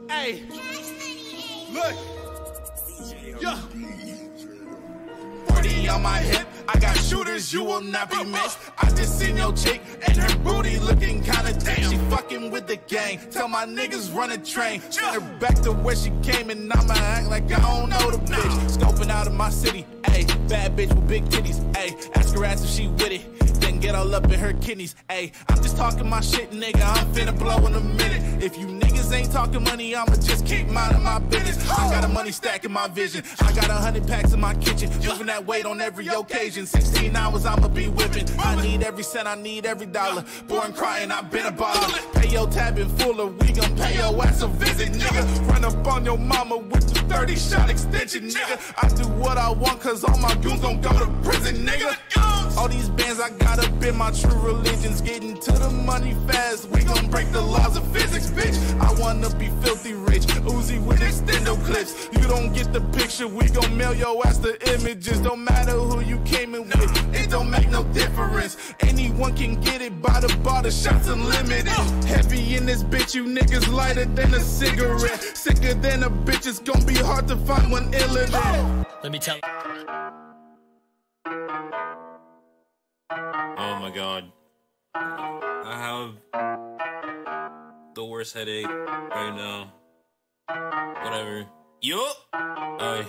Hey, look, yeah. 40 on my hip, I got shooters, you will not be missed. I just seen your chick and her booty looking kinda damn. She fucking with the gang, tell my niggas run a train. Send her back to where she came and I'ma act like I don't know the bitch. Scoping out of my city, ayy, bad bitch with big titties, ayy. Ask her ass if she with it, then get all up in her kidneys, ayy. I'm just talking my shit, nigga, I'm finna blow in a minute. If you niggas ain't talking money, I'ma just keep minding my business. I got a money stack in my vision, I got 100 packs in my kitchen, moving that weight on every occasion. 16 hours I'ma be whipping, I need every cent, I need every dollar. Born crying, I've been a baller. Pay your tab in full or we gon' pay your ass a visit, nigga. Run up on your mama with the 30-shot extension, nigga. I do what I want cause all my goons gon' go to prison, nigga. All these bands I got up in my true religion's getting to the money fast. We gon' break the laws of physics, bitch. I wanna be filthy rich, Uzi with extendo clips. You don't get the picture, we gon' mail your ass the images. Don't matter who you came in with, it don't make no difference. Anyone can get it by the bar, the shots unlimited. Heavy in this bitch, you niggas lighter than a cigarette. Sicker than a bitch, it's gon' be hard to find one iller than. Let me tell you. Oh my god. I have the worst headache right now. Whatever. Yup. Alright.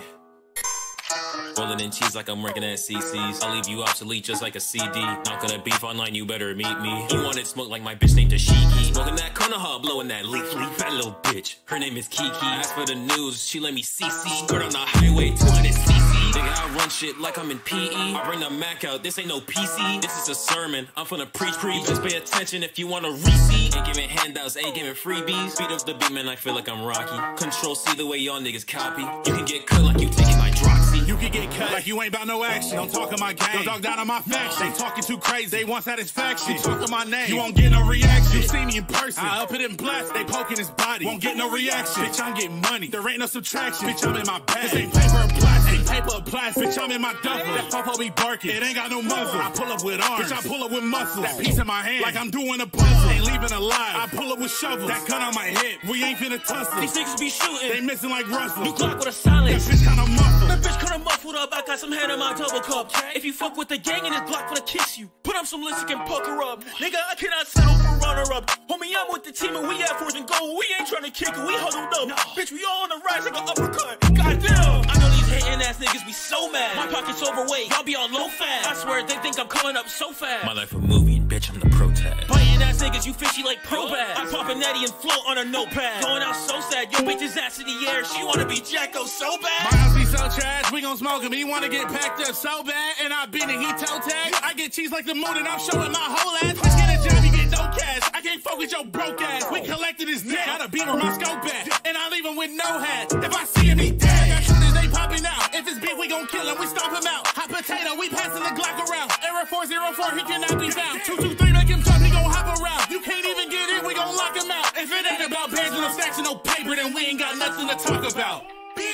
Rolling in cheese like I'm working at CC's. I'll leave you obsolete just like a CD. Not gonna beef online, you better meet me. You wanted smoke like my bitch named Tashiki. Smoking that Konoha, blowing that leaf. That little bitch, her name is Kiki. As for the news, she let me CC. Skirt on the highway, 200cc. Nigga, I run shit like I'm in PE. I bring the Mac out, this ain't no PC. This is a sermon, I'm finna preach. Just pay attention if you want a receipt. Ain't giving handouts, ain't giving freebies. Speed up the beat, man, I feel like I'm Rocky. Control C the way y'all niggas copy. You can get cut like you taking my Droxy. You can get cut like you ain't about no action. Don't talk on my gang, don't talk down on my faction. They talking too crazy, they want satisfaction. You talk on my name, you won't get no reaction. You see me in person, I up it in blast. They poking his body, won't get no reaction. Bitch, I'm getting money, there ain't no subtraction. Bitch, I'm in my bag, this ain't paper or plastic. Ain't paper or plastic, bitch, I'm in my duffel. That popo be barking, it ain't got no muzzle. I pull up with arms, bitch, I pull up with muscles. That piece in my hand, like I'm doing a puzzle. Ain't leaving alive, I pull up with shovels. That gun on my head, we ain't finna tussle. These niggas be shooting, they missing like Russell. New Glock with a silence. That bitch kinda muffled. That bitch kinda muffled up, I got some head in my double cup. If you fuck with the gang and this Glock finna kiss you, put up some lipstick and pucker up. Nigga, I cannot settle for runner up. Homie, I'm with the team and we at fourth and goal. We ain't tryna kick it, we huddled up. No. Bitch, we all on the rise like an uppercut. Goddamn, I know these hating ass niggas be so mad. My pocket's overweight, y'all be on low fat. I swear they think I'm coming up so fast. My life a movie and bitch, I'm the pro tag. Biting ass niggas, you fishy like pro bag. I pop a natty and float on a notepad. Going out so sad, yo bitch's ass in the air. She wanna be Jacko so bad. My house be so trash, we gon' smoke him. He wanna get packed up so bad, and I been it, he toe tag. I get cheese like the moon and I'm showing my whole ass. Bitch, get a job, you get no cash. I can't fuck with your broke ass. We collected his debt. Got a beamer, my scope at, and I leave him with no hat. If I see him, he dead. I got shooters, they popping out. If it's beef, we gon' kill him, we stomp him out. Hot potato, we passing the Glock around. Error 404, he cannot be found. 223, make him jump, he gon' hop around. You can't even get in, we gon' lock him out. If it ain't about bands and no stacks and no paper, then we ain't got nothing to talk about.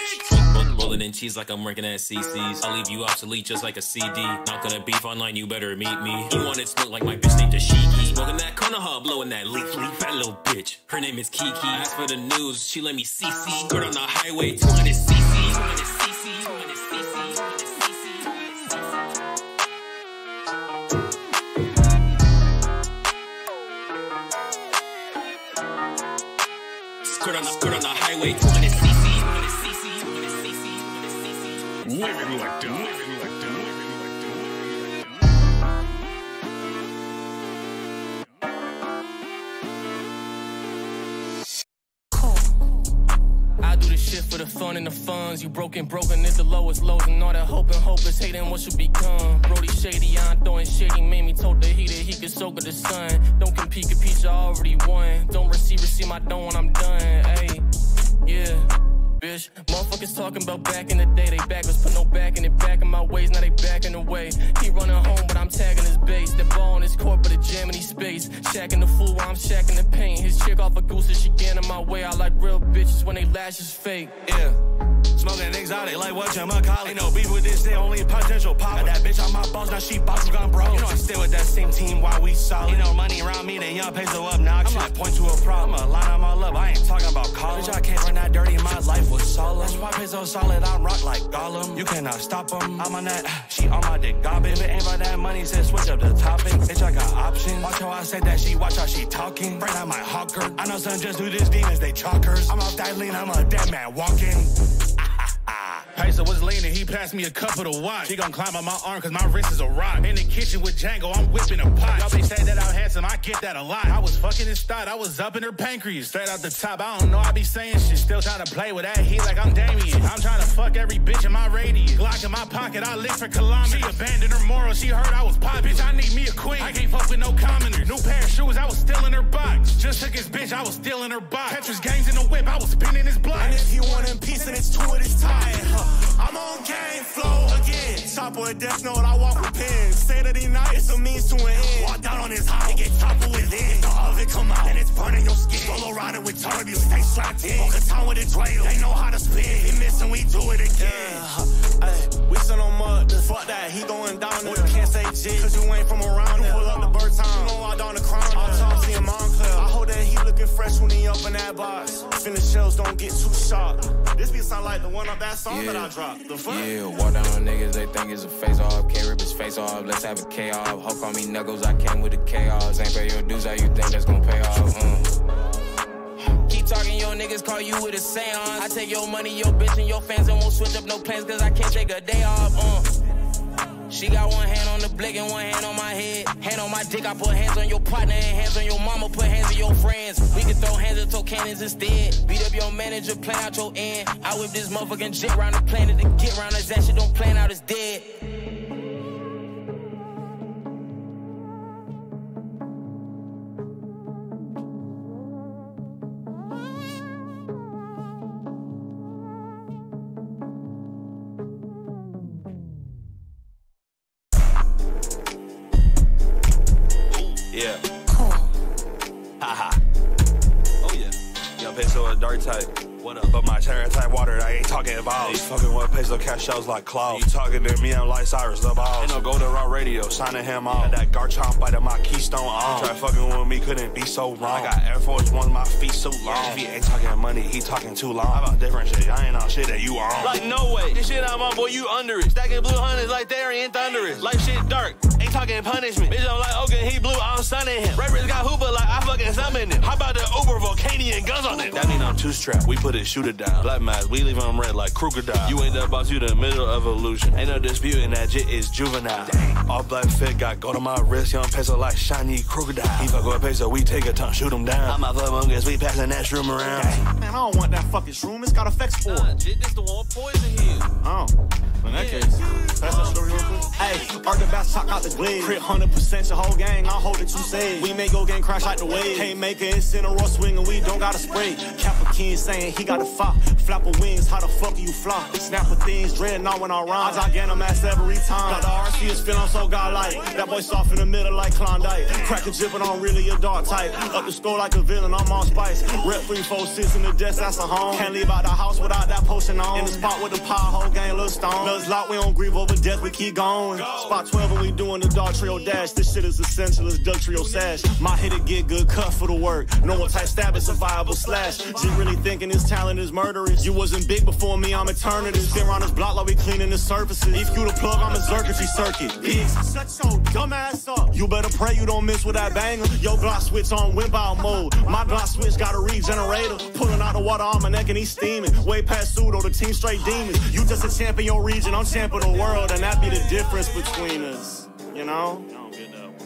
Rolling in cheese like I'm working at CC's. I'll leave you obsolete just like a CD. Not gonna beef online, you better meet me. You wanted smoke like my bitch named Tashiki. Smoking that Konoha, blowing that leaf. That little bitch, her name is Kiki. As for the news, she let me CC. Skirt on the highway, 200cc. 200cc, 200cc, 200cc. Skirt on the highway, 200cc. Living like that. I do this shit for the fun and the funds. You broken at the lowest lows, and all that hope and hopeless hating what you become. Brody shady, I'm throwing shady. Made me told the heat that he could soak with the sun. Don't compete, I already won. Don't receive my dough when I'm done. Ayy, yeah. Bitch, motherfuckers talking about back in the day. They backwards, put no back in it, back in my ways. Now they backing away. He running home, but I'm tagging his base. The ball in his court, but a jam in his space. Shacking the fool while I'm shacking the paint. His chick off a goose, and she getting in my way. I like real bitches when they lashes fake. Yeah. Smoking exotic like what you call it. Ain't no beef with this, they only potential power. That bitch on my balls, now she boss, gone broke. You know I stay with that same team while we solid. You know money around me, then y'all pay so obnoxious. I'm like point to a problem, line them all up. I ain't talking about call. Bitch, I came from that dirty, my life was solid. That's why I so solid, I rock like Gollum. You cannot stop him. I'm on that, she on my dick, garbage. If it ain't about that money, said switch up the topic. Bitch, I got options. Watch how I say that she, watch how she talking. Friend, I might hawk her. I know some just do this demons, they chalkers. I'm off that lean, I'm a dead man walking. Peso was leaning, he passed me a cup of the watch. She gon' climb on my arm cause my wrist is a rock. In the kitchen with Django, I'm whipping a pot. Y'all bitch say that I'm handsome, I get that a lot. I was fucking his thought, I was up in her pancreas. Straight out the top, I don't know, I be saying shit. Still trying to play with that heat like I'm Damien. I'm trying to fuck every bitch in my radius. Glock in my pocket, I lick for kilometers. She abandoned her morals, she heard I was pop. Bitch, I need me a queen, I can't fuck with no commoners. New pair of shoes, I was still in her box. Just took his bitch, I was still in her box. Tetris games in the whip, I was spinning his block. And if you want in peace and it's two of this time, I'm on game flow again. Chopper of death note, I walk with pins. Saturday night, it's a means to an end. Walk down on his high, get chopper within. The oven come out, and it's burning your skin. Solo riding with turbulence, stay strapped in. Walk a town with a trail, they know how to spin. He missing, we do it again. We still on mud, fuck that, he going down there. You can't say shit, cause you ain't from around there. Pull up the bird town, you know I down the crown. I'll talk to him on clear. I hope that he looking fresh when he up in that box. Finish shells, don't get too sharp. This be sound like the one of that song that I dropped. The fuck? Yeah, walk down on niggas, they think it's a face off. Can't rip his face off, let's have a K-off. Hulk on me knuckles, I came with the chaos. Ain't pay your dues, how you think that's gonna pay off? Keep talking, your niggas call you with a seance. I take your money, your bitch, and your fans, and won't switch up no plans, cause I can't take a day off. She got one hand on the blick and one hand on my head. Hand on my dick, I put hands on your partner and hands on your mama, put hands on your friends. We can throw hands and throw cannons instead. Beat up your manager, plan out your end. I whip this motherfucking jet round the planet to get round his ass. Shit don't plan out, it's dead. Yeah. Haha. Oh yeah. Young Peso a dark type. What up? But my chair type water, I ain't talking about. You fucking with Peso cash shells like clout. You talking to me, I'm like Cyrus the Boss. Ain't no Golden Raw radio, signing him off. That Garchomp biting my keystone off. Try fucking with me, couldn't be so wrong. I got Air Force Ones, my feet so long. He ain't talking money, he talking too long. How about different shit? I ain't on shit that you on. Like no way, this shit I'm on, boy, you under it. Stacking blue hundreds like Theory and Thunderous. Life shit dark, ain't talking punishment. Bitch, I'm like, okay, he blue, I'm sunning him. Rappers got hooper like I fucking summoned him. How about the Uber Volcanian guns on it? That mean I'm two strapped, we put his shooter down. Black mask, we leave him red like crocodile. You ain't the boss, you the middle of evolution. Ain't no disputing that jit is juvenile. Dang. All black fit, got gold on my wrist, young Peso like shiny crocodile. He fuck with Peso, we take a tongue, shoot him down. I'm a fuck guess we passing that shroom around. Dang. Man, I don't want that fucking shroom, it's got effects for it. Jit, this the one with poison here. Oh, in that case, pass that story real quick. Hey, Arc the Bass, talk out the glade. Crit 100% your whole gang, I hold it you say. We make your gang crash like the wave. Can't make it, it's in a raw swing and we don't gotta spray. Kappa King saying he got a fop. Flapper wings, how the fuck you flop? Snapper things, dreading on when I rhyme. I get them ass every time. Got the RC is feeling so godlike. That boy soft in the middle like Klondike. Crackin' jippin' on really a dark type. Up the score like a villain, I'm on spice. Rep 3, 4, 6 in the desk, that's a home. Can't leave out the house without that potion on. In the spot with the pie, whole gang, little stone. Let's lock, we don't grieve over death, we keep going. Spot 12 and we doing the dark trio dash. This shit is essential as Duck Trio sash. My hitter get good cut for the work. Normal type stab, it's a viable slash. G really thinking his talent is murderous. You wasn't big before me, I'm eternity. Been around this block like we cleaning the surfaces. If you the plug, I'm a circuitry circuit. Pigs, shut your dumb ass up. You better pray you don't miss with that banger. Yo, Glock switch on whip out mode. My Glock switch got a regenerator. Pulling out the water on my neck and he's steaming. Way past pseudo, the team straight demons. You just a champ in your region, I'm champ of the world. And that be the difference between us. You know? I don't get that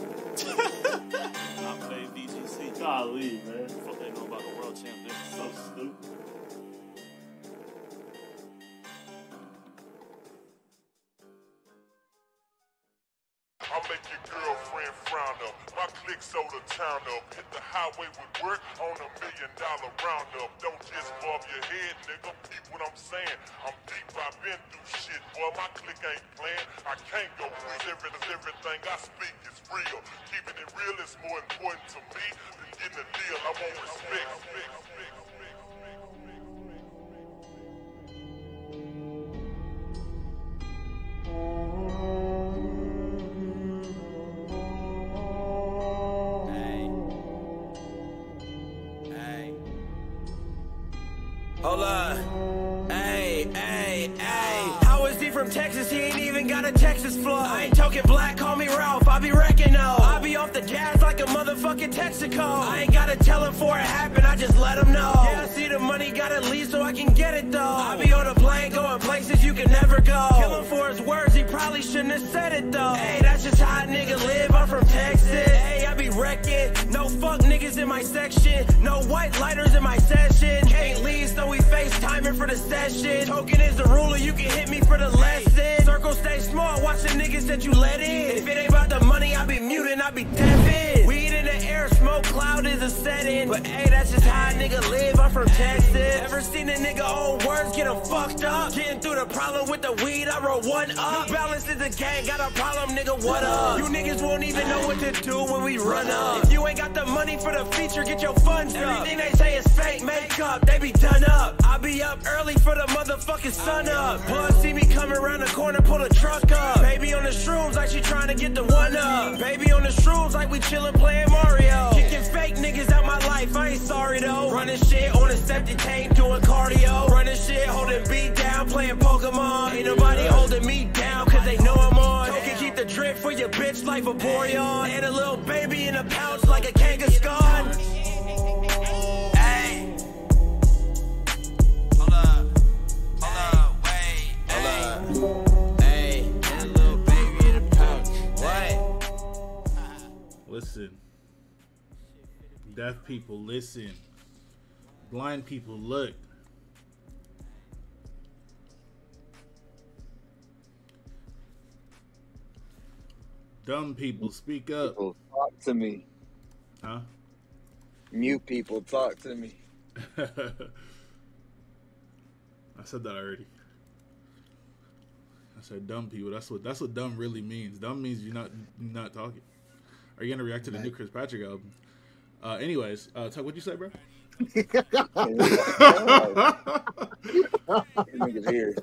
one. I play VGC. Golly, man. Fuck they know about the world champ. They're so stupid. I'll make your girlfriend frown up. My click sold the town up. Hit the highway with work on $1 million roundup. Don't just bob your head, nigga. Peep what I'm saying. I'm deep, I've been through shit, boy. My click ain't playing. I can't go with everything I speak is real. Keeping it real is more important to me than getting a deal. I want respect. Hold up. Hey, hey, hey. How is he from Texas? He ain't even got a Texas flow. I ain't talking black, call me Ralph. I be wrecking though. I be off the gas like a motherfucking Texaco. I ain't gotta tell him for it happen, I just let him know. Yeah, I see the money, gotta leave so I can get it though. I be on a plane going places you can never go. Kill him for his words, he probably shouldn't have said it though. Hey, that's just how a nigga live, I'm from Texas. Hey, I be wrecking. No fuck niggas in my section. No white lighters in my session. Can't leave, so we FaceTiming for the session. Token is the ruler, you can hit me for the lesson. Circle stay small, watch the niggas that you let in. If it ain't about the money, I be muting, I be deafin'. Weed in the air, smoke cloud is a setting. But hey, that's just how a nigga live, I'm from Texas. Ever seen a nigga old words get him fucked up? Getting through the problem with the weed, I roll one up. New Balance is a gang, got a problem, nigga, what up? You niggas won't even know what to do when we run up. If you ain't got the money for the feature, get your funds up. Everything they say is fake makeup, they be done up. I be up early for the motherfucking sun up. Plus, see me coming around the corner, pull a truck up. Baby on the shrooms like she trying to get the one up. Baby on the shrooms like we chillin' playing Mario. Kicking fake niggas out my life, I ain't sorry though. Running shit on a septic tank, doing cardio. Running shit, holding beat down, playing Pokemon. Ain't nobody holding me down, cause they know I'm on. Token keep the drip for your bitch like Vaporeon. And a little baby in a pouch like a Kangaskhan. Hey. Hold up, wait. Hey, and a little baby in a pouch. What? Listen. Deaf people, listen. Blind people, look. Dumb people, speak up. People, talk to me. Huh? Mute people, talk to me. I said that already. I said dumb people. That's what dumb really means. Dumb means you're not talking. Are you gonna react to the new Chris Patrick album? Anyways, Tuck, what'd you say, bro? These niggas here.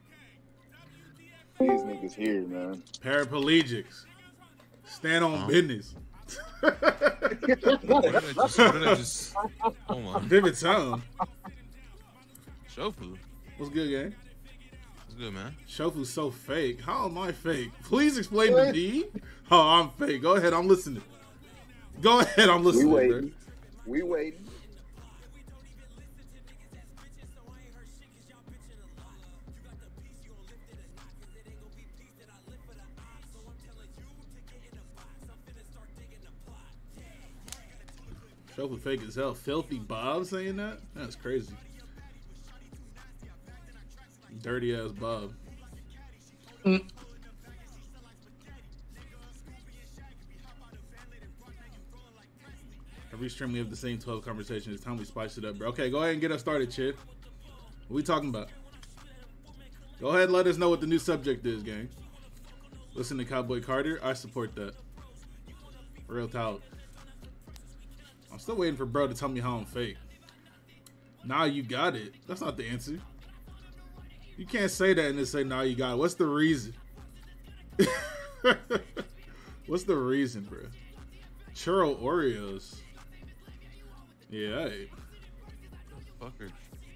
These niggas here, man. Paraplegics. Stand on business. What did I just oh my. Vivid sound. Shofu. What's good, gang? What's good, man? Shofu's so fake. How am I fake? Please explain to me. Oh, I'm fake. Go ahead, I'm listening. Go ahead, I'm listening. We waiting. Bro. We waiting. Shofu fake as hell. Filthy Bob saying that? That's crazy. Dirty ass Bob. Every stream we have the same 12 conversations. It's time we spice it up, bro. Okay, go ahead and get us started, Chip. What we talking about? Go ahead and let us know what the new subject is, gang. Listen to Cowboy Carter. I support that. Real talk. I'm still waiting for bro to tell me how I'm fake. Nah, you got it. That's not the answer. You can't say that and then say, nah, you got it. What's the reason? What's the reason, bro? Churro Oreos. Yeah, hey. Fucker.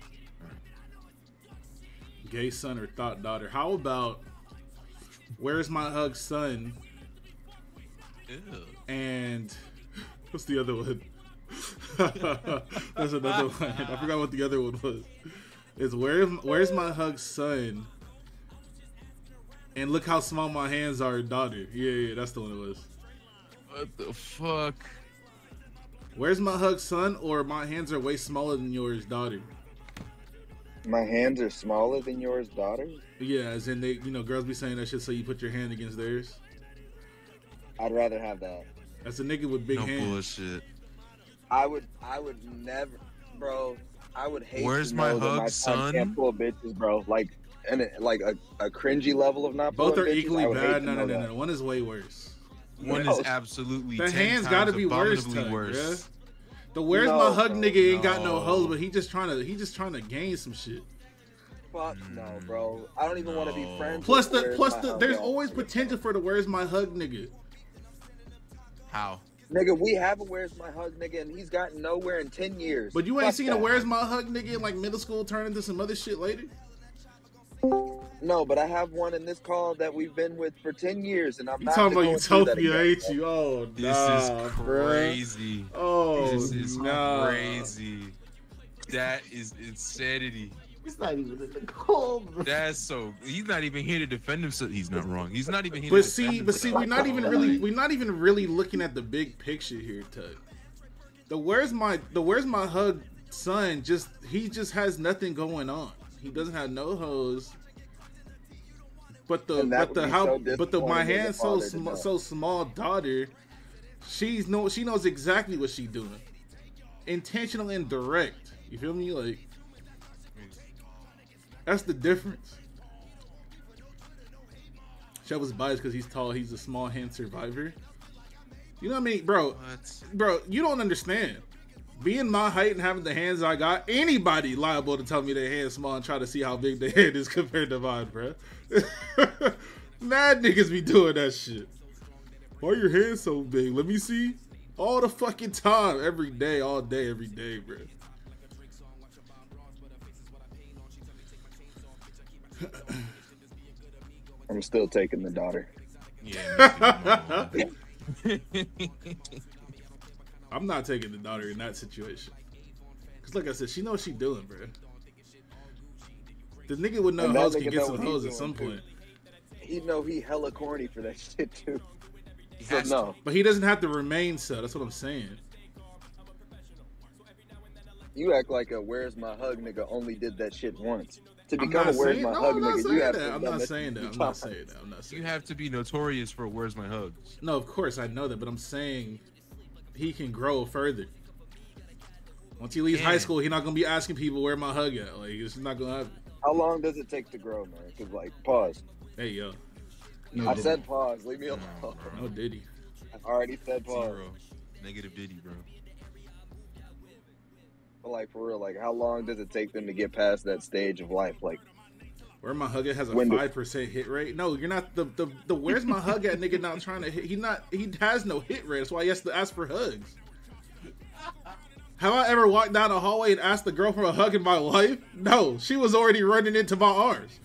Gay son or thought daughter. How about Where's My Hug Son? Ew. And what's the other one? That's another one. I forgot what the other one was. It's Where's My Hug Son? And Look How Small My Hands Are, daughter. Yeah, that's the one it was. What the fuck? Where's My Hug Son or My Hands Are Way Smaller Than Yours, daughter? My hands are smaller than yours, daughter? Yeah, as in they, girls be saying that shit so you put your hand against theirs. I'd rather have that. That's a nigga with big hands. Bullshit. I would never, bro. I would hate Where's to my know hug, that my son? can't pull bitches, bro. Like a cringy level of not pulling Both are bitches, equally I would hate bad. to know No. that. One is way worse. One is absolutely the 10 hands times gotta be worse, abominably worse. worse. The Where's My Hug nigga ain't got no No. hoes, but he just trying to gain some shit. Fuck no, bro. I don't even want to be friends. Plus with there's always potential for the Where's My Hug nigga. How? Nigga, we have a Where's My Hug nigga, and he's gotten nowhere in 10 years. But you ain't Fuck seen that. a Where's My Hug nigga in like middle school turn into some other shit later? No, but I have one in this call that we've been with for 10 years, and I'm You not talking about going through that Utopia, again, ain't bro. you? Oh, This is crazy. Bruh. Oh, this is nah. crazy. That is insanity. He's not even in the call, bro. That's so. He's not even here to defend himself. He's not wrong. He's not even here. But to see, defend but see, himself. we're not even really looking at the big picture here, Tug. The Where's My Hug son just has nothing going on. He doesn't have no hoes. But my hand so small daughter, she knows exactly what she's doing. Intentional and direct. You feel me? Like that's the difference. Shep was biased because he's tall. He's a small hand survivor. You know what I mean, bro? Bro, you don't understand. Being my height and having the hands I got, anybody liable to tell me their hand's small and try to see how big their head is compared to mine, bro. Mad niggas be doing that shit. Why your hands so big? Let me see. All the fucking time, every day, all day, every day, bro. I'm still taking the daughter. Yeah. I'm not taking the daughter in that situation. Cause like I said, she knows what she doing, bro. The nigga would know hoes can get some hoes at some point. He know he hella corny for that shit too. So no. But he doesn't have to remain so. That's what I'm saying. You act like a Where's My Hug nigga only did that shit once. To become a Where's My Hug nigga, you have to. I'm not saying that. You have to be notorious for Where's My Hugs. No, of course I know that, but I'm saying he can grow further. Once he leaves high school, he's not gonna be asking people where my hug at. Like it's not gonna happen. How long does it take to grow, man? Cause like, pause. Hey yo. I said pause. Leave me alone. No Diddy. I already said pause. Zero. Negative Diddy, bro. But like for real, like how long does it take them to get past that stage of life? Like where my hug at has a 5% hit rate. No, you're not the where's my hug at nigga not trying to hit. He has no hit rate. That's why he has to ask for hugs. Have I ever walked down a hallway and asked the girl for a hug in my life? No, she was already running into my arms.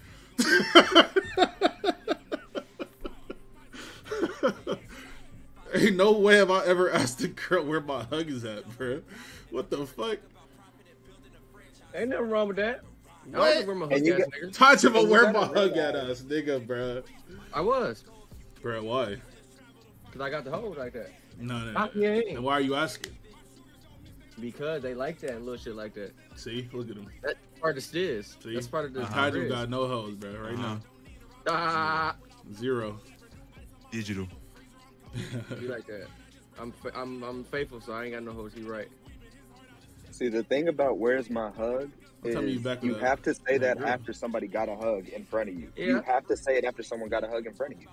Ain't no way have I ever asked a girl where my hug is at, bro. What the fuck? Ain't nothing wrong with that. What? I don't know where my hug at, nigga. Talk about where my hug at us, nigga, bro. I was. Bro, why? Because I got the hose like that. No. Yeah. And why are you asking? Because they like that and little shit like that. See? Look at him. That's part of this. See? That's part of the Hydro got no hoes, bro, right now. Zero. Digital. You like that. I'm faithful, so I ain't got no hoes. He right. See, the thing about Where's My Hug is you have to say that after somebody got a hug in front of you. Yeah. You have to say it after someone got a hug in front of you.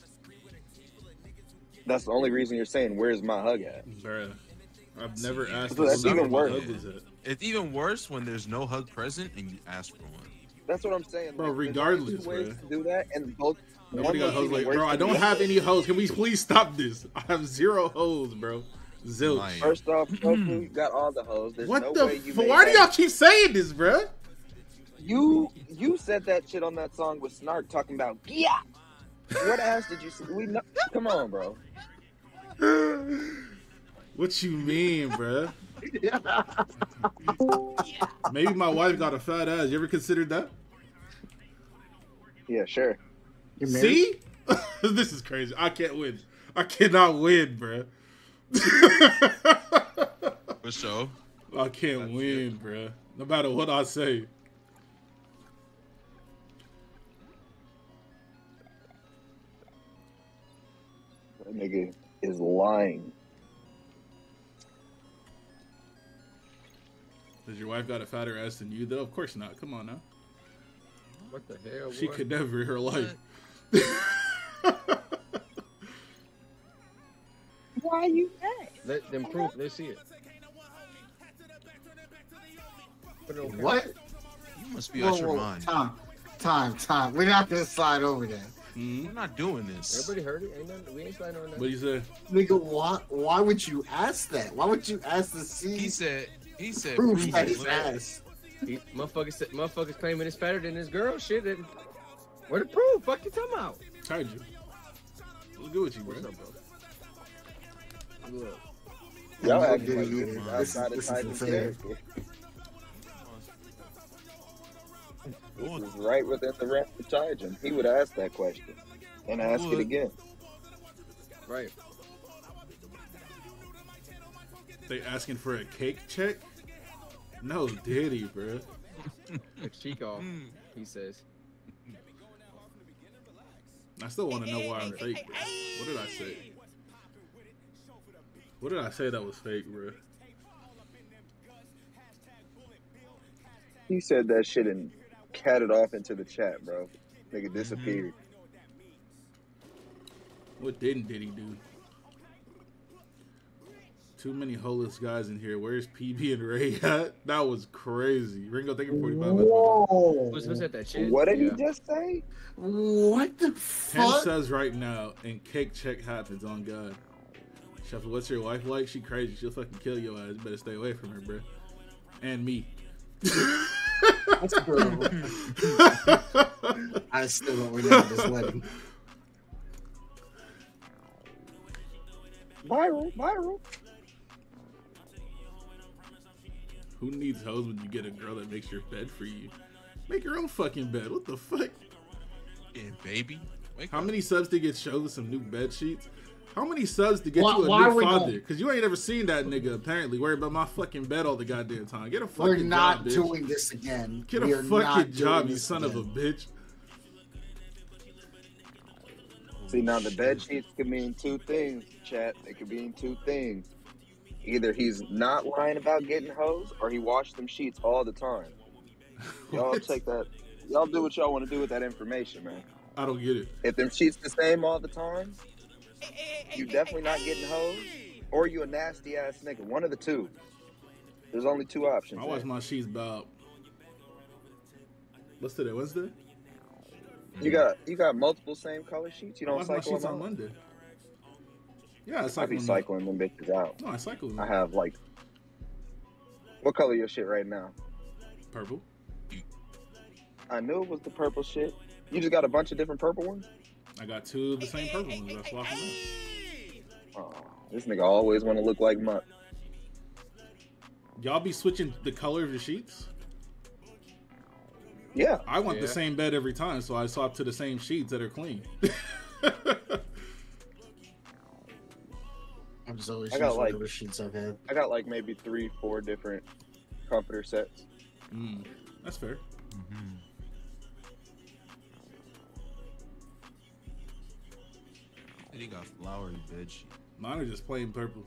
That's the only reason you're saying Where's My Hug at? Bruh, I've never asked. So that's even worse. It's even worse when there's no hug present and you ask for one. That's what I'm saying, bro. Like, Regardless, there's only 2 ways bro. to do that, and both. Nobody got hoes like, bro. I don't have any hoes. Can we please stop this? I have zero hoes, bro. Zilch. First off, you got all the hoes. There's What no the? way you Why do y'all keep saying this, bro? You said that shit on that song with Snark talking about yeah. What ass did you see? We know. Come on, bro. What you mean, bro? Maybe my wife got a fat ass. You ever considered that? Yeah, sure. See? This is crazy. I can't win. I cannot win, bro. For sure. I can't win, bro. No matter what I say. That nigga is lying. Does your wife got a fatter ass than you, though? Of course not. Come on now. What the hell? She could never in her life. Why you mad? Let them prove. Let's see it. What? You must be out your mind. Time. We're not gonna slide over that. I'm not doing this. Everybody heard it. Ain't nothing, we ain't sliding on that. What you say? Nigga, why would you ask that? Why would you ask to see? He said proof that his ass. Motherfuckers claiming it's fatter than his girl. Shit. And where the proof? Fuck you talking about? Told you. What's good with you, bro? What's up, bro? Look. Y'all I'm acting like getting this is it. outside of This Titan's is fair. character. This is right within the range of Titan. He would ask that question and ask it again. Right. They asking for a cake check? No, Diddy, bro. A cheek off, he says. I still want to know why I'm fake, bro. What did I say? What did I say that was fake, bro? He said that shit and catted off into the chat, bro. Nigga disappeared. What didn't Diddy do? Too many holeless guys in here. Where's PB and Ray at? That was crazy. Ringo, thank you 45. What's at that shit? What did he just say? What the Ken fuck? says right now, and cake check happens on God. Shuffle, what's your wife like? She crazy. She'll fucking kill your ass. Better stay away from her, bro. And me. That's bro. I still don't remember this wedding. Viral. Who needs hoes when you get a girl that makes your bed for you? Make your own fucking bed. What the fuck? Yeah, baby. How many subs to get shows with some new bed sheets? How many subs to get Why- you why a are new we father? going- Because you ain't ever seen that nigga, apparently, worried about my fucking bed all the goddamn time. Get a fucking We're not job, bitch. doing this again. Get We a are not fucking job, doing you this son of a again. bitch. See, now the bed sheets could mean two things, chat. It could mean two things. Either he's not lying about getting hoes, or he washed them sheets all the time. Y'all take that. Y'all do what y'all want to do with that information, man. I don't get it. If them sheets the same all the time, you definitely not getting hoes, or you a nasty ass nigga. One of the two. There's only two options. I wash my sheets about. What's today? Wednesday? You got multiple same color sheets. You I don't wash my cycle sheets them on out? Monday. Yeah, I I cycle be them. cycling them bitches out. No, I cycle them. I have like. What color your shit right now? Purple. I knew it was the purple shit. You just got a bunch of different purple ones? I got two of the same purple ones. I swap them out. Oh, this nigga always want to look like Mutt. Y'all be switching the color of your sheets? Yeah. I want the same bed every time, so I swap to the same sheets that are clean. I'm just always I got using like whatever sheets I've had. I got like maybe 3-4 different comforter sets. That's fair. And he got flowery bed sheet. Mine are just plain purple.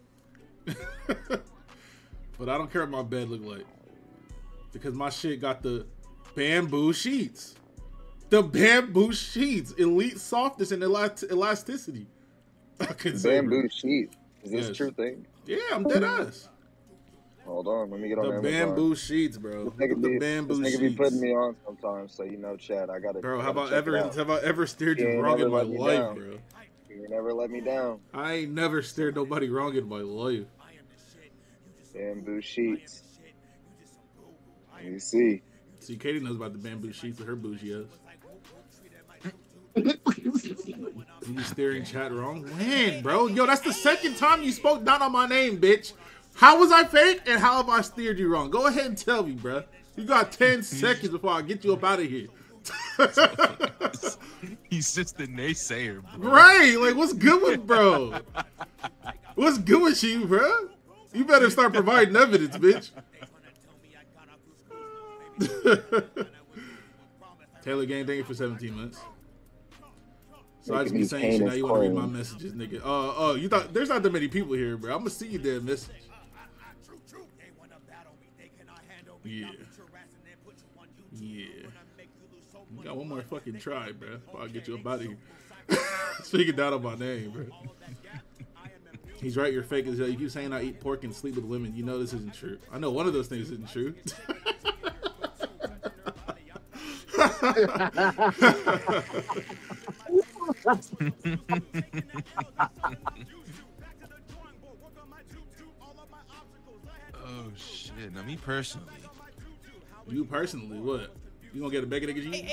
But I don't care what my bed look like. Because my shit got the bamboo sheets. The bamboo sheets. Elite softness and elasticity. I can say, Bamboo bro. sheet. Is this Yes. a true thing? Yeah, I'm dead ass. Hold on, let me get on The Amazon. bamboo sheets, bro. This nigga The be, bamboo this nigga be sheets. putting me on sometimes, so you know, Chad, I gotta. Bro, I have gotta I check it out. ever steered You you ain't wrong never in my let me life, down. bro? You never let me down. I ain't never steered nobody wrong in my life. Bamboo sheets. Let me see. See, Katie knows about the bamboo sheets with her bougie ass. You be steering chat wrong? When, bro? Yo, that's the second time you spoke down on my name, bitch. How was I fake and how have I steered you wrong? Go ahead and tell me, bro. You got 10 seconds before I get you up out of here. He's just a naysayer, bro. Right? Like, what's good with bro? What's good with you, bro? You better start providing evidence, bitch. Taylor Gang, thank you for 17 months. So I just be saying shit now you want to read my messages, nigga. Oh, you thought there's not that many people here, bro. I'm gonna see you there, message. Yeah. Yeah. You got one more fucking try, bro. Before I get you up out of here. Speaking down on my name, bro. He's right, you're fake as hell. You keep saying I eat pork and sleep with women. You know this isn't true. I know one of those things isn't true. Oh shit! Now me personally. You personally, what? You gonna get a bacon egg and cheese?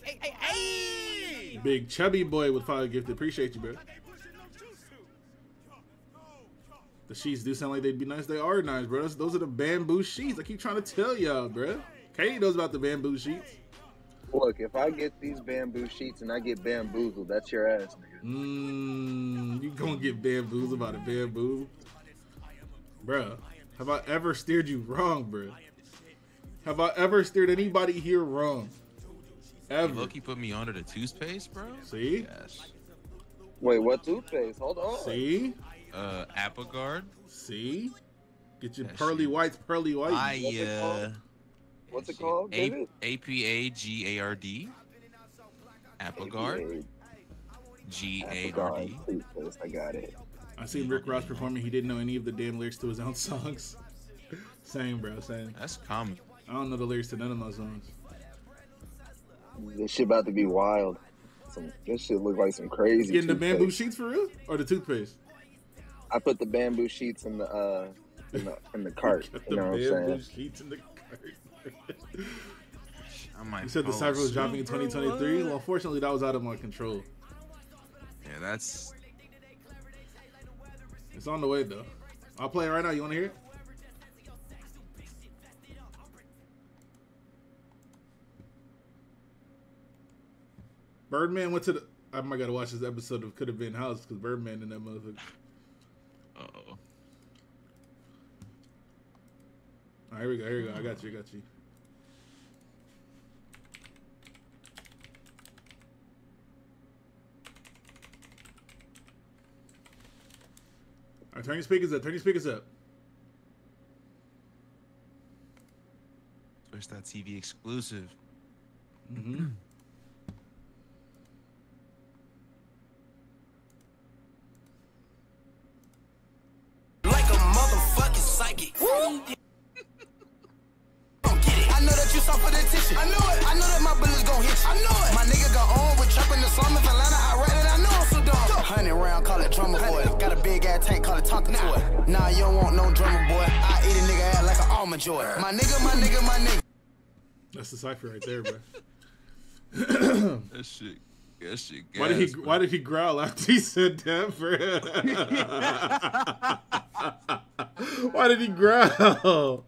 Hey. Big chubby boy with 5 gifted. Appreciate you, bro. The sheets do sound like they'd be nice. They are nice, bro. Those are the bamboo sheets. I keep trying to tell y'all, bro. Katie knows about the bamboo sheets. Look, if I get these bamboo sheets and I get bamboozled, that's your ass, nigga. You gonna get bamboozled by the bamboo? Bruh, have I ever steered you wrong, bruh? Have I ever steered anybody here wrong? Ever. Loki put me onto the toothpaste, bro. See? Yes. Wait, what toothpaste? Hold on. See? Apogard. See? Get your pearly whites, pearly whites. What's it called? APAGARD. Apogard. GARD. I got it. I seen Rick Ross performing. He didn't know any of the damn lyrics to his own songs. Same, bro. Same. That's common. I don't know the lyrics to none of my songs. This shit about to be wild. This shit look like some crazy. Getting the bamboo sheets for real, or the toothpaste? I put the bamboo sheets in the cart. You know what I'm saying? Sheets in the cart. You said the Cypher was dropping in 2023. Well, unfortunately, that was out of my control. Yeah, that's. It's on the way though. I'll play it right now. You want to hear it? Birdman went to the. I might gotta watch this episode of Could Have Been House because Birdman in that motherfucker. Uh-oh. All right, here we go. Here we go. I got you. All right, turn your speakers up. Twitch.tv exclusive. Mm-hmm. Like a motherfucking psychic. I know that you saw for the tissue. I know it. I know that my bullets gon' hit you. I know it. My nigga got on with trapping the slum in Atlanta. I read it. I know I'm so dumb. 100 round, call it drummer boy. Got a big ass tank, call it Tonka toy. Nah, you don't want no drummer boy. I eat a nigga ass like an almond joy. My nigga. That's the cipher right there, bro. That shit. Why did he growl after he said that, bro? Why did he growl?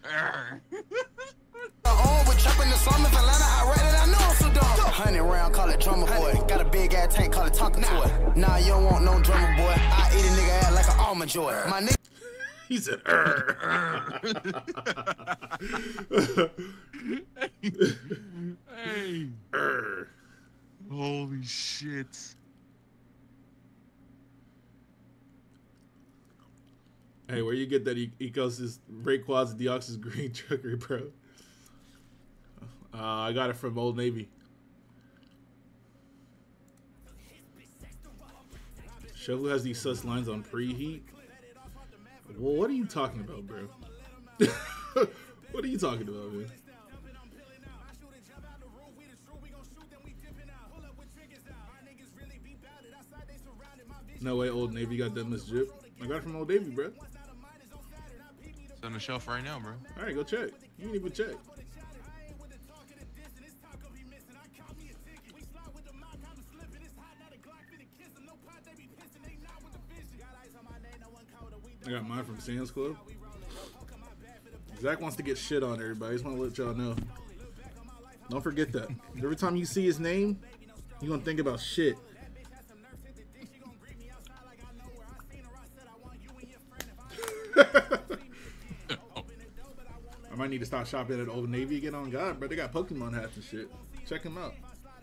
On with trapping the slum in Atlanta. I read it. I know I'm so dumb. 100 round, call it drummer boy. Got a big ass tank, call it Tonka toy. Nah, you don't want no drummer boy. I eat a nigga ass like an almond joy. My nigga. He said, Hey. Holy shit. Hey, where you get that Ecos' Rayquaza Deoxys green trigger, bro? I got it from Old Navy. Shovel has these sus lines on preheat. Well, what are you talking about, bro? What are you talking about, man? No way, Old Navy got that Miss Jip. I got it from Old Navy, bro. It's on the shelf right now, bro. All right, go check. You didn't even check. I got mine from Sam's Club. Zach wants to get shit on everybody. I just want to let y'all know. Don't forget that. Every time you see his name, you're going to think about shit. I might need to stop shopping at Old Navy again. On God, bro. They got Pokemon hats and shit. Check them out.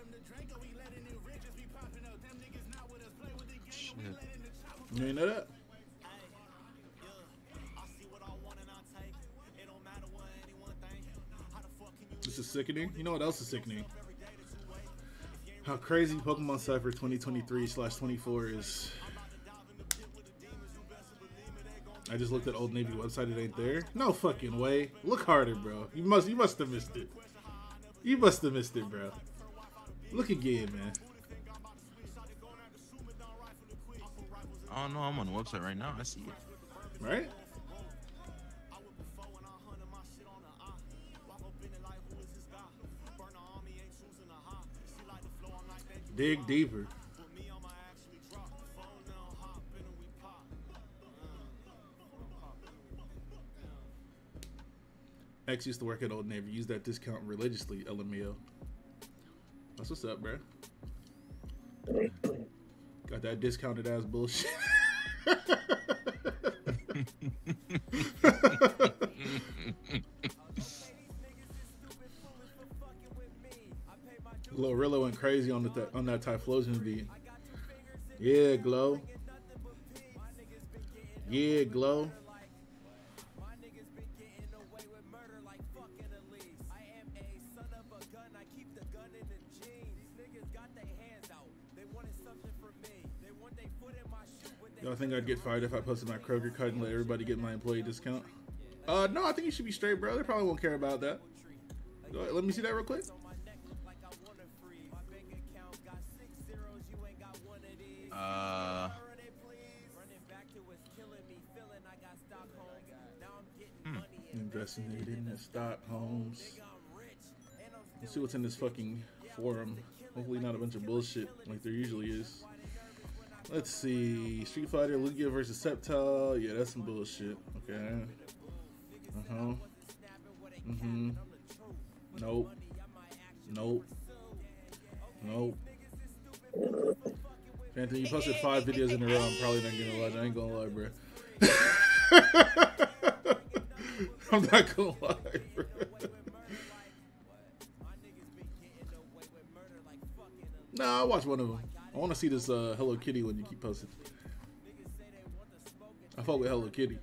Shit. You ain't know that? This is sickening. You know what else is sickening? How crazy Pokemon Cypher 2023/24 is. I just looked at Old Navy website. It ain't there. No fucking way. Look harder, bro. You must have missed it. You must have missed it, bro. Look again, man. Oh no, I'm on the website right now. I see it. Right? Dig deeper. X used to work at Old Navy. Use that discount religiously, LMAO. That's what's up, bro. Got that discounted ass bullshit. Glorilla went crazy on that Typhlosion beat. Yeah, Glow. Yeah, Glow. Y'all think I'd get fired if I posted my Kroger card and let everybody get my employee discount? No, I think you should be straight, bro. They probably won't care about that. Go ahead, let me see that real quick. Investing in the stock homes. Let's see what's in this fucking forum. Hopefully not a bunch of bullshit like there usually is. Let's see. Street Fighter, Lugia versus Sceptile. Yeah, that's some bullshit. Okay. Nope. Anthony, you posted 5 videos in a row. I'm probably not gonna lie. I ain't gonna lie, bro. I'm not gonna lie, bro. Nah, I'll watch one of them. I want to see this Hello Kitty one you keep posting. I fuck with Hello Kitty.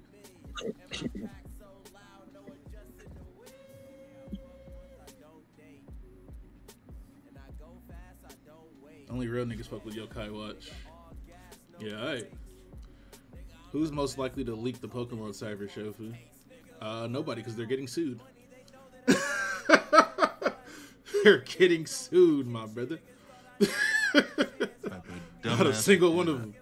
Only real niggas fuck with Yokai Watch. Yeah, alright. Who's most likely to leak the Pokemon Cypher, Shofu? Nobody, because they're getting sued. They're getting sued, my brother. Not a single one of them.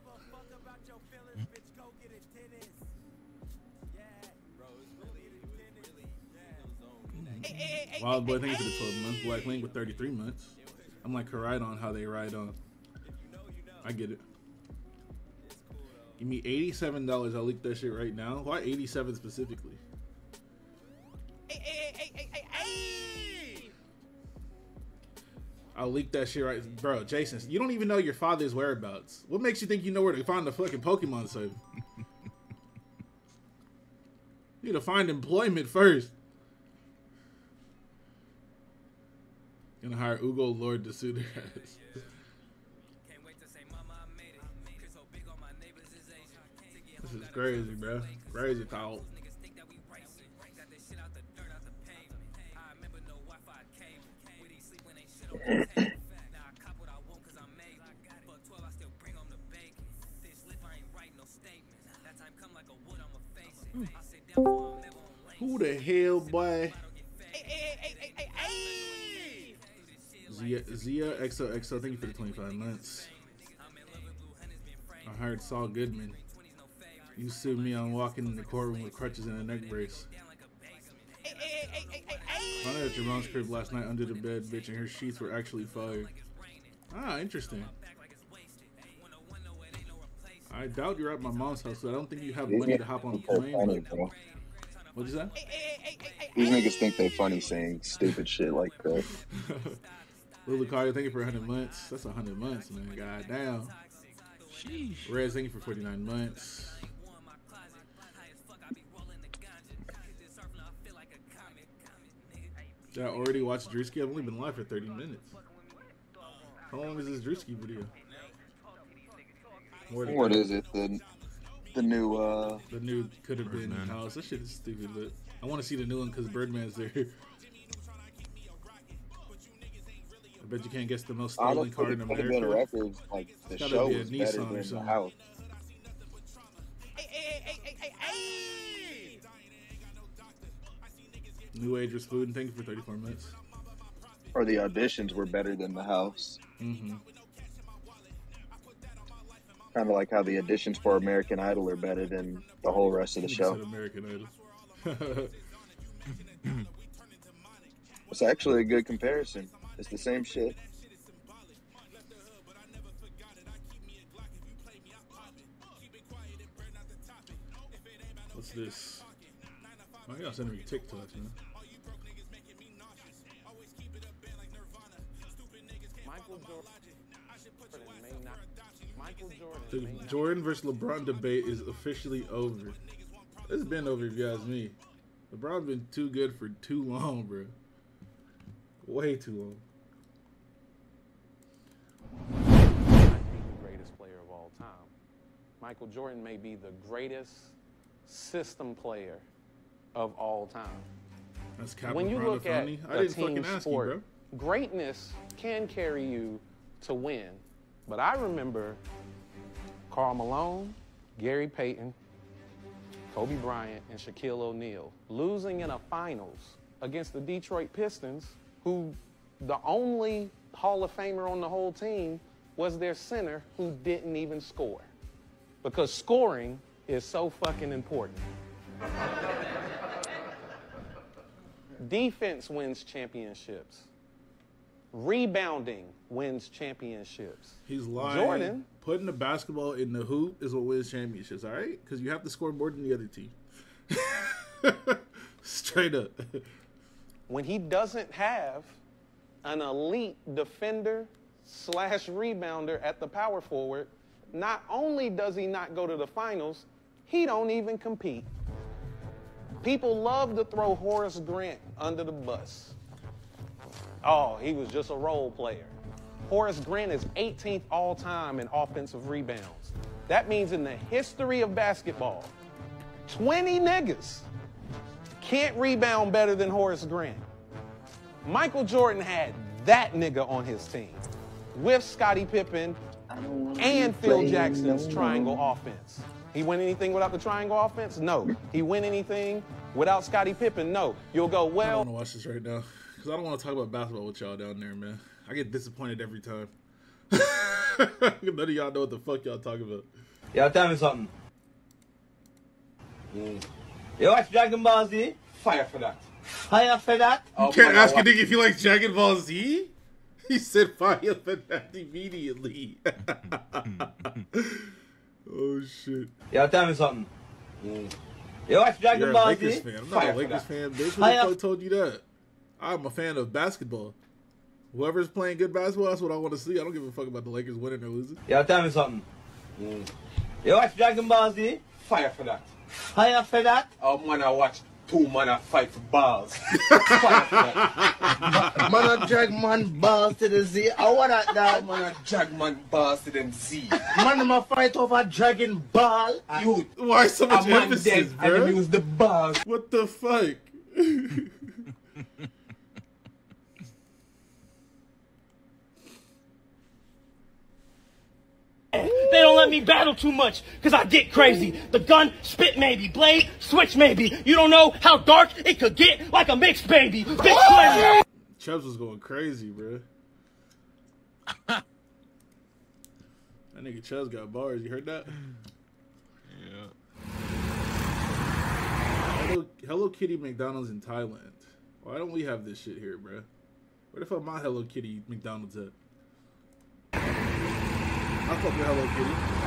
Wild Boy, thank you for the 12 months. Black Link with 33 months. I'm like Ride On how they ride on. I get it. Give me $87. I'll leak that shit right now. Why 87 specifically? I'll leak that shit right, bro. Jason, you don't even know your father's whereabouts. What makes you think you know where to find the fucking Pokemon server? You need to find employment first. Gonna hire Ugo Lord to sue their ass. This is crazy, bro. Crazy thought. Who the hell, boy? Zia XOXO, thank you for the 25 months. I hired Saul Goodman. You sued me on walking in the courtroom with crutches and a neck brace. I found out at your mom's crib last night under the bed, bitch, and her sheets were actually fired. Ah, interesting. I doubt you're at my mom's house, so I don't think you have money to hop on a plane. What'd you say? These niggas think they funny saying stupid shit like that. Lil Lucario, thank you for 100 months. That's 100 months, man. God damn. Sheesh. Rez, thank you for 49 months. Did I already watch Drewski? I've only been live for 30 minutes. How long is this Drewski video? What is it? The new could have been house. That shit is stupid, but I want to see the new one because Birdman's there. I bet you can't guess the most stolen car in America. Records, like the show be a is better than the house. New Age was food, and thank you for 34 minutes. Or the auditions were better than the house. Kind of like how the auditions for American Idol are better than the whole rest of the show. American Idol. It's actually a good comparison. It's the same shit. What's this? Oh, I gotta send me TikToks, man. The Jordan versus LeBron debate is officially over. It's been over if you ask me. LeBron's been too good for too long, bro. Way too long. The greatest player of all time. Michael Jordan may be the greatest system player of all time. That's Captain When you Brown look at I a didn't fucking team ask sport, you, bro. greatness can carry you to win. But I remember Karl Malone, Gary Payton, Kobe Bryant, and Shaquille O'Neal losing in a finals against the Detroit Pistons, who the only Hall of Famer on the whole team was their center, who didn't even score. Because scoring is so fucking important. Defense wins championships. Rebounding wins championships. He's lying. Jordan. Putting the basketball in the hoop is what wins championships, all right? Because you have to score more than the other team. Straight up. When he doesn't have an elite defender / rebounder at the power forward, not only does he not go to the finals, he don't even compete. People love to throw Horace Grant under the bus. Oh, he was just a role player. Horace Grant is 18th all time in offensive rebounds. That means in the history of basketball, 20 niggas can't rebound better than Horace Grant. Michael Jordan had that nigga on his team with Scottie Pippen and Phil Jackson's triangle offense. He win anything without the triangle offense? No. He win anything without Scottie Pippen? No. You'll go, I well... don't want to watch this right now because I don't want to talk about basketball with y'all down there, man. I get disappointed every time. None of y'all know what the fuck y'all talking about. Yo, tell me something. You watch Dragon Ball Z? Fire for that. Fire for that? You can't ask a nigga if he likes Dragon Ball Z? He said fire for that immediately. Oh, shit. Yo, tell me something. You watch Dragon You're Ball a Lakers Z? fan. I'm not Fire a for Lakers that. fan, bitch. Who the fuck told you that? I'm a fan of basketball. Whoever's playing good basketball, that's what I want to see. I don't give a fuck about the Lakers winning or losing. Yo, tell me something. You watch Dragon Ball Z? Fire for that. Fire for that? Oh, man, I watch two man fight for balls. Fire for that. Man, I drag man balls to the Z. I want that. Man, I drag man balls to them Z. Man, I'm a fight over Dragon Ball. You, why so much a man emphasis, dead bro? and use the balls. What the fuck? They don't let me battle too much, because I get crazy. The gun, spit maybe, blade, switch maybe. You don't know how dark it could get like a mixed baby. Big player. Chubbs was going crazy, bro. That nigga Chubbs got bars. You heard that? Yeah. Hello Kitty McDonald's in Thailand. Why don't we have this shit here, bro? Where the fuck my Hello Kitty McDonald's at? I fuck with Hello Kitty.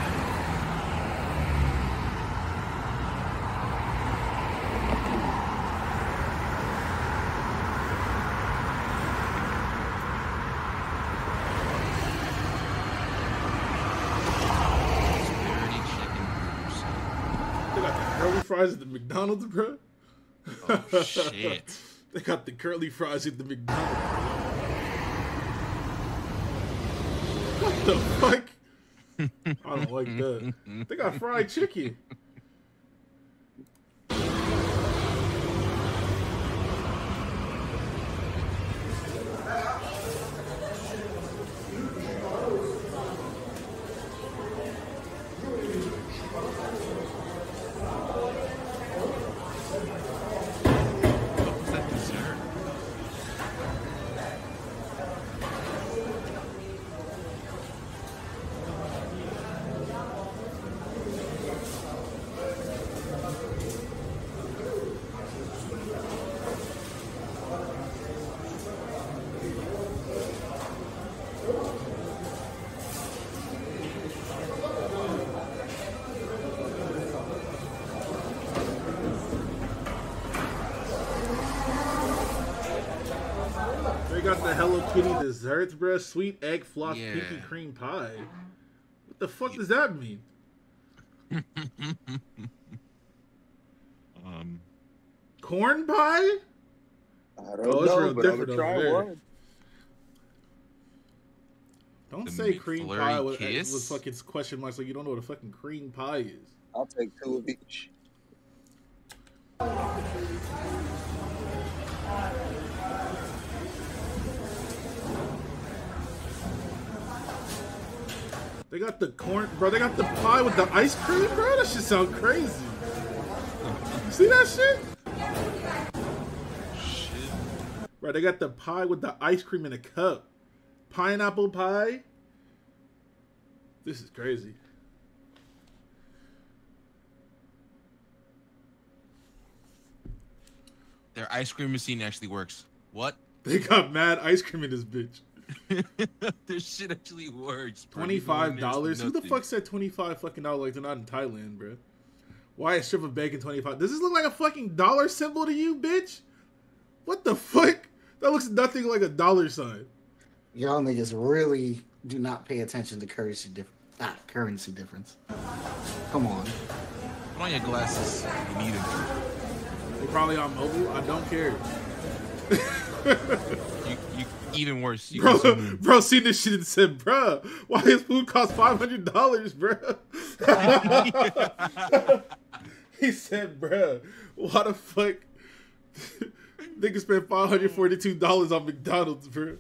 They got the curly fries at the McDonald's, bro. Oh, shit. They got the curly fries at the McDonald's. What the fuck? I don't like that. They got fried chicken. They got the Hello Kitty desserts, bro. Sweet egg floss pinky cream pie. What the fuck does that mean? Corn pie? I don't know, but I would try one. Don't say cream pie with fucking question marks like you don't know what a fucking cream pie is. I'll take 2 of each. They got the corn, bro. They got the pie with the ice cream, bro. That shit sound crazy. You see that shit? Bro, they got the pie with the ice cream in a cup. Pineapple pie. This is crazy. Their ice cream machine actually works. What? They got mad ice cream in this bitch. This shit actually works. $25? Who the fuck said $25 fucking dollars like they're not in Thailand, bro? Why a strip of bacon 25? Does this look like a fucking dollar symbol to you, bitch? What the fuck? That looks nothing like a dollar sign. Y'all niggas really do not pay attention to currency difference. Come on. Put on your glasses. You need them. They're probably on mobile. I don't care. you even worse. You bro, seen this shit and said, "Bruh, why his food cost $500, bruh?" He said, "Bruh, why the fuck niggas spent $542 on McDonald's, bruh?"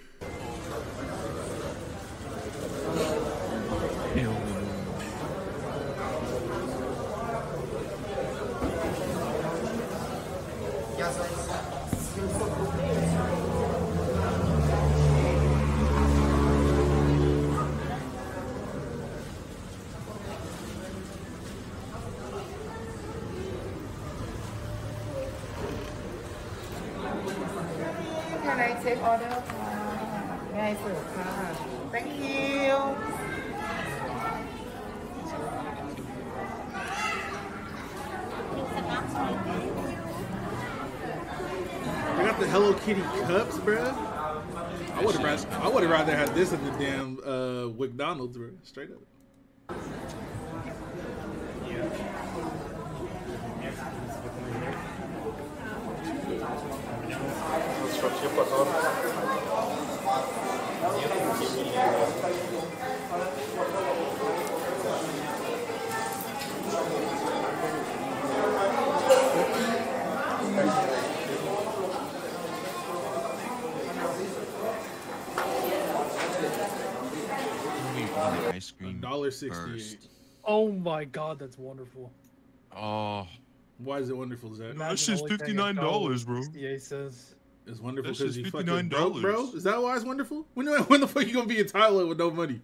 Can I take order? Yes, sir. Thank you. They got the Hello Kitty cups, bruh. I would have rather had this in the damn McDonald's, bruh. Straight up. Ice cream. $1.68. Oh my god, that's wonderful. Oh. Why is it wonderful, Zach? That's just $59, bro. 68 cents. It's wonderful That's because just you fucking broke, $59. bro? Is that why it's wonderful? When the fuck you gonna be in Thailand with no money?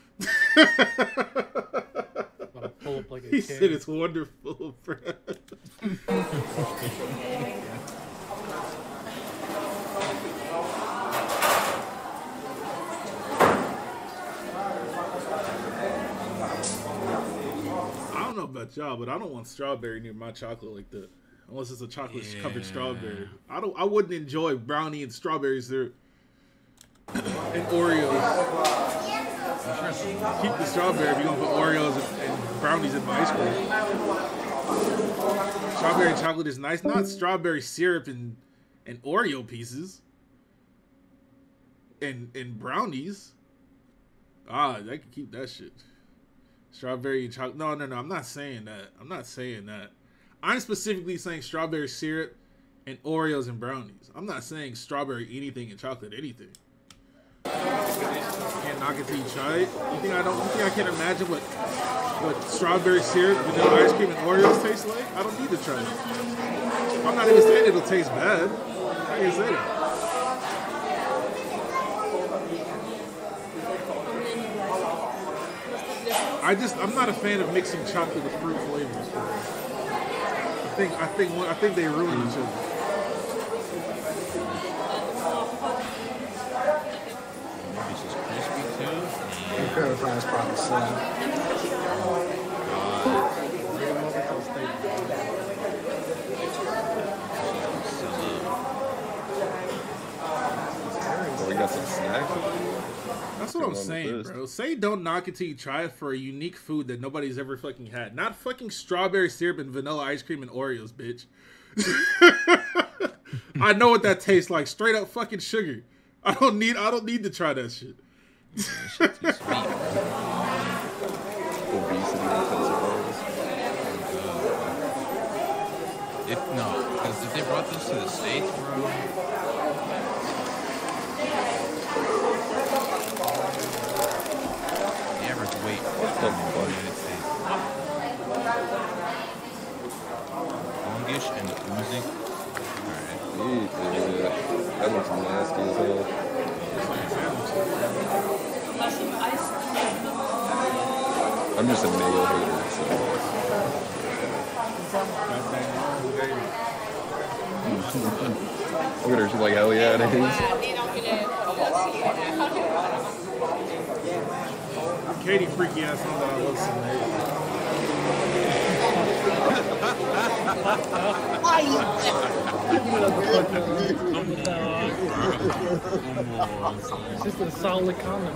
Pull up like a He kid. said it's wonderful, bro. I don't know about y'all, but I don't want strawberry near my chocolate like that. Unless it's a chocolate covered strawberry. I wouldn't enjoy brownie and strawberry syrup and Oreos. Keep the strawberry if you're gonna put Oreos and brownies in my ice cream. Strawberry chocolate is nice, not strawberry syrup and Oreo pieces. And brownies. I can keep that shit. Strawberry and chocolate. No, I'm not saying that. I'm specifically saying strawberry syrup and Oreos and brownies. I'm not saying strawberry anything and chocolate anything. Can't knock it till you try it. You think I can't imagine what strawberry syrup, vanilla ice cream, and Oreos taste like? I don't need to try it. I'm not even saying it'll taste bad. I can say that. I'm not a fan of mixing chocolate with fruit flavors. I think they ruin each other. This is crispy too. The curly fry is probably slow. That's what I'm saying, bro. Say don't knock it till you try it for a unique food that nobody's ever fucking had. Not fucking strawberry syrup and vanilla ice cream and Oreos, bitch. I know what that tastes like. Straight up fucking sugar. I don't need to try that shit. Shit too sweet. Obesity intensive rolls. Because if they brought this to the States, bro. The average weight in the United States. Longish and oozing. Alright. That looks nasty as hell. I'm just a mayo hater, so. Look at her, she's like, hell yeah, it is. Katie freaky ass on that I love some It's just a solid comment.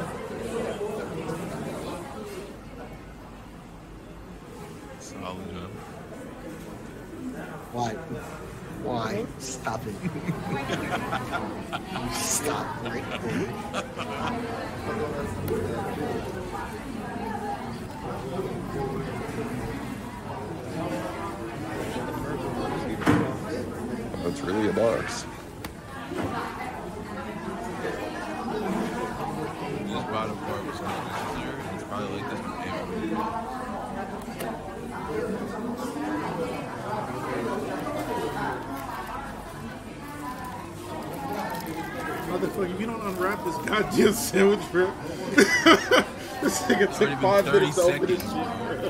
Solid job. Why? Stop it. Stop right there. That's really a box. This bottom part was not necessary. It's probably like this one. Motherfucker, you don't unwrap this goddamn sandwich, bro. This nigga took 5 minutes to open this shit.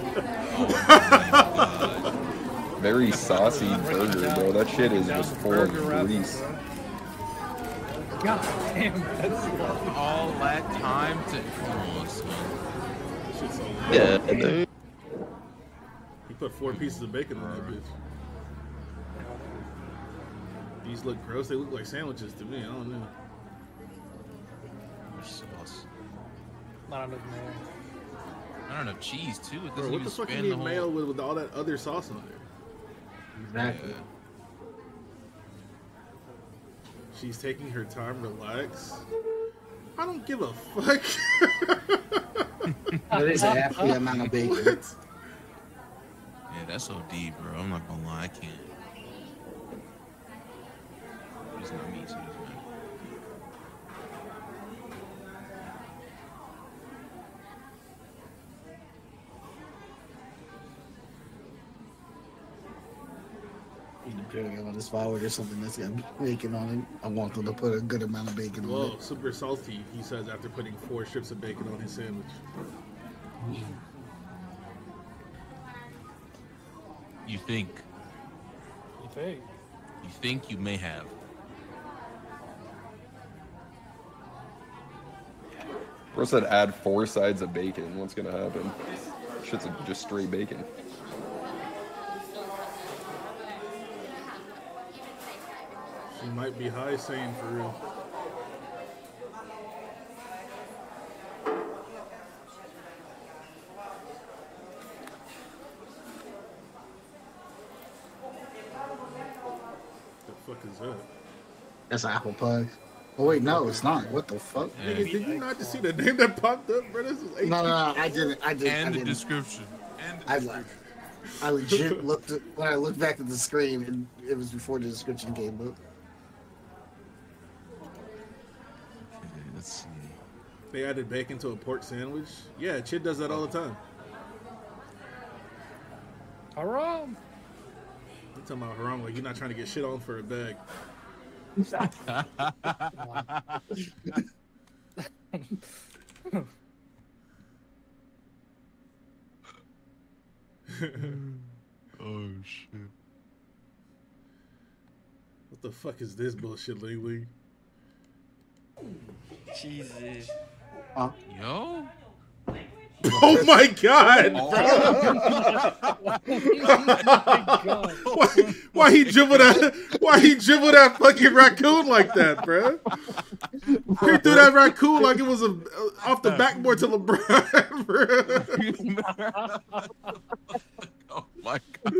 Very saucy burger, bro. That shit is just full of grease. God damn, that's all that time to. Yeah, dude. He put 4 pieces of bacon on that bitch. These look gross. They look like sandwiches to me. I don't know. Sauce. Not enough mayo. Not enough cheese too. It Bro, doesn't what even the fuck you span the need whole. mayo with all that other sauce on there? Exactly. Yeah. She's taking her time. Relax. I don't give a fuck. That is half the amount of bacon. Yeah, that's so deep, bro. I'm not gonna lie, I can't. It's not me, so it's not. On this flour, there's something that's got bacon on it. I want them to put a good amount of bacon on Whoa, it. super salty, he says after putting 4 strips of bacon on his sandwich. You think? You think? You think you may have? Bro said add 4 sides of bacon. What's gonna happen? Shit's just straight bacon. She might be high saying for real. The fuck is that? That's apple pie. Oh wait, no, it's not. What the fuck? Nigga, did you not just see the name that popped up, bro? This is 18. No, I didn't. And the didn't. description. I legit looked at, when I looked back at the screen, and it was before the description came up. Let's see. They added bacon to a pork sandwich. Yeah, Chid does that all the time. Haram. You talking about haram like you're not trying to get shit on for a bag. Oh shit. What the fuck is this bullshit, Ling Ling? Jesus. Yo. Oh my god, bro! Why he dribble that? Why he dribble that fucking raccoon like that, bro? He threw that raccoon like it was off the backboard to LeBron, bro. Oh my god.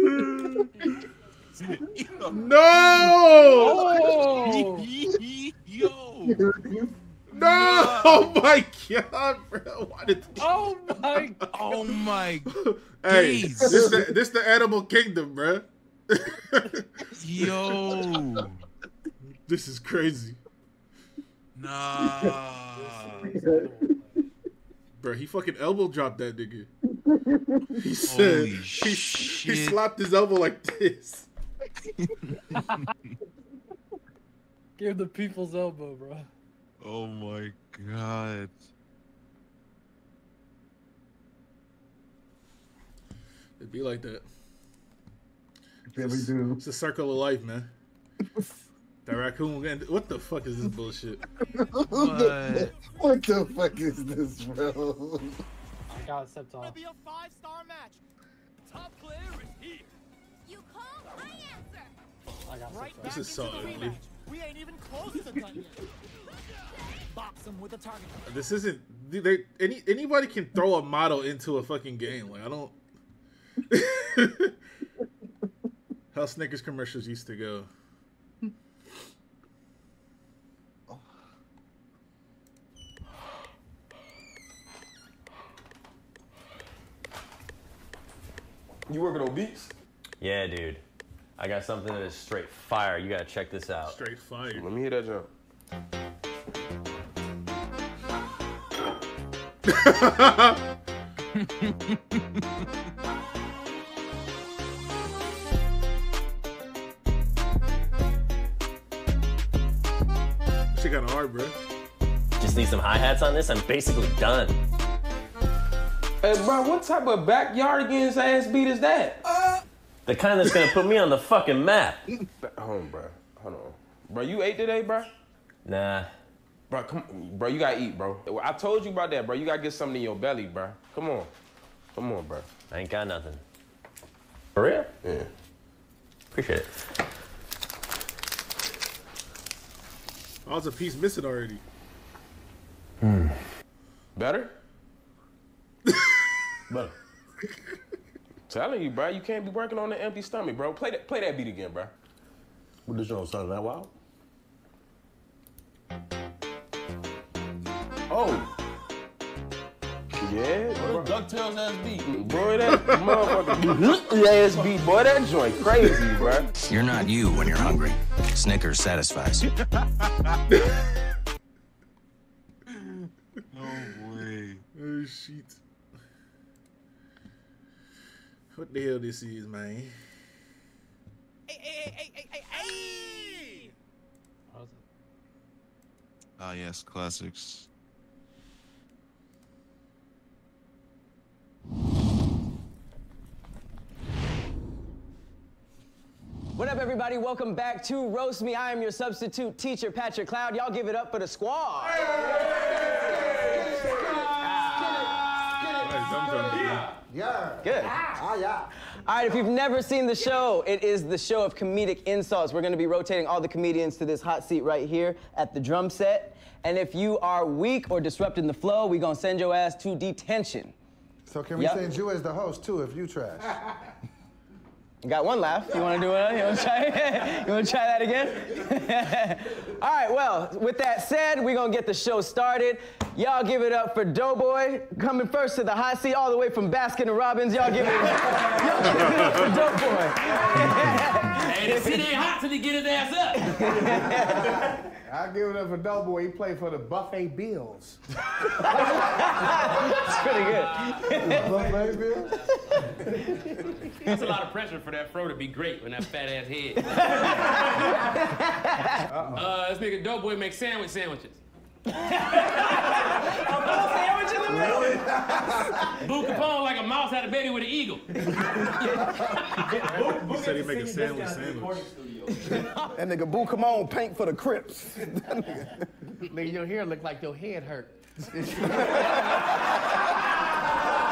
No! Oh. Yo! No! Oh my god, bro! Why did? Oh my! Oh my! Hey, this the animal kingdom, bro. Yo! This is crazy. Nah. Bro, he fucking elbow dropped that nigga. He said he slapped his elbow like this. Give the people's elbow, bro. Oh my god. It'd be like that. Yeah, we do. It's a circle of life, man. That raccoon, what the fuck is this bullshit? What the fuck is this, bro? I got stepped off. Be a 5-star match. Top player is here. You call, I answer. I got Right This is so ugly. We ain't even close to done yet. Box him with a target. This isn't. Anybody can throw a model into a fucking game. Like I don't. How Snickers commercials used to go. You working on beats? Yeah, dude. I got something that is straight fire. You gotta check this out. Straight fire. Let me hear that jump. Shit kinda hard, bro. Just need some hi-hats on this. I'm basically done. Hey, bro, what type of backyardigans ass beat is that? The kind that's gonna put me on the fucking map. Hold on, bro. Hold on. Bro, you ate today, bro? Nah. Bro, come bro, you gotta eat, bro. I told you about that, bro. You gotta get something in your belly, bro. Come on. Come on, bro. I ain't got nothing. For real? Yeah. Appreciate it. Oh, there's a piece missing already. Better? Better. Telling you, bro, you can't be working on an empty stomach, bro. Play that beat again, bro. What this on Saturday Night Wild? Oh. Yeah, bro. DuckTales ass beat. Boy, that motherfucker ass beat, boy, that joint crazy, bro. You're not you when you're hungry. Snickers satisfies you. No way. Oh shit. What the hell this is, man? Hey! Ah, yes, classics. What up, everybody? Welcome back to Roast Me. I am your substitute teacher, Patrick Cloud. Y'all give it up for the squad. Yeah. Good. Yeah. All right, if you've never seen the show, it is the show of comedic insults. We're going to be rotating all the comedians to this hot seat right here at the drum set. And if you are weak or disrupting the flow, we're going to send your ass to detention. So can we send you as the host, too, if you trash? You got one laugh. You want to do it? You want to try? You want to try that again? All right. Well, with that said, we're gonna get the show started. Y'all give it up for Doughboy coming first to the hot seat, all the way from Baskin & Robbins. Y'all give it up for Doughboy. Hey, the city ain't hot till he get his ass up. I give it up for Doughboy. He played for the Buffet Bills. That's pretty good. Buffet Bills. That's a lot of pressure for that fro to be great when that fat ass head. This nigga Doughboy makes sandwiches. Really? Boo Capone like a mouse had a baby with an eagle. He said he make a sandwich. That nigga Boo, come on, paint for the Crips. Nigga, your hair look like your head hurt.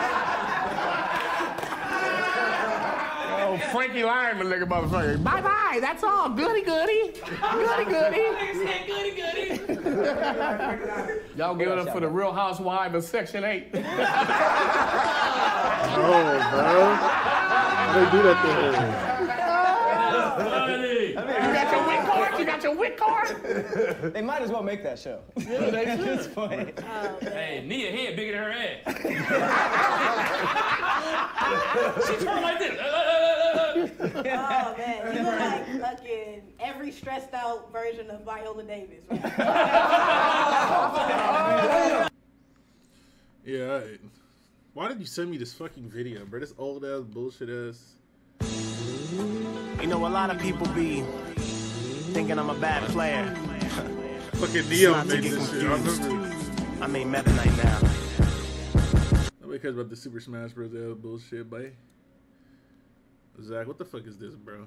Oh, Frankie Lyman looking motherfucker. Bye-bye. Hi, that's all. Goody, goody. Goody, goody. Goody, goody. Y'all give it up for the Real Housewives of Section 8. Oh, bro. They do that to her. You got your wit card? You got your wit card? They might as well make that show. Yeah, they At should. this point. Hey, Nia head bigger than her ass. She turned like this. Oh man, you look like fucking every stressed out version of Viola Davis. Yeah. Right. Why did you send me this fucking video, bro? This old ass bullshit ass. You know, a lot of people be thinking I'm a bad player. Fucking Neo Not to made get this shit. I confused. remember. I made Meta Knight now. Nobody cares about the Super Smash Bros. Ass bullshit, boy. Zach, what the fuck is this, bro?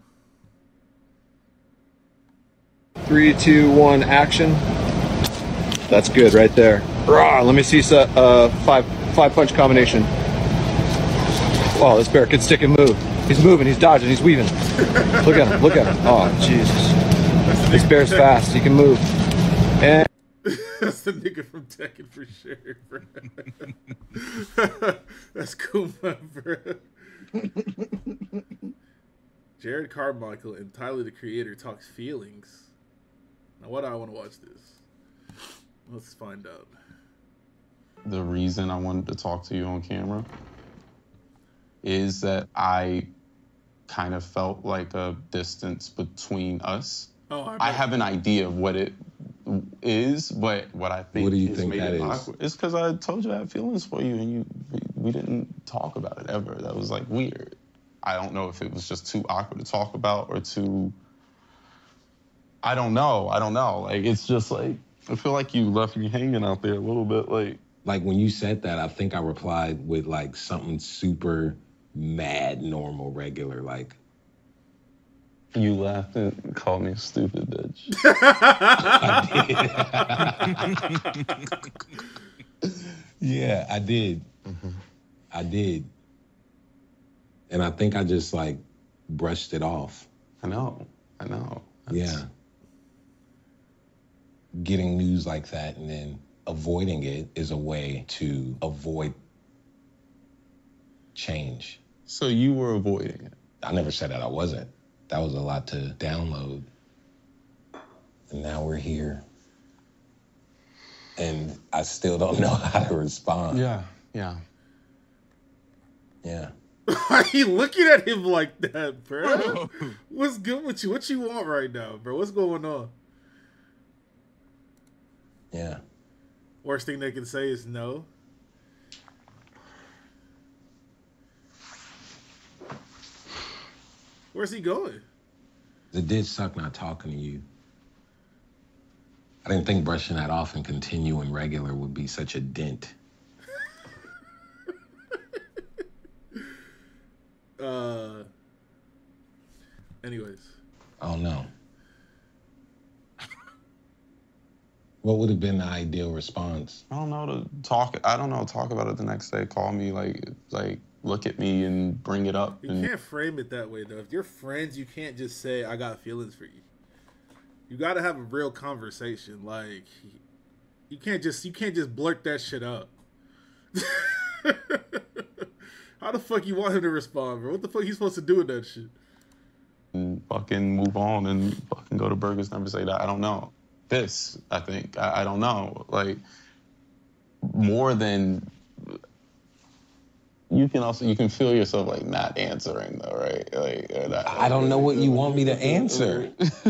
3, 2, 1, action. That's good right there. Rah, let me see five punch combination. Oh, this bear can stick and move. He's moving, he's dodging, he's weaving. Look at him, look at him. Oh, Jesus. This bear's fast, he can move. And That's the nigga from Tekken for sure, bro. That's Kuma, bro. Jared Carmichael and Tyler the Creator talks feelings. Now, why do I want to watch this? Let's find out. The reason I wanted to talk to you on camera is that I kind of felt like a distance between us. Oh, I have an idea of what it is, but what I think What do you has think made that it is? awkward. It's because I told you I have feelings for you, and we didn't talk about it ever. That was like weird. I don't know if it was just too awkward to talk about or too. I don't know. Like it's just like I feel like you left me hanging out there a little bit. Like when you said that, I think I replied with like something super mad, normal, regular, like. You laughed and called me a stupid bitch. Yeah, I did. I did. And I think I just like brushed it off. I know. Yeah. Getting news like that and then avoiding it is a way to avoid change. So you were avoiding it? I never said that I wasn't. That was a lot to download. And now we're here. And I still don't know how to respond. Yeah. Yeah. Why are you looking at him like that, bro? What's good with you? What you want right now, bro? What's going on? Yeah. Worst thing they can say is no. Where's he going? It did suck not talking to you. I didn't think brushing that off and continuing regular would be such a dent. Anyways. I don't know. What would have been the ideal response? I don't know, talk about it the next day. Call me, like look at me and bring it up. You can't frame it that way, though. If you're friends, you can't just say, I got feelings for you. You got to have a real conversation. Like, you can't just blurt that shit up. How the fuck you want him to respond, bro? What the fuck you supposed to do with that shit? And fucking move on and fucking go to Burgers, never say that. I don't know. This, I think. I don't know. Like, more than... You can feel yourself like not answering though, right? Like I don't know what you want me to answer.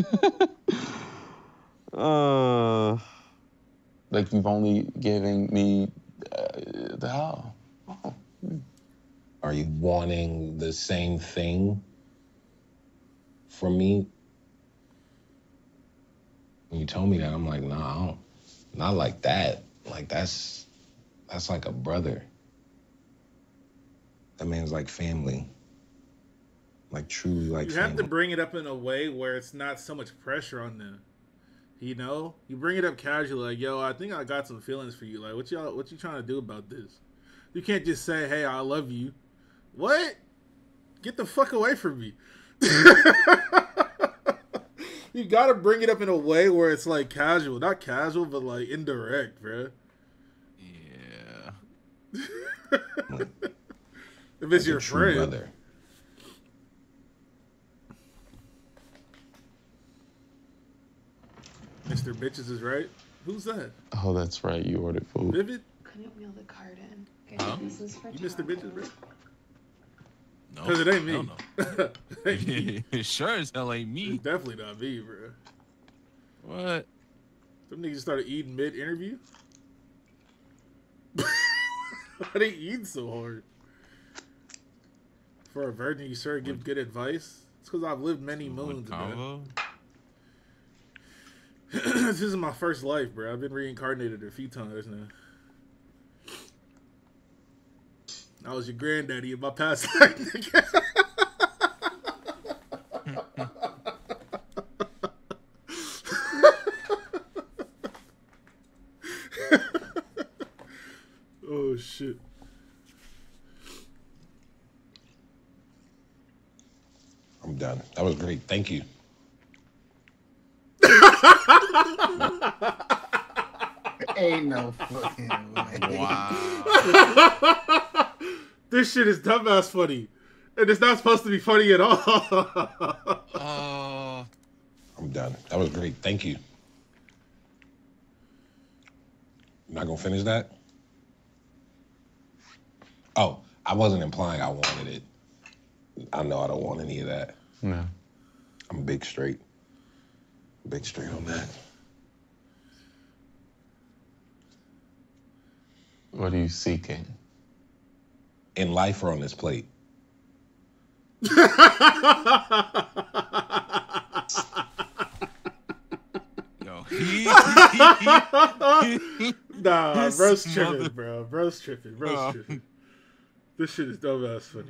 Like you've only given me the how. Oh. Are you wanting the same thing from me? When you told me that, I'm like, nah, I don't, not like that. Like that's like a brother. That man's like family. Like truly like You family. have to bring it up in a way where it's not so much pressure on them. You know? You bring it up casually, like, yo, I think I got some feelings for you. Like, what you trying to do about this? You can't just say, hey, I love you. What? Get the fuck away from me. You gotta bring it up in a way where it's like casual, not casual, but like indirect, bro. Yeah. If it's Like a your true friend. brother. Mr. Bitches is right. Who's that? Oh, that's right. You ordered food. Vivid? Couldn't wheel the cart in. Huh? This is for You Mr. Bitches, right? No. Because it ain't me. Hell no. Ain't me. It sure as hell ain't me. It's definitely not me, bro. What? Some niggas started eating mid-interview. Why they eating so hard? For a virgin, you sure give good advice? It's because I've lived many moons, bro. This is my first life, bro. I've been reincarnated a few times now. I was your granddaddy in my past life. Oh shit. I'm done. That was great. Thank you. Ain't no fucking way. Wow. This shit is dumbass funny. And it's not supposed to be funny at all. I'm done. That was great. Thank you. You're not gonna finish that? Oh, I wasn't implying I wanted it. I know I don't want any of that. No. I'm big straight. Big straight on that. What are you seeking? In life or on this plate? Yo, nah, This bro's tripping, mother- bro. Bro's tripping. Bro's tripping. This shit is dumbass funny.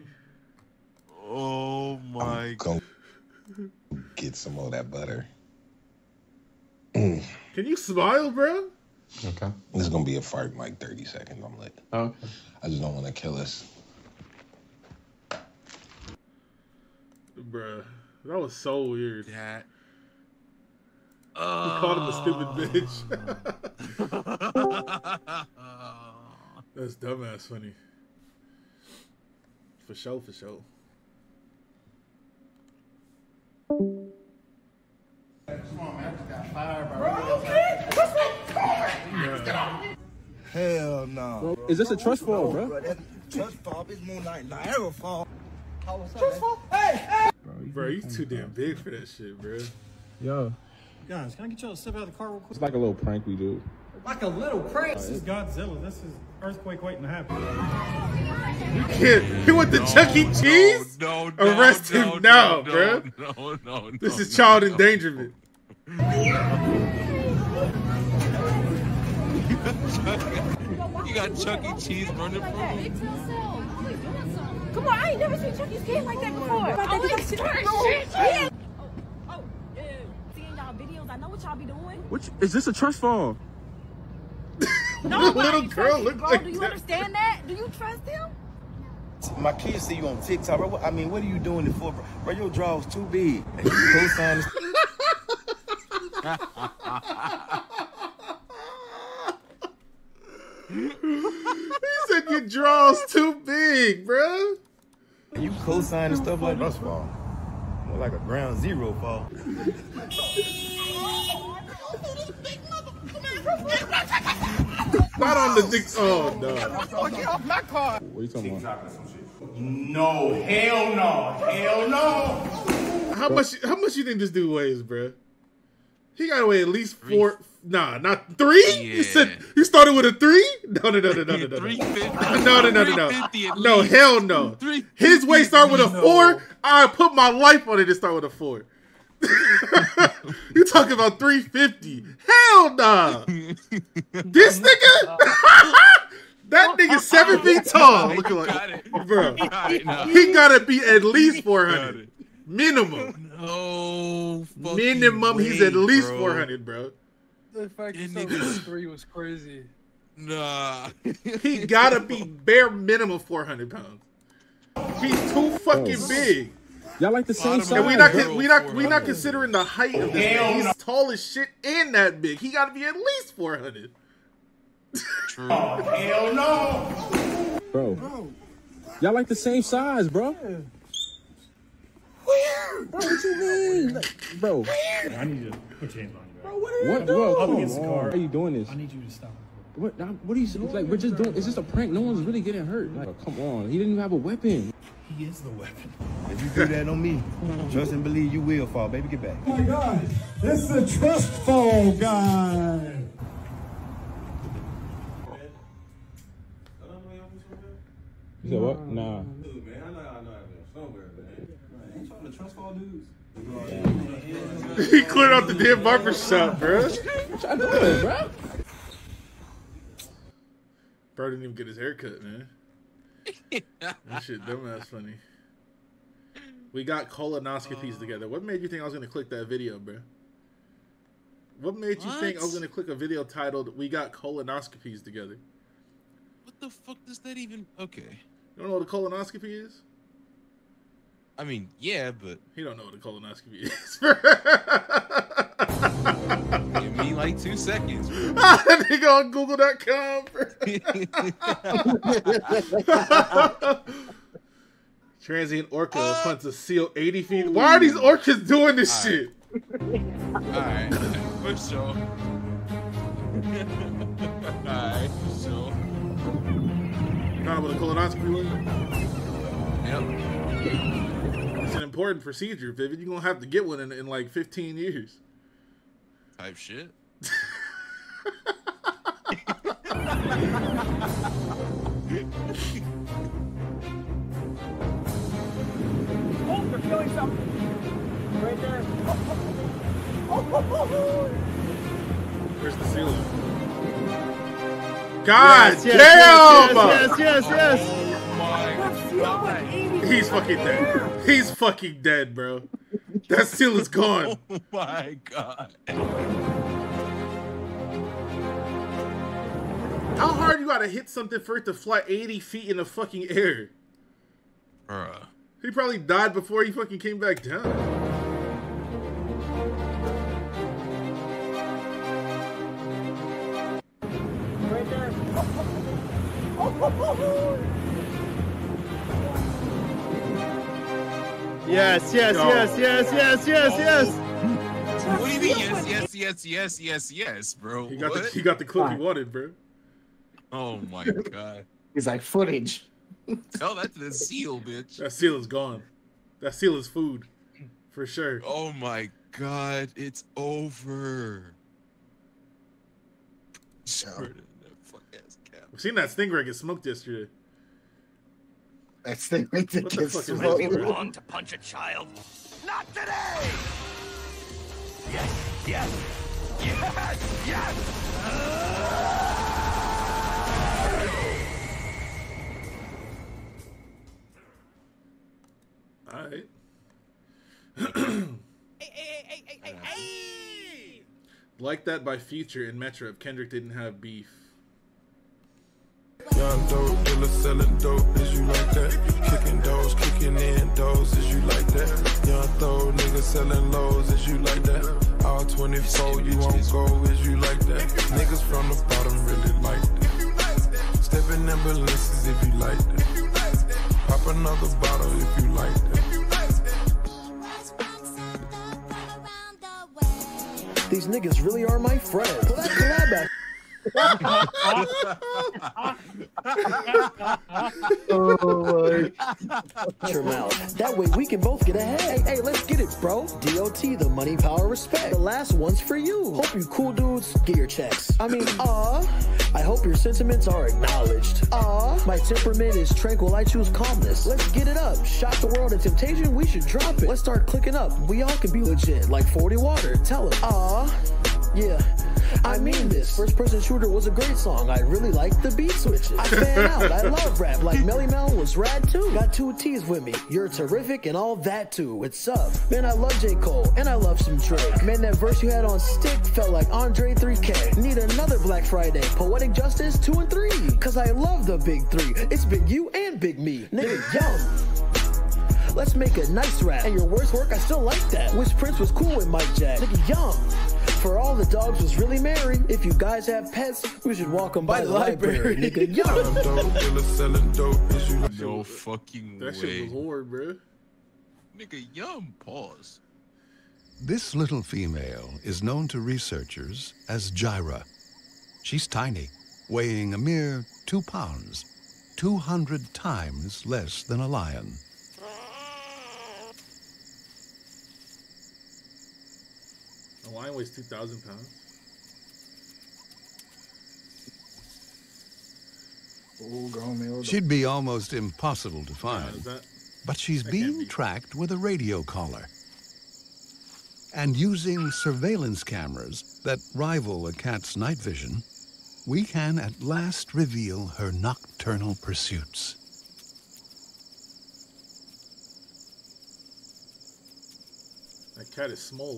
Oh my God. Get some of that butter. Can you smile, bro? Okay. This is gonna be a fart in like 30 seconds. I'm lit. Okay. I just don't want to kill us. Bruh, that was so weird. That. He called him a stupid bitch. That's dumbass funny. For sure, for sure. Hell no. Is this a trust fall, bro? Trust fall. It's more like Niagara Fall. Trust fall? Hey! Bro, you too damn big for that shit, bro. Yo. Guys, can I get y'all to step out of the car real quick? It's like a little prank we do. Like a little prank? This is Godzilla. This is earthquake waiting to happen. Kid, he went to Chuck E. Cheese? No, Arrest him now, bro. No. This is child endangerment. You got Chuck E. Cheese running from him? Come on, I ain't never seen Chuck E. Cheese like that before. shit. Seeing y'all videos, I know what y'all be doing. Which is this a trust fall? No, little girl look bro, like do you that. understand that? Do you trust him? My kids see you on TikTok, bro. I mean, what are you doing it for, bro? Bro, your draw's too big. And you co-sign this. He said your draw's too big, bro. You co-sign and stuff like that. Fall. More like a ground zero fall. Not on the dick. Oh, no. Get off my car. What are you talking about? No, hell no. Hell no. How much you think this dude weighs, bro? He gotta weigh at least 4. Nah, not 3? Yeah. You said you started with a 3? No. No, hell no. His weight start with a 4. I put my life on it to start with a 4. You talking about 350? Hell nah. This nigga, that nigga 7 feet tall. Looking like, bro, he gotta be at least 400 minimum. No, Minimum, he's at least 400, bro. The fact that nigga's 3 was crazy. Nah. He gotta be bare minimum 400 pounds. He's too fucking big. Y'all like the same size. And we not considering the height of this man. He's tall as shit and that big. He got to be at least 400. True. Oh, hell no. Bro. Y'all like the same size, bro. Where? Bro, what you mean? Like, bro. I need you to put your hands on you, bro. What? Bro, Up against the car. why are you doing this? I need you to stop. What are you like? We're just doing. It's just a prank. No one's really getting hurt. Like, come on. He didn't even have a weapon. He is the weapon. If you do that on me, trust and believe you will fall. Baby, get back. Oh my God. This is a trust fall guy. You said what? Nah. Dude, man, I know somewhere, man. I ain't trying to trust all dudes. He cleared out the damn barber shop, bro. What y'all doing, bro? Bro didn't even get his hair cut, man. That shit dumbass funny. We got colonoscopies together. What made you think I was gonna click that video, bro? What made you think I was gonna click a video titled "We got colonoscopies together"? What the fuck does that even? Okay. You don't know what a colonoscopy is? I mean, yeah, but he don't know what a colonoscopy is. Give me like 2 seconds. Nigga on Google.com. Transient orca hunts a seal 80 feet. Why are these orcas doing this shit? Alright, for sure. Alright, for sure. You know what a colonoscopy is? Yep. It's an important procedure, Vivid. You're gonna have to get one in like 15 years. Type shit. Oh, we're feeling something. Right there. Where's the ceiling? God damn! Yes. Oh my God. He's fucking dead. He's fucking dead, bro. That seal is gone. Oh my God. How hard you gotta hit something for it to fly 80 feet in the fucking air? Bruh. He probably died before he fucking came back down. Right there. Yes. What do you mean? Yes, bro. He got the clip he wanted, bro. Oh my God. He's like footage. Tell that to the seal, bitch. That seal is gone. That seal is food. For sure. Oh my God, it's over. We've seen that stingray get smoked yesterday. That stingray did What the get fuck is smoked. this, bro? Wrong to punch a child. Not today. Yes. Alright. Like That by Future and Metro if Kendrick didn't have beef. Young dope dealer selling dope, is you like that? Kicking doors, kicking in doors, is you like that? Young throw niggas selling lows, is you like that? All 24, you won't go, is you like that? Niggas from the bottom really like that. Stepping in balances if you like that. Pop another bottle if you like that. These niggas really are my friends. Well, that collab back. Your mouth. That way we can both get ahead. Hey, let's get it, bro. DOT, the money, power, respect. The last one's for you. Hope you cool dudes get your checks. I mean, I hope your sentiments are acknowledged. My temperament is tranquil. I choose calmness. Let's get it up. Shock the world of temptation. We should drop it. Let's start clicking up. We all can be legit, like 40 Water. Tell them. Yeah. I mean this. First person shooter was a great song. I really like the beat switches. I fan out. I love rap. Like Melly Mel was rad too. Got 2 T's with me. You're terrific and all that too. What's up? Man, I love J. Cole and I love some Drake. Man, that verse you had on Stick felt like Andre 3K. Need another Black Friday. Poetic Justice 2 and 3. Cause I love the big 3. It's Big U and Big Me. Nigga, yum. Let's make a nice rap. And your worst work, I still like that. Which Prince was cool with Mike Jack? Nigga, yum. For all the dogs was really merry. If you guys have pets, we should walk them by the library. Nigga, yum. No fucking way. That shit was hard, bro. Nigga, yum. Pause. This little female is known to researchers as Gyra. She's tiny, weighing a mere 2 pounds, 200 times less than a lion. A lion weighs 2,000 pounds. She'd be almost impossible to find, but she's being tracked with a radio collar. And using surveillance cameras that rival a cat's night vision, we can at last reveal her nocturnal pursuits. That cat is small.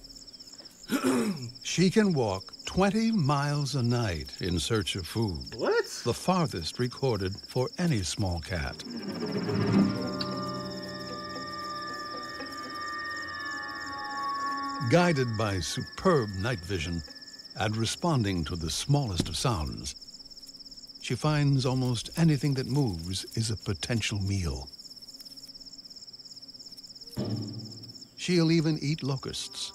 She can walk 20 miles a night in search of food. What? The farthest recorded for any small cat. Guided by superb night vision and responding to the smallest of sounds, she finds almost anything that moves is a potential meal. She'll even eat locusts.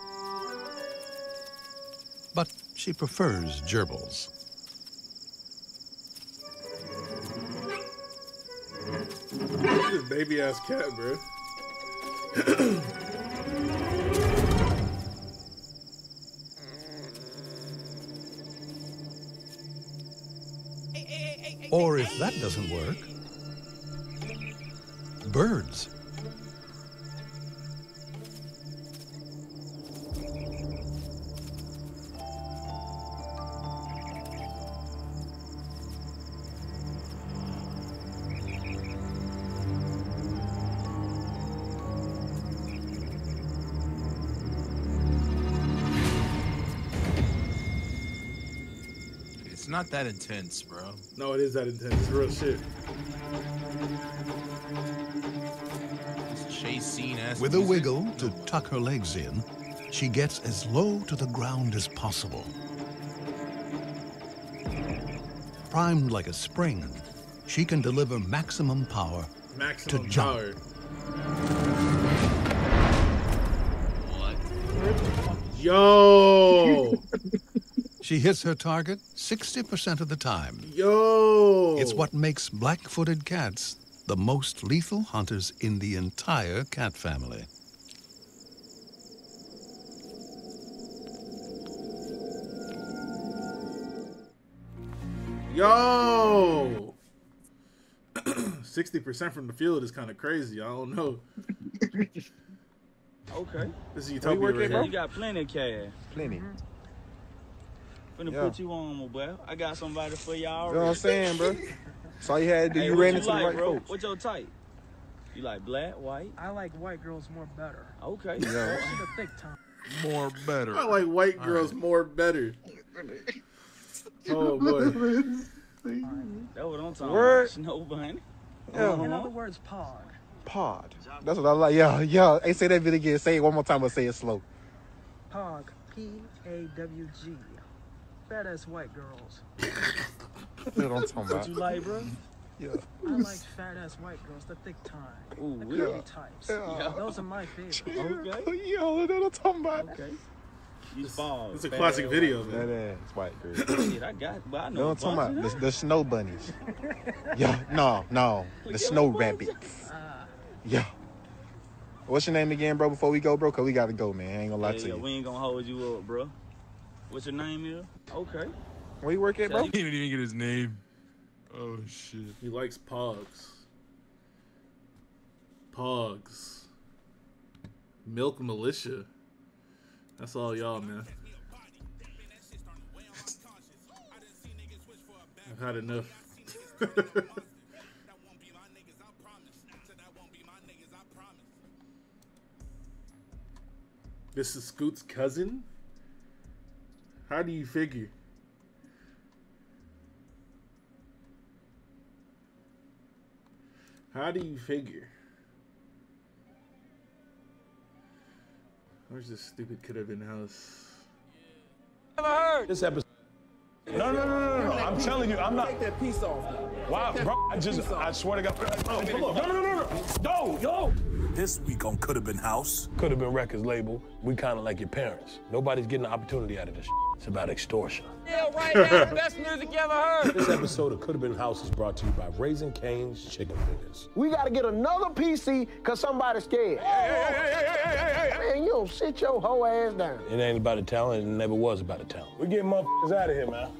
But she prefers gerbils. This baby ass cat, bro. Or if that doesn't work, birds. It's not that intense, bro. No, it is that intense. It's real shit. This chase scene ass With a music. wiggle to tuck her legs in, she gets as low to the ground as possible. Primed like a spring, she can deliver maximum power Maximum to jump. power. Yo! She hits her target 60% of the time. Yo! It's what makes black-footed cats the most lethal hunters in the entire cat family. Yo! 60% from the field is kind of crazy. I don't know. Okay. This is Where Utopia you working, right bro? here. You got plenty of cash. Plenty. Finna Yeah. put you on, my boy. I got somebody for y'all. You know what I'm saying, bro? That's all you had to do. Hey, You what ran into like, the right bro? folks. What's your type? You like black, white? I like white girls more better. Okay. Yeah. Especially the thick time. More better. I like white girls more better. Oh boy. That's what I'm talking Word. about. Snow bunny. Yeah. In other words, pog. Pod. That's what I like. Yeah, yeah. Hey, say that video again. Say it one more time, but say it slow. Pog. P-A-W-G. Fat ass white girls. That's what I'm talking What about. you like, bro? Yeah. I like fat ass white girls, the thick time. Ooh, the yeah. curvy types. Yeah. Those are my favorites. Okay. Yo, that's what I'm talking about. Okay. You fall. It's a classic video, man. That ass white girl. Shit, I got, but I You know. know what I'm talking bunch about? of The snow bunnies. Yeah, no. The snow rabbits. Yeah. What's your name again, bro, before we go, bro? Because we got to go, man. I ain't going to lie Yeah, to you. we ain't gonna hold you up, bro. What's your name is? Okay. Where you work at, bro? He didn't even get his name. Oh shit. He likes pogs. Pogs. Milk Militia. That's all y'all, man. I've had enough. This is Scoot's cousin? How do you figure? How do you figure? Where's this stupid could have been house? Never heard. This episode. No. I'm telling you, I'm not. Take that piece off. Wow, bro. I swear to God. Oh, come on. No, yo. This week on Could Have Been House. Could Have Been Records label. We kind of like your parents. Nobody's getting an opportunity out of this. It's about extortion. Yeah, right now, the best music you ever heard. This episode of Could Have Been House is brought to you by Raising Cane's Chicken Fingers. We gotta get another PC because somebody's scared. Hey. Man, you don't sit your whole ass down. It ain't about the talent. It never was about the talent. We getting motherfuckers out of here, man.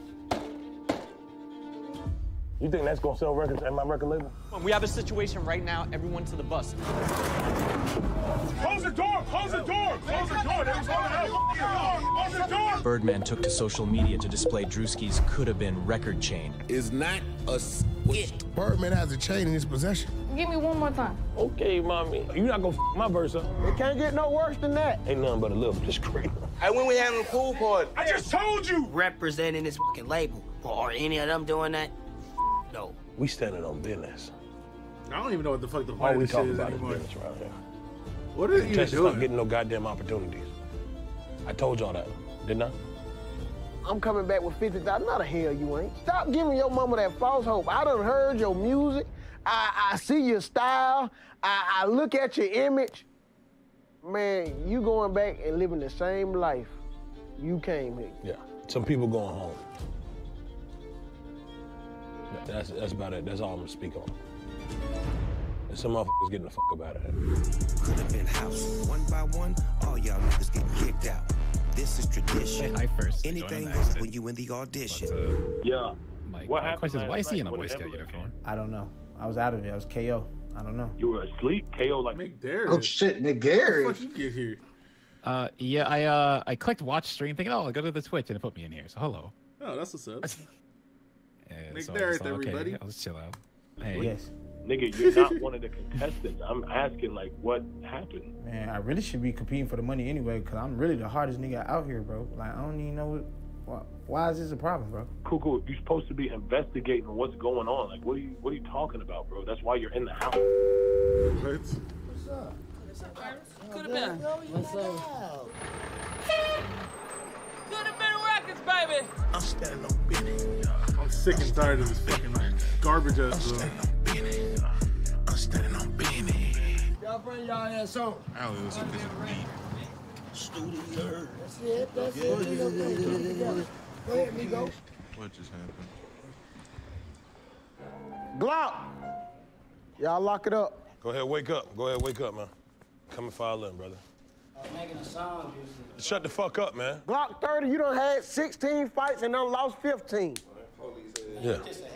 You think that's gonna sell records at my record label? We have a situation right now. Everyone to the bus. Close the door! Close the door! Close the door! Close the door! Birdman took to social media to display Drewski's Could Have Been record chain. It's not a skit. Birdman has a chain in his possession. Give me one more time. Okay, mommy. You're not gonna f my verse up. It can't get no worse than that. Ain't nothing but a little discreet. And when we having a pool party. I just told you! Representing this fucking label. Or any of them doing that. No. We standing on business. I don't even know what the fuck the All point we of this talking shit is about anymore. is business right here. What are you Texas doing? not getting no goddamn opportunities. I told y'all that, didn't I? I'm coming back with 50,000. Not a hell you ain't. Stop giving your mama that false hope. I done heard your music. I see your style. I look at your image. Man, you going back and living the same life you came here. Yeah. Some people going home. That's about it. That's all I'm gonna speak on. And some motherfuckers getting the fuck up out of here. Could have been house. One by one, all y'all niggas getting kicked out. This is tradition. Hey, first. Anything goes when you in the audition. Yeah. What happened? Why is he in a Boy Scout uniform? I don't know. I was out of it. I was KO. I don't know. You were asleep? KO like McDarius. Oh shit, McGarry. How the fuck you get here? Yeah, I clicked watch stream thinking, oh, I'll go to the Twitch and it put me in here. So hello. Oh, that's what's up. McDarius, everybody. I'll just chill out. Hey. Yes. Nigga, you're not one of the contestants. I'm asking, like, what happened? Man, I really should be competing for the money anyway, because I'm really the hardest nigga out here, bro. Like, I don't even know why is this a problem, bro? Cool. You're supposed to be investigating what's going on. Like, what are you talking about, bro? That's why you're in the house. What? What's up? Could have been. What's up? Could have been records, baby. I'm standing on business. I'm sick and tired of this fucking garbage ass bro. I'm standing on business. Y'all bring y'all ass on. I only listen to this beat. Studio. That's it. That's it. Go ahead, Migo. What just happened? Glock. Y'all lock it up. Go ahead, wake up. Go ahead, wake up, man. Come and file in, brother. Making a song. Shut the fuck up, man. Glock 30, you done had 16 fights and done lost 15. Yeah.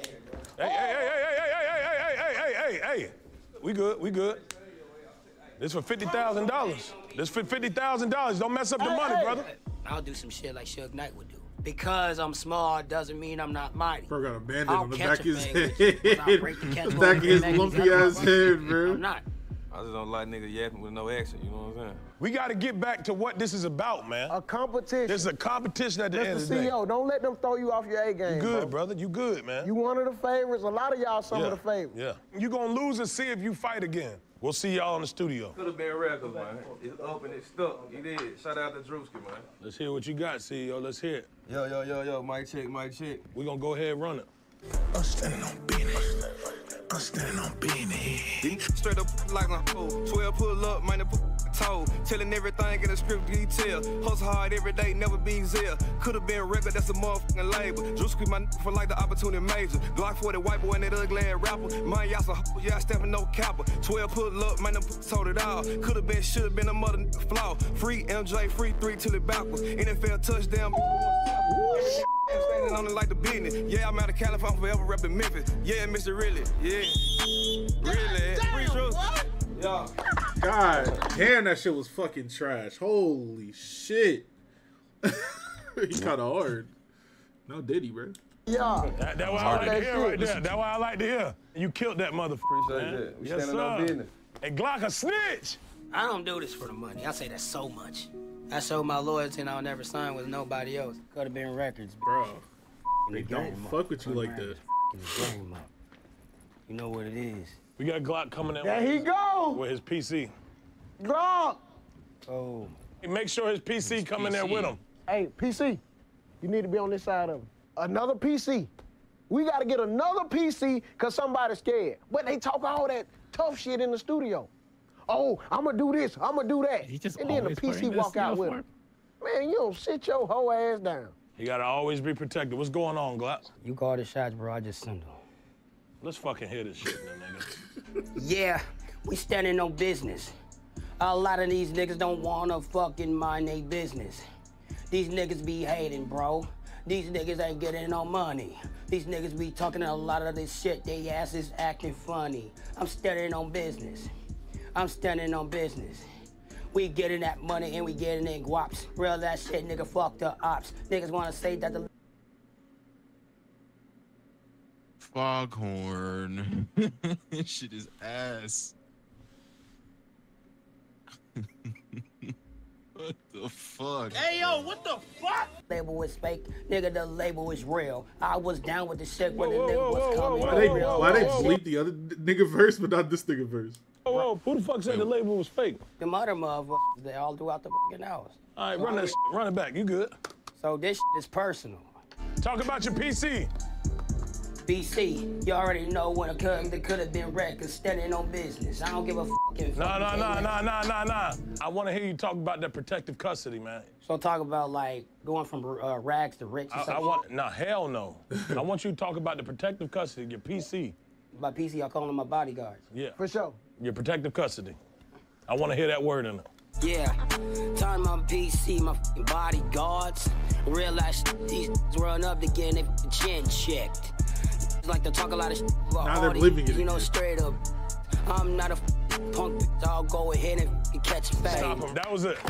Hey. We good. This for $50,000. This for $50,000. Don't mess up the money, brother. I'll do some shit like Suge Knight would do. Because I'm small doesn't mean I'm not mighty. Bro got a bandit I'll on the catch back of a his thing, head. but I'll break the catch The back of his lumpy ass head, bro. I'm not. I just don't like niggas yapping with no action, you know what I'm saying? We got to get back to what this is about, man. A competition. This is a competition at the end of Mr. the day. CEO, don't let them throw you off your A game. You good, brother. You good, man. You one of the favorites. A lot of y'all some of the favorites. Yeah. You gonna lose and see if you fight again. We'll see y'all in the studio. Could have been records, man. It's up and it's stuck. You did. Shout out to Drewski, man. Let's hear what you got, CEO. Let's hear it. Yo. Mic check. We gonna go ahead and run it. I'm standing on business. I'm standing on business. Straight up like a hoe. 12 pull up, man, put toe. Telling everything in the script detail. Hustle hard every day, never be zeal. Could have been record, that's a motherfucking label. Drewski my for like the opportunity major. Glock 40 white boy and that ugly ass rapper. Man, y'all some hoe, y'all stepping no capper. 12 pull up, man, told it all. Could have been, should have been a mother flaw. Free MJ, free 3 till it backwards. NFL touchdown. Standing on it like the business. Yeah, I'm out of California, forever repping Memphis. Yeah, Mr. Really. Yeah. Really. Free truth. Yeah. God damn, that shit was fucking trash. Holy shit. He kind of hard. No Diddy, bro. Yeah. That's what I like to hear right there. That's what I like to hear. You killed that motherfucker. Appreciate that. We Yes, standing on sir. business. Hey, Glock a snitch. I don't do this for the money. I say that so much. I showed my loyalty and I'll never sign with nobody else. Could have been records, bro. They don't fuck with you like that. You know what it is. We got Glock coming in. There he go. With his PC. Glock. Oh, Make sure his PC come in there with him. Hey, PC, you need to be on this side of him. Another PC. We got to get another PC because somebody's scared. But they talk all that tough shit in the studio. Oh, I'm going to do this, I'm going to do that. And then the PC walk out with him. Man, you don't sit your whole ass down. You got to always be protected. What's going on, Glock? You call the shots, bro. I just send them. Let's fucking hear this shit, then, nigga. Yeah, we standing on business. A lot of these niggas don't wanna fucking mind their business. These niggas be hating, bro. These niggas ain't getting no money. These niggas be talking a lot of this shit. They ass is acting funny. I'm standing on business. I'm standing on business. We getting that money and we getting it guaps. Real that shit, nigga, fuck the ops. Niggas wanna say that the... Foghorn. Shit is ass. What the fuck? Hey, yo, what the fuck? Label is fake, nigga, the label is real. I was down with the shit when the nigga was coming. Why they delete the other nigga verse but not this nigga verse? Whoa, who the fuck said the label was fake? The mother motherfuckers, they all throughout the fucking house. All right, run that shit. Run it back. You good? So this shit is personal. Talk about your PC. BC, you already know when it could have been records standing on business. I don't give a fucking fuck. Nah. I want to hear you talk about that protective custody, man. So talk about like going from rags to rich or something? Hell no. I want you to talk about the protective custody, your PC. By PC, I call them my bodyguards. Yeah. For sure. Your protective custody. I want to hear that word in it. Yeah, time my PC, my fucking bodyguards. Realize these run up to get their chin checked. Like to talk a lot of shit about now they're living it. You know, straight up. I'm not a punk, bitch. I'll go ahead and catch a fade. Stop him. That was it.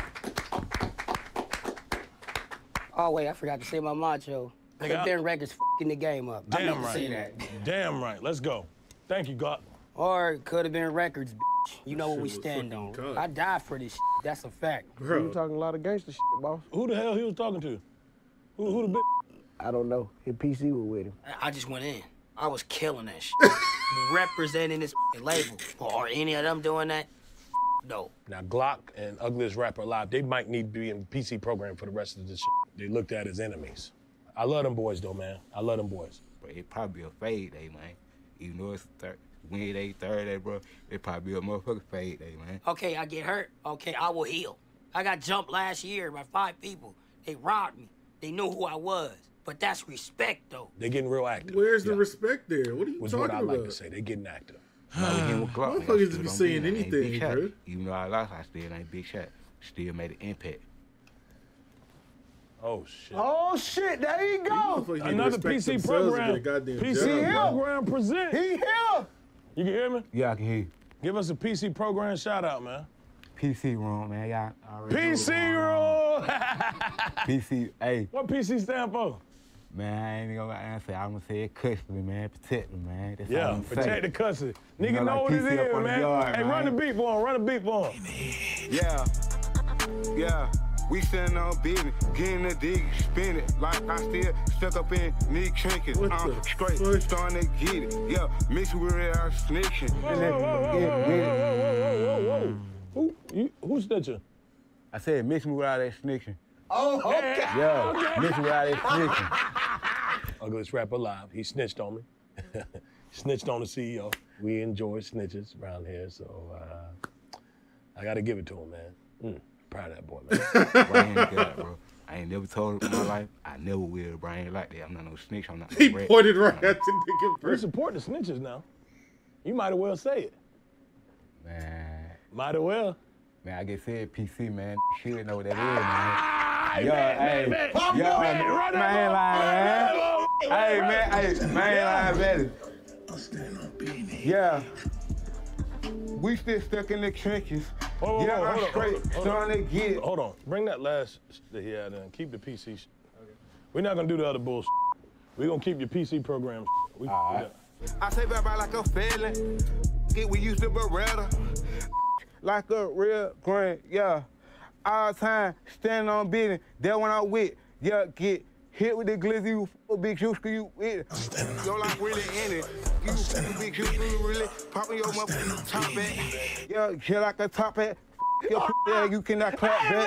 Oh, wait, I forgot to say my macho. Ben Records fucking the game up. Damn I right. say that. Damn right. Let's go. Thank you, God. Or could have been Records, bitch. You know what we stand on. cut. I died for this shit. That's a fact. Bro. You talking a lot of gangster shit, boss. Who the hell he was talking to? Who the bitch? I don't know. His PC was with him. I just went in. I was killing that shit. Representing this label. Or any of them doing that, no. Now, Glock and Ugliest Rapper Alive, they might need to be in the PC program for the rest of this shit. They looked at as enemies. I love them boys, though, man. I love them boys. But it probably a fade day, man. Even though it's Wednesday, Thursday, bro, it probably a motherfucking fade day, man. Okay, I get hurt. Okay, I will heal. I got jumped last year by 5 people. They robbed me. They knew who I was. But that's respect, though. They're getting real active. Where's the respect there? What are you was talking what I about? like to say. They're getting active. Motherfuckers just be saying anything, bro. Even though I lost, I still ain't big shot. Still made an impact. Oh, shit. Oh, shit, there you go. Another PC program. PC program present. He here. You can hear me? Yeah, I can hear you. Give us a PC program shout out, man. PC room, man. Y'all already PC room. PC, hey. What PC stand for? Man, I ain't even gonna answer. I'm gonna say custody, man. Protect me, man. That's all Yeah, I'm protect saying. the custody. You Nigga know like what it PC up is, on the man. yard, Hey, man. run the beat for him. Run the beat for him. Yeah, we standing on business, getting the dig, spin it like I still stuck up in Nick trinkets. I'm straight, starting to get it. Yeah, mix with it, I'm snitching. Who snitching? I said mix me without that snitching. Oh, okay. Yeah, mix me without that snitching. Ugliest Rapper Alive. He snitched on me. Snitched on the CEO. We enjoy snitches around here, so I got to give it to him, man. Proud of that boy, man. Bro. I ain't never told him in my life. I never will, bro. I ain't like that. I'm not no snitch. I'm not no He rat. pointed right at the nigga. We support the snitches now. You might as well say it. Man. Might as well. Man, I get said PC, man. Should know what that is, man. Yo, hey, man. Yeah. We still stuck in the trenches. Hold starting to get. Hold on. Bring that last that he had in. Keep the PC. Okay. We're not gonna do the other bullshit. We're gonna keep your PC program. All right. I say bye-bye like a felon. We used to Beretta. Like a real grand, yeah. All time, standing on business. That when I with, yeah, get hit with the glizzy, you big shoes, you with it. Yo, like really in it. You big shoes, really popping your motherfucking top hat. Yeah, shit like a top hat. Your yeah, you cannot clap back.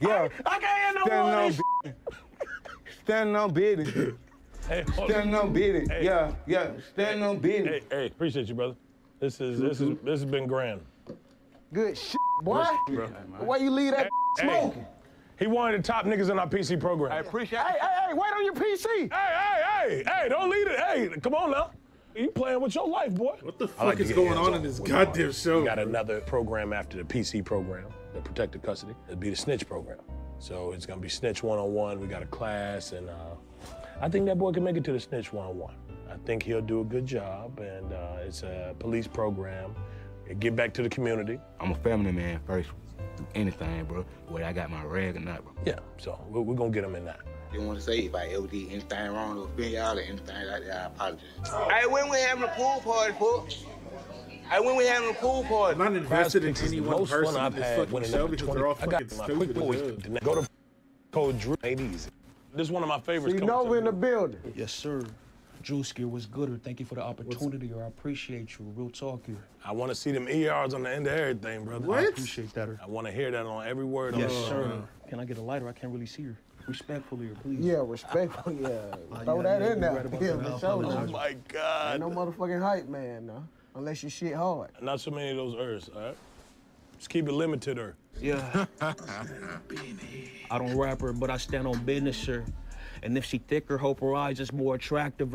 Yeah. I can't hear no more of this. Standing on business. Hey, standing on business. Hey. Yeah. Standing on business. Hey, appreciate you, brother. This has been grand. Good shit, boy. Bro. Why you leave that smoking? He one of the top niggas in our PC program. I appreciate it. Hey, wait on your PC. Hey, don't leave it. Hey, come on now. You playing with your life, boy. What the fuck is going on in this goddamn show? We got another program after the PC program, the protective custody. It'll be the snitch program. So it's gonna be snitch 101. We got a class, and I think that boy can make it to the snitch 101. I think he'll do a good job, and it's a police program. Give back to the community. I'm a family man first. Do anything, bro. Whether I got my rag or not, bro. Yeah, so we're gonna get him in that. Didn't want to say if I ever did anything wrong to offend y'all or anything like that, I apologize. Hey, when we having a pool party, folks? Hey, when we having a pool party? I'm not invested in any one person in I've this had fucking winning show number because 20. they're all I got fucking my stupid quick boys. as hell. Go to code Drew. Ain't easy. This is one of my favorites. See Nova in the building. Yes, sir. Drewski was good. Thank you for the opportunity. I appreciate you. Real talk here. I want to see them ERs on the end of everything, brother. I appreciate that. I want to hear that on every word. Yes, on sir. Can I get a lighter? I can't really see her. Respectfully, please. Yeah, respectful. Yeah, throw that in there. Yeah, for sure. Oh my God. Ain't no motherfucking hype, man. No, unless you shit hard. Not so many of those Earths, all right? Just keep it limited, Earth. Yeah. I don't rap her, but I stand on business, sir. And if she thicker, hope her eyes is more attractive.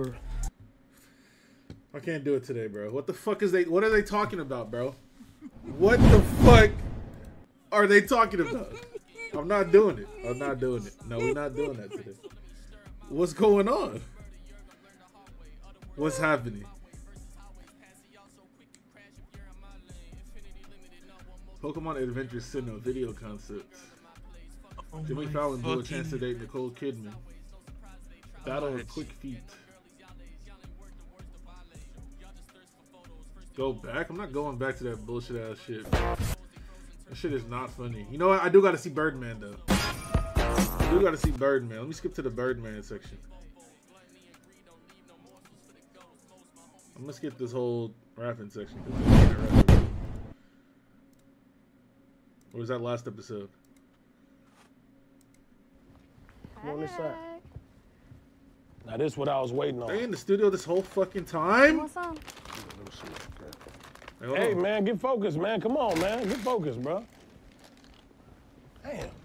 I can't do it today, bro. What the fuck what are they talking about, bro? What the fuck are they talking about? I'm not doing it. I'm not doing it. No, we're not doing that today. What's going on? What's happening? Pokemon Adventure Sinnoh video concept. Jimmy Fallon blew a chance to date Nicole Kidman. Battle of Quick Feet. Go back? I'm not going back to that bullshit ass shit. That shit is not funny. You know what? I do gotta see Birdman though. I do gotta see Birdman. Let me skip to the Birdman section. I'm gonna skip this whole rapping section. Or was that last episode? Come on this side. Now this is what I was waiting on. They in the studio this whole fucking time? What's up? Hey man, get focused, man. Come on, man. Get focused, bro. Damn.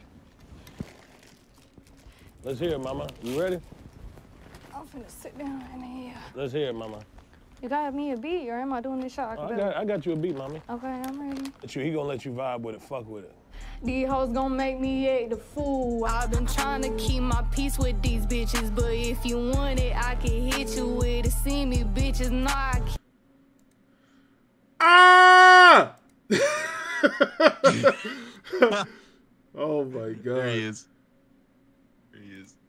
Let's hear it, mama. You ready? I'm finna sit down in here. Let's hear it, mama. You got me a beat, or am I doing this shot? I got you a beat, mommy. Okay, I'm ready. He gonna let you vibe with it. Fuck with it. These hoes gon' make me act the fool. I've been trying to keep my peace with these bitches, but if you want it, I can hit you with it. See me, bitches, nah, I can't. Ah! Oh my God. There he is. There he is.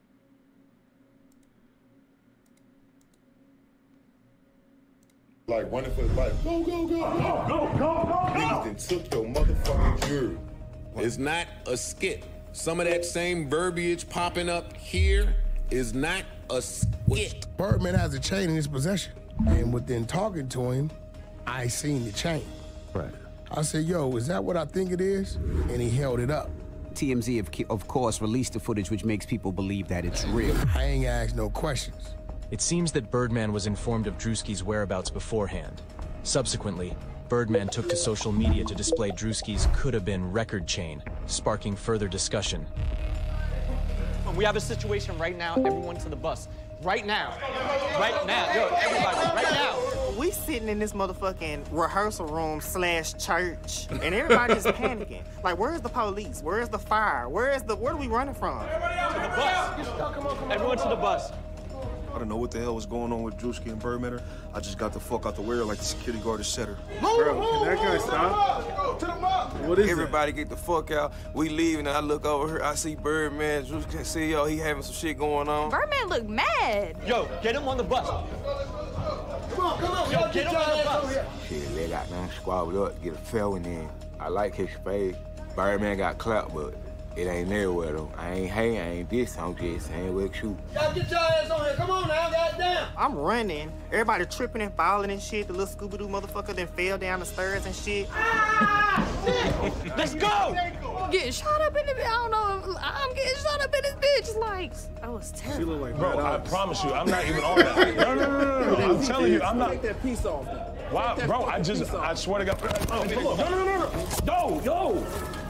Like running for his life. Go, go, go, go, go, go, go. Niggas done took your motherfucking jury. It's not a skit. Some of that same verbiage popping up here is not a skit. Birdman has a chain in his possession. And within talking to him, I seen the chain. Right. I said, yo, is that what I think it is? And he held it up. TMZ, of course, released the footage, which makes people believe that it's real. I ain't asked no questions. It seems that Birdman was informed of Drewski's whereabouts beforehand. Subsequently, Birdman took to social media to display Drewski's could-have-been record chain, sparking further discussion. We have a situation right now. Everyone to the bus. Right now. Right now. Yo, everybody, right now. We sitting in this motherfucking rehearsal room / church, and everybody's panicking. Like, where's the police? Where's the fire? Where are we running from? To the bus. Everyone to the bus. I don't know what the hell was going on with Drewski and Birdman. I just got the fuck out the way like the security guard has said her. Bro, can that guy stop? What is Everybody get the fuck out. We leaving, and I look over here. I see Birdman. Drewski can see, yo, he having some shit going on. Birdman look mad. Yo, get him on the bus. Come on. Yo, get him on the bus. Shit, they got them squabbled up, get a felon in. I like his face. Birdman got clapped, but it ain't everywhere though. I ain't this, I'm just saying with you. Y'all get your ass on here, come on now, goddamn. I'm running. Everybody tripping and falling and shit. The little Scooby-Doo motherfucker then fell down the stairs and shit. Let's go! getting shot up in the bitch. I don't know if I'm getting shot up in this bitch. Like, I was terrified. She look like Bro, Brad I Ox. promise you, I'm not even on that. No. I'm telling you, I'm not. Take that piece off. Wow, bro, I swear to God. Oh, no. Yo.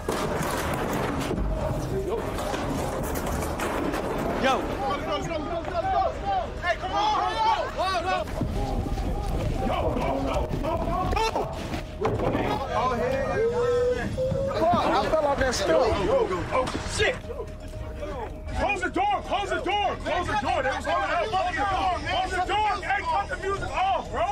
Hey, come on, hurry up! Go. Oh, hell. Fuck, I fell off that stool. Oh, shit. Close the door. They was holding out fucking door. Close the door. Hey, cut the music off, bro.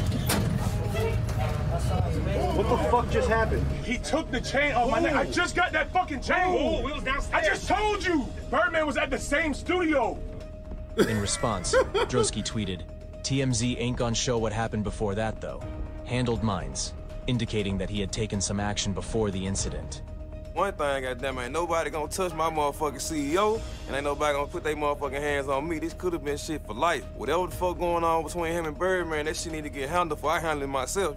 What the fuck just happened? He took the chain off my neck. I just got that fucking chain. Oh, we was downstairs. I just told you. Birdman was at the same studio. In response, Drosky tweeted, TMZ ain't gonna show what happened before that though. Handled mines, indicating that he had taken some action before the incident. One thing, goddamn, ain't nobody gonna touch my motherfucking CEO, and ain't nobody gonna put their motherfucking hands on me. This could have been shit for life. Whatever the fuck going on between him and Birdman, that shit need to get handled before I handle it myself.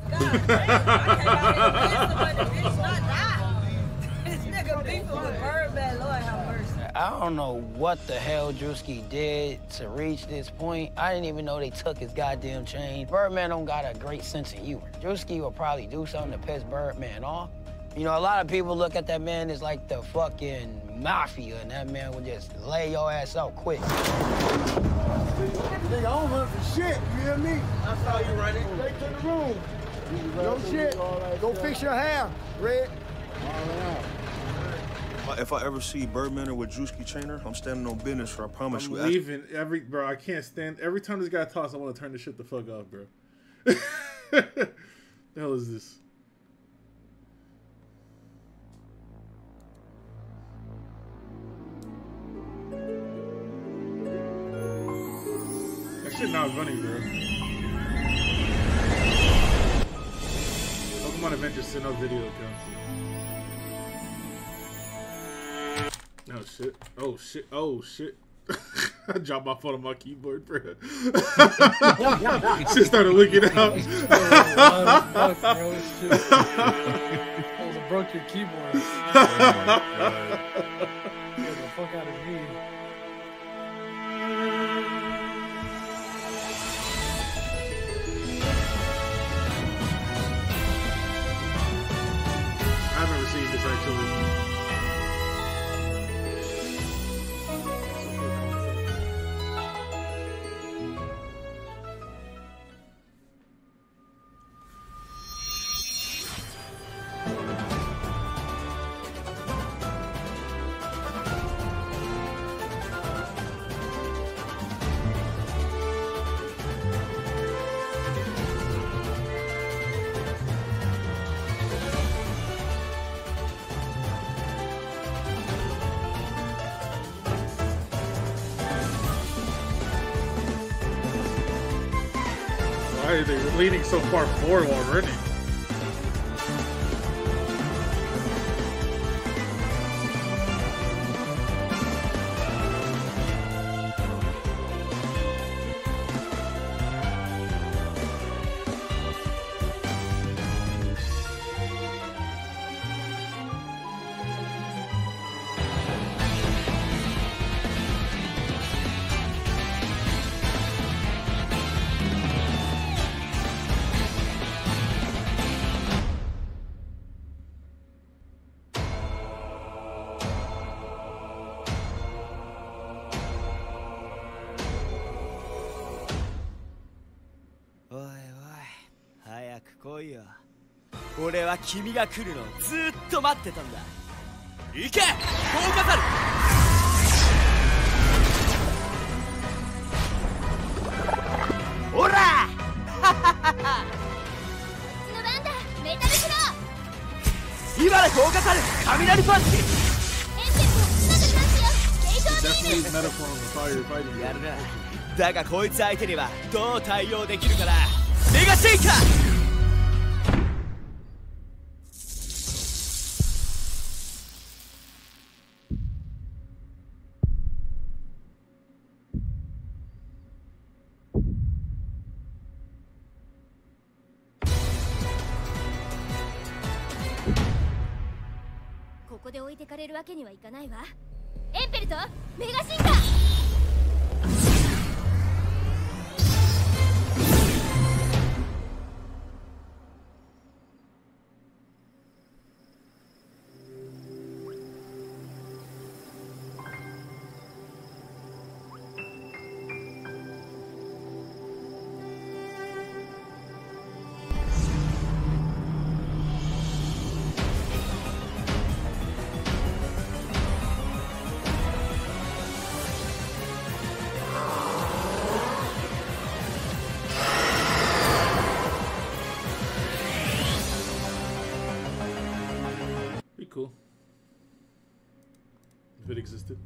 I don't know what the hell Drewski did to reach this point. I didn't even know they took his goddamn chain. Birdman don't got a great sense of humor. Drewski will probably do something to piss Birdman off. You know, a lot of people look at that man as like the fucking mafia, and that man would just lay your ass out quick. Nigga, I don't run for shit, you hear me? I saw you running. Straight to the room. No shit. Go fix your hair, Red. If I ever see Birdman or with Drewski Chainer, I'm standing on business, I promise I'm you. leaving bro, I can't stand. Every time this guy talks, I want to turn this shit the fuck off, bro. The hell is this? That shit not funny, bro. Pokemon Adventures sent out video accounts. Oh shit. Oh shit. Oh shit. I dropped my phone on my keyboard, bro. Just started looking out. Broke your keyboard. Get the fuck out of me. I've never seen this actually. Why are they leaning so far forward while running? おいおい、早く来いよ。俺は君が来るのをずっと待ってたんだ。行け、フォーカザル。オラメタルスロー。 今でフォーカザル、雷パンチ。 Definitely metaphor on the fire fighting. やるな。だがこいつ相手にはどう対応できるかな。メガシェイカー。 ここで置いてかれるわけにはいかないわ。エンペルト、メガ進化。 Cool. If it existed.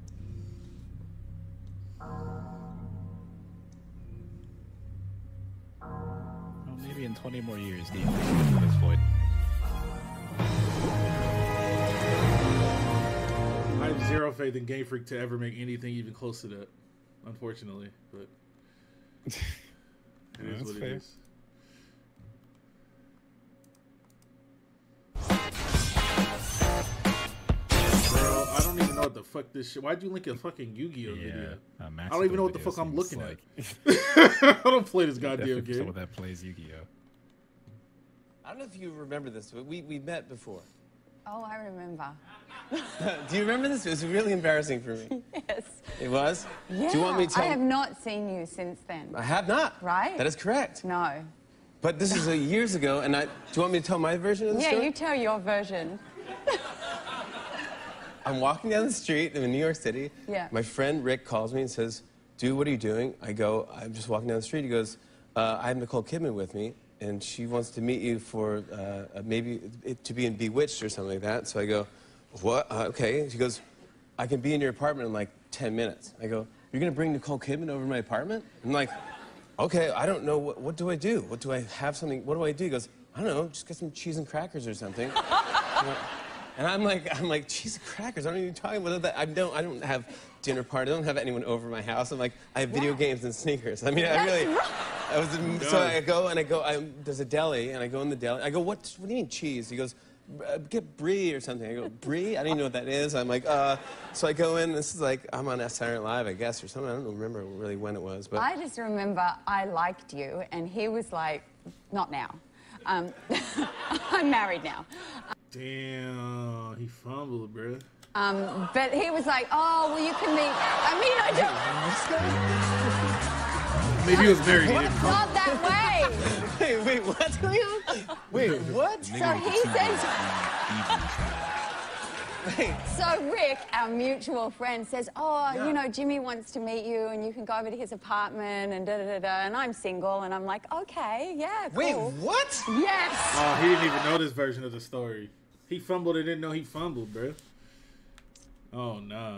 Well, maybe in 20 more years, the this Floyd. I have zero faith in Game Freak to ever make anything even close to that, unfortunately. But it is what it is. I don't even know what the fuck this shit. Why'd you link a fucking Yu-Gi-Oh video? I don't even know what the fuck I'm looking at. I don't play this goddamn game. Someone that plays Yu-Gi-Oh. I don't know if you remember this, but we met before. Oh, I remember. Do you remember this? It was really embarrassing for me. Yes. It was? Yeah. Do you want me to tell I have not seen you since then. I have not. Right? That is correct. No. But this is years ago, and do you want me to tell my version of the story? Yeah, you tell your version. I'm walking down the street in New York City. Yeah. My friend Rick calls me and says, "Dude, what are you doing?" I go, "I'm just walking down the street." He goes, "I have Nicole Kidman with me, and she wants to meet you for maybe to be in Bewitched or something like that." So I go, "What? Okay." She goes, "I can be in your apartment in like 10 minutes." I go, "You're gonna bring Nicole Kidman over to my apartment?" I'm like, "Okay, I don't know. What do I do? What do I have something? What do I do?" He goes, "I don't know. Just get some cheese and crackers or something." And I'm like, cheese and crackers. I don't even talking about that. I don't have dinner party. I don't have anyone over my house. I'm like, I have video games and sneakers. I mean, so I go, there's a deli, and I go in the deli. I go, what do you mean cheese? He goes, get brie or something. I go, brie? I don't even know what that is. I'm like, so I go in. This is like, I'm on Saturday Night Live, I guess, or something. I don't remember really when it was. But I just remember I liked you, and he was like, not now. I'm married now. Damn, he fumbled, bro. But he was like, oh, well, you can meet. I mean, I don't. Maybe he was married. Not that way. Wait, what? Wait, what? So he says. So Rick, our mutual friend, says, oh, you know, Jimmy wants to meet you, and you can go over to his apartment, and da-da-da-da, and I'm single, and I'm like, okay, yeah, cool. Wait, what? Yes. Oh, he didn't even know this version of the story. He fumbled and didn't know he fumbled, bro. Oh, nah.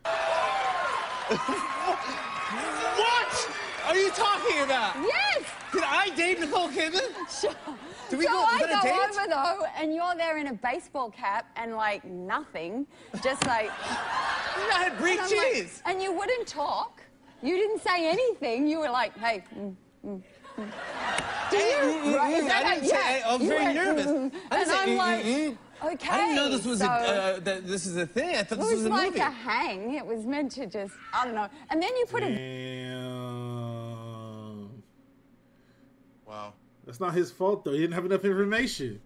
What are you talking about? Yes. Did I date Nicole Kidman? Sure. Did we so go I on a go date? over, though, and you're there in a baseball cap and, like, nothing. Just like... I had brie and cheese. Like, and you wouldn't talk. You didn't say anything. You were like, hey, Did you? Right? I didn't say. I was very nervous. I didn't say. I'm like, okay. I didn't know this was so this is a thing. I thought this it was a like movie. a hang. It was meant to just, I don't know. And then you put Damn. Wow. That's not his fault though. He didn't have enough information.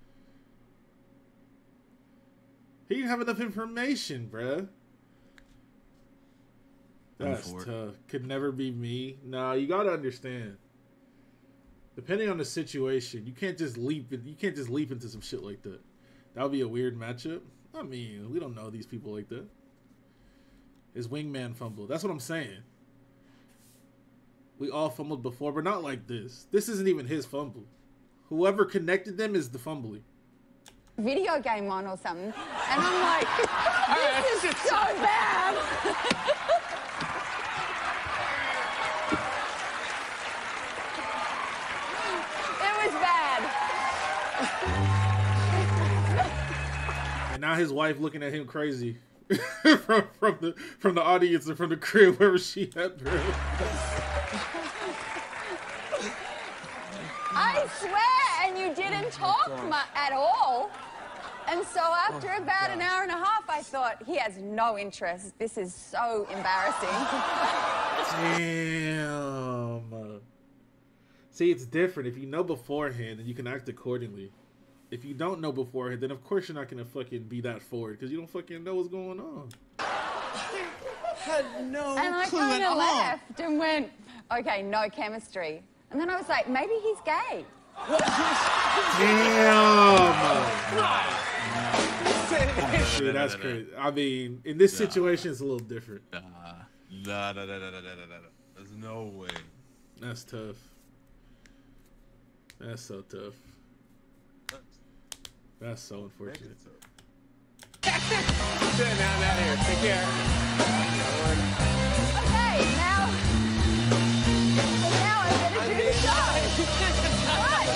He didn't have enough information, bruh. That's tough. Could never be me. Nah, you gotta understand. Depending on the situation, you can't just leap. You can't just leap into some shit like that. That would be a weird matchup. I mean, we don't know these people like that. His wingman fumbled. That's what I'm saying. We all fumbled before, but not like this. This isn't even his fumble. Whoever connected them is the fumbly. video game on or something. And I'm like, this is so bad. And now his wife looking at him crazy from the audience and from the crib wherever she at, bro. I swear, and you didn't talk at all. And so after about an hour and a half, I thought, he has no interest. This is so embarrassing. Damn. See, it's different. If you know beforehand, then you can act accordingly. If you don't know beforehand, then of course you're not gonna fucking be that forward because you don't fucking know what's going on. Had no And I clue kind at of all. left and went, okay, no chemistry. And then I was like, maybe he's gay. Damn. Dude, that's crazy. I mean, in this situation, it's a little different. Nah. There's no way. That's tough. That's so tough. That's so unfortunate. Now I'm out here. Take care. Okay, now I'm gonna do the show. Right,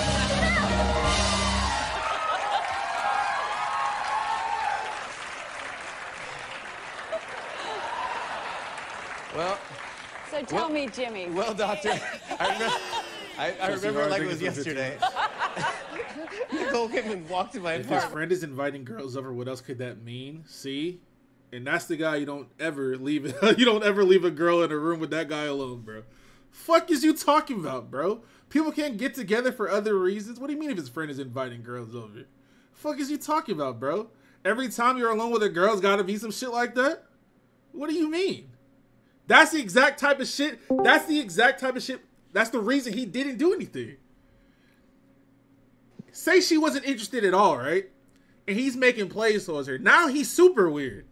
Well. So tell me, Jimmy. Well, doctor, I remember like it was yesterday. Nicole Kidman walked in my If his apartment. friend is inviting girls over, what else could that mean? See? And that's the guy you don't ever leave. You don't ever leave a girl in a room with that guy alone, bro. Fuck is you talking about, bro? People can't get together for other reasons. What do you mean if his friend is inviting girls over? Fuck is you talking about, bro? Every time you're alone with a girl, it's gotta be some shit like that? What do you mean? That's the exact type of shit. That's the exact type of shit. That's the reason he didn't do anything. Say she wasn't interested at all, right? And he's making plays towards her. Now he's super weird.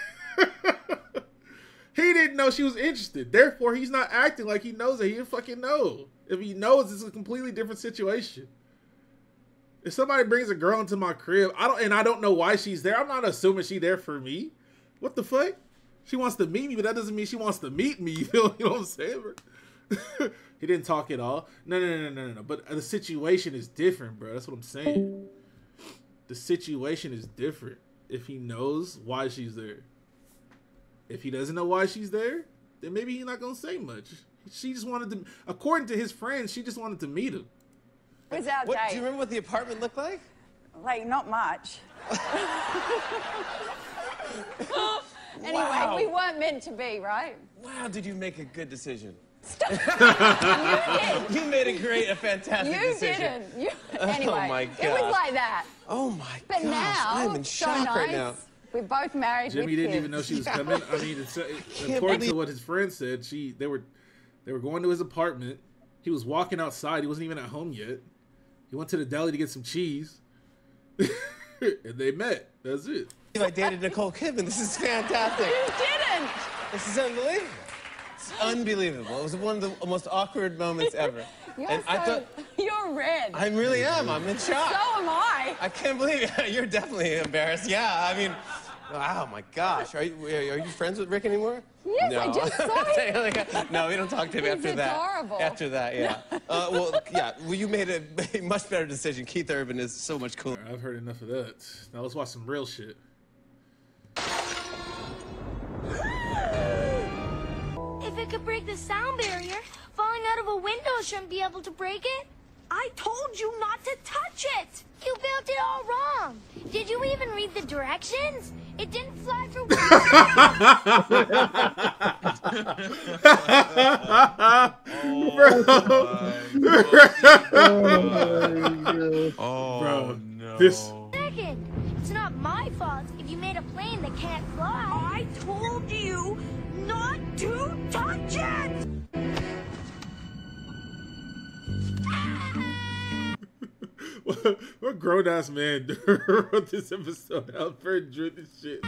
He didn't know she was interested. Therefore, he's not acting like he knows that. He didn't fucking know. If he knows, it's a completely different situation. If somebody brings a girl into my crib, I don't know why she's there. I'm not assuming she's there for me. What the fuck? She wants to meet me, but that doesn't mean she wants to meet me. You know what I'm saying? He didn't talk at all. No. But the situation is different, bro. That's what I'm saying. The situation is different if he knows why she's there. If he doesn't know why she's there, then maybe he's not going to say much. She just wanted to, according to his friends, she just wanted to meet him. It was our What, date. do you remember what the apartment looked like? Like, not much. Anyway, Wow. we weren't meant to be, right? Wow, did you make a good decision? Stop. You made a fantastic You decision. didn't. You, anyway, Oh my it was gosh. like that. Oh my But gosh, now, I'm in so shock nice. right now. We're both married Jimmy with didn't kids. even know she was coming. I mean, according to what his friend said, they were going to his apartment. He was walking outside. He wasn't even at home yet. He went to the deli to get some cheese, and they met. That's it. I dated Nicole Kidman. This is fantastic. You didn't. This is unbelievable. It's unbelievable. It was one of the most awkward moments ever. You're red. I really am. I'm in shock. So am I. I can't believe it. You're definitely embarrassed. Yeah, I mean, wow, my gosh. Are you friends with Rick anymore? Yes, no. I just saw him. No, we don't talk to him He's after that. adorable. After that, yeah. Well, you made a much better decision. Keith Urban is so much cooler. I've heard enough of that. Now let's watch some real shit. If it could break the sound barrier, falling out of a window shouldn't be able to break it. I told you not to touch it. You built it all wrong. Did you even read the directions? It didn't fly for Bro, no. This. Second, it's not my fault if you made a plane that can't fly. I told you not to touch it. What grown ass man wrote this episode out for drew this shit?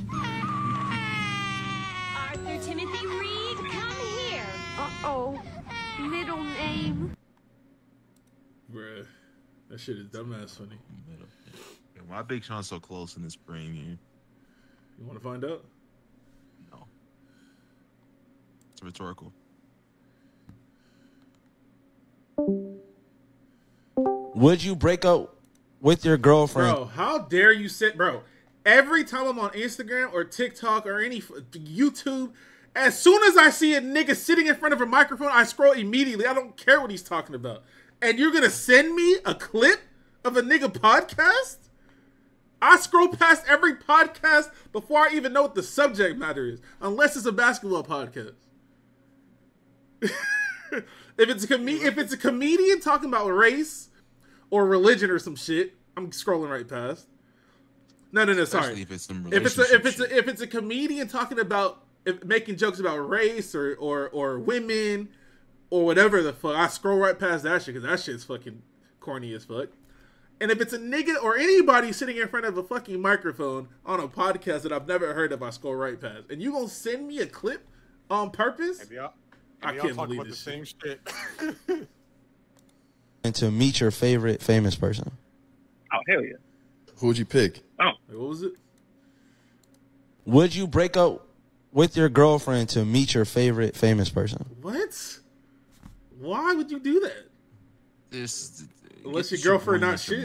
Arthur Timothy Reed, come here. Uh-oh. Middle name. Bruh, that shit is dumbass funny. Why Big Sean so close in the spring here? You want to find out? No. It's rhetorical. Would you break up with your girlfriend? Bro, how dare you sit, bro? Every time I'm on Instagram or TikTok or any YouTube, as soon as I see a nigga sitting in front of a microphone, I scroll immediately. I don't care what he's talking about. And you're gonna send me a clip of a nigga podcast? I scroll past every podcast before I even know what the subject matter is, unless it's a basketball podcast. if it's a comedian talking about race or religion or some shit, I'm scrolling right past. No, sorry. Especially if it's some if it's a comedian talking about making jokes about race or women or whatever the fuck, I scroll right past that shit because that shit's fucking corny as fuck. And if it's a nigga or anybody sitting in front of a fucking microphone on a podcast that I've never heard of, I scroll right past. And you gonna send me a clip on purpose? I can't believe this same shit. And to meet your favorite famous person. Oh, hell yeah. Who would you pick? Oh. Wait, what was it? Would you break up with your girlfriend to meet your favorite famous person? What? Why would you do that? Unless your girlfriend not shit.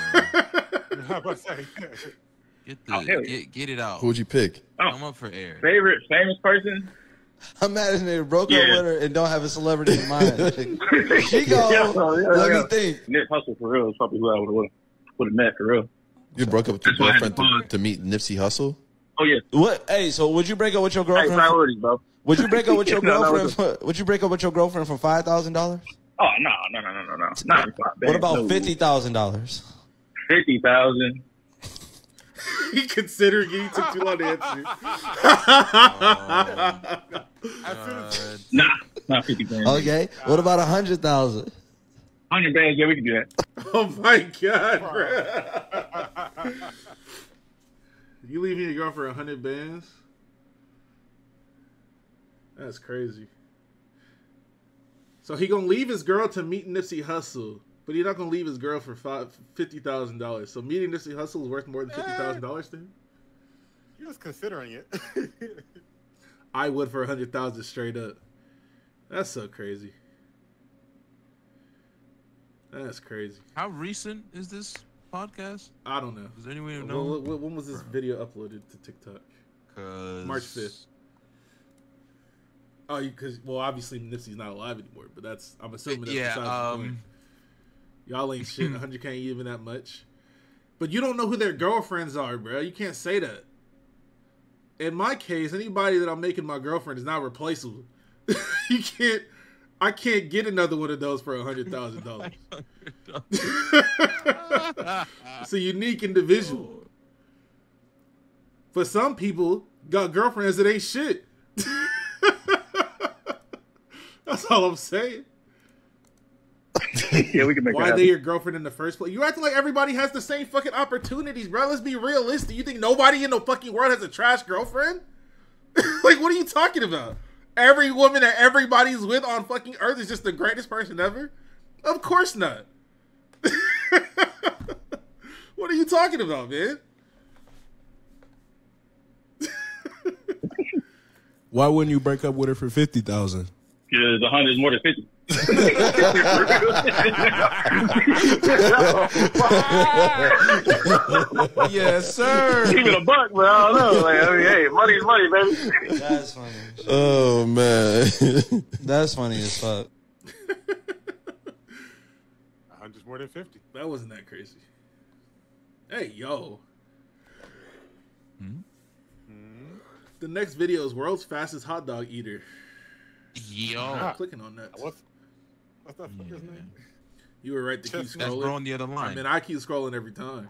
Get it out. Who would you pick? I'm up for air. Favorite famous person? Imagine they broke up with her and don't have a celebrity in mind. She go, let me think. Nip Hussle for real is probably who I would have met for real. You broke up with your girlfriend to meet Nipsey Hussle? Oh yeah. What? Hey, so would you break up with your girlfriend? Hey, priorities, bro. Would you break up with your girlfriend? Would you break up with your girlfriend for $5,000? Oh no. Not what about $50,000? 50,000. He considered you took too long to answer. Nah, not 50 grand. Okay. What about 100,000? 100 bands, yeah, we can do that. Oh my god, bro. You leaving your girl for 100 bands? That's crazy. So he gonna leave his girl to meet Nipsey Hussle, but he not gonna leave his girl for $50,000. So meeting Nipsey Hussle is worth more than $50,000 to him? You're just considering it. I would for 100,000 straight up. That's so crazy. That's crazy. How recent is this podcast? I don't know. Does anyone know? When was this video uploaded to TikTok? March 5th. Oh, because obviously Nipsey's not alive anymore, but I'm assuming that's besides the point. Y'all ain't shit. 100K ain't even that much. But you don't know who their girlfriends are, bro. You can't say that. In my case, anybody that I'm making my girlfriend is not replaceable. I can't get another one of those for $100,000. It's a unique individual. For some people, got girlfriends that ain't shit. That's all I'm saying. Yeah, we can make Why that they your girlfriend in the first place? You acting like everybody has the same fucking opportunities, bro. Let's be realistic. You think nobody in the fucking world has a trash girlfriend? Like, what are you talking about? Every woman that everybody's with on fucking earth is just the greatest person ever? Of course not. What are you talking about, man? Why wouldn't you break up with her for 50,000? Because 100 is more than 50. Yes, sir. Keep it a buck, but I don't know. Like, I mean, hey, money's money, baby. That's funny. Oh, man. That's funny as fuck. 100's more than 50. That wasn't that crazy. Hey, yo. The next video is world's fastest hot dog eater. Yo. I'm clicking on that. What's that fucker's name? You were right to keep That's scrolling. bro on the other line. I mean, I keep scrolling every time.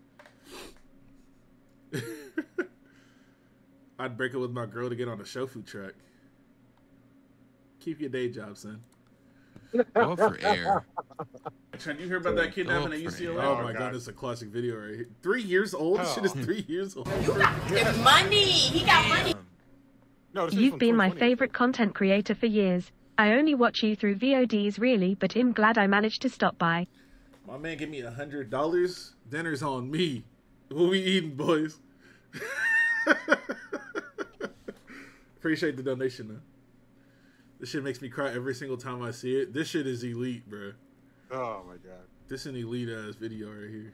I'd break up with my girl to get on a show food track. Keep your day job, son. Go for air. Trent, you hear about that kidnapping at UCLA? Oh my god, it's a classic video right here. 3 years old? This shit is 3 years old. It's money. He got money. You've been my favorite content creator for years. I only watch you through VODs really, but I'm glad I managed to stop by. My man give me $100. Dinner's on me. What we eating, boys? Appreciate the donation, though. This shit makes me cry every single time I see it. This shit is elite, bro. Oh my god. This is an elite ass video right here.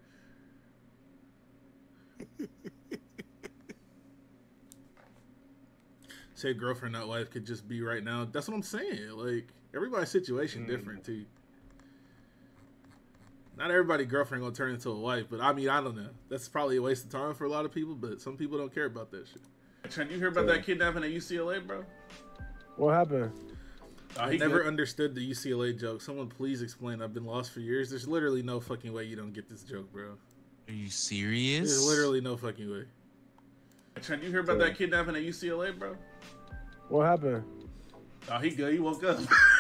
Say girlfriend, not wife, could just be right now. That's what I'm saying. Like, everybody's situation different, too. Not everybody girlfriend gonna turn into a wife, but I mean, I don't know. That's probably a waste of time for a lot of people, but some people don't care about that shit. Trent, you hear about that kidnapping at UCLA, bro? What happened? I never understood the UCLA joke. Someone please explain. I've been lost for years. There's literally no fucking way you don't get this joke, bro. Are you serious? There's literally no fucking way. Trent, you hear about that kidnapping at UCLA, bro? What happened? Oh, he good. He woke up.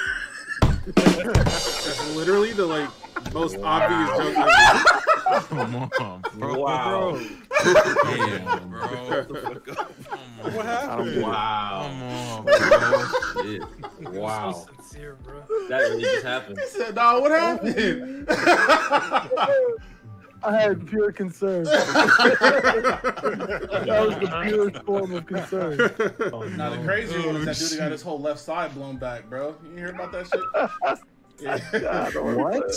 That's literally the most obvious joke ever. Come on, bro. Wow. Damn, bro. What happened? Wow. Come on, bro. Shit. Wow. So sincere, bro. That really just happened. He said, "Nah, what happened?" I had pure concern. That was the purest form of concern. Now the crazy one is that dude got his whole left side blown back, bro. You hear about that shit? Yeah. What?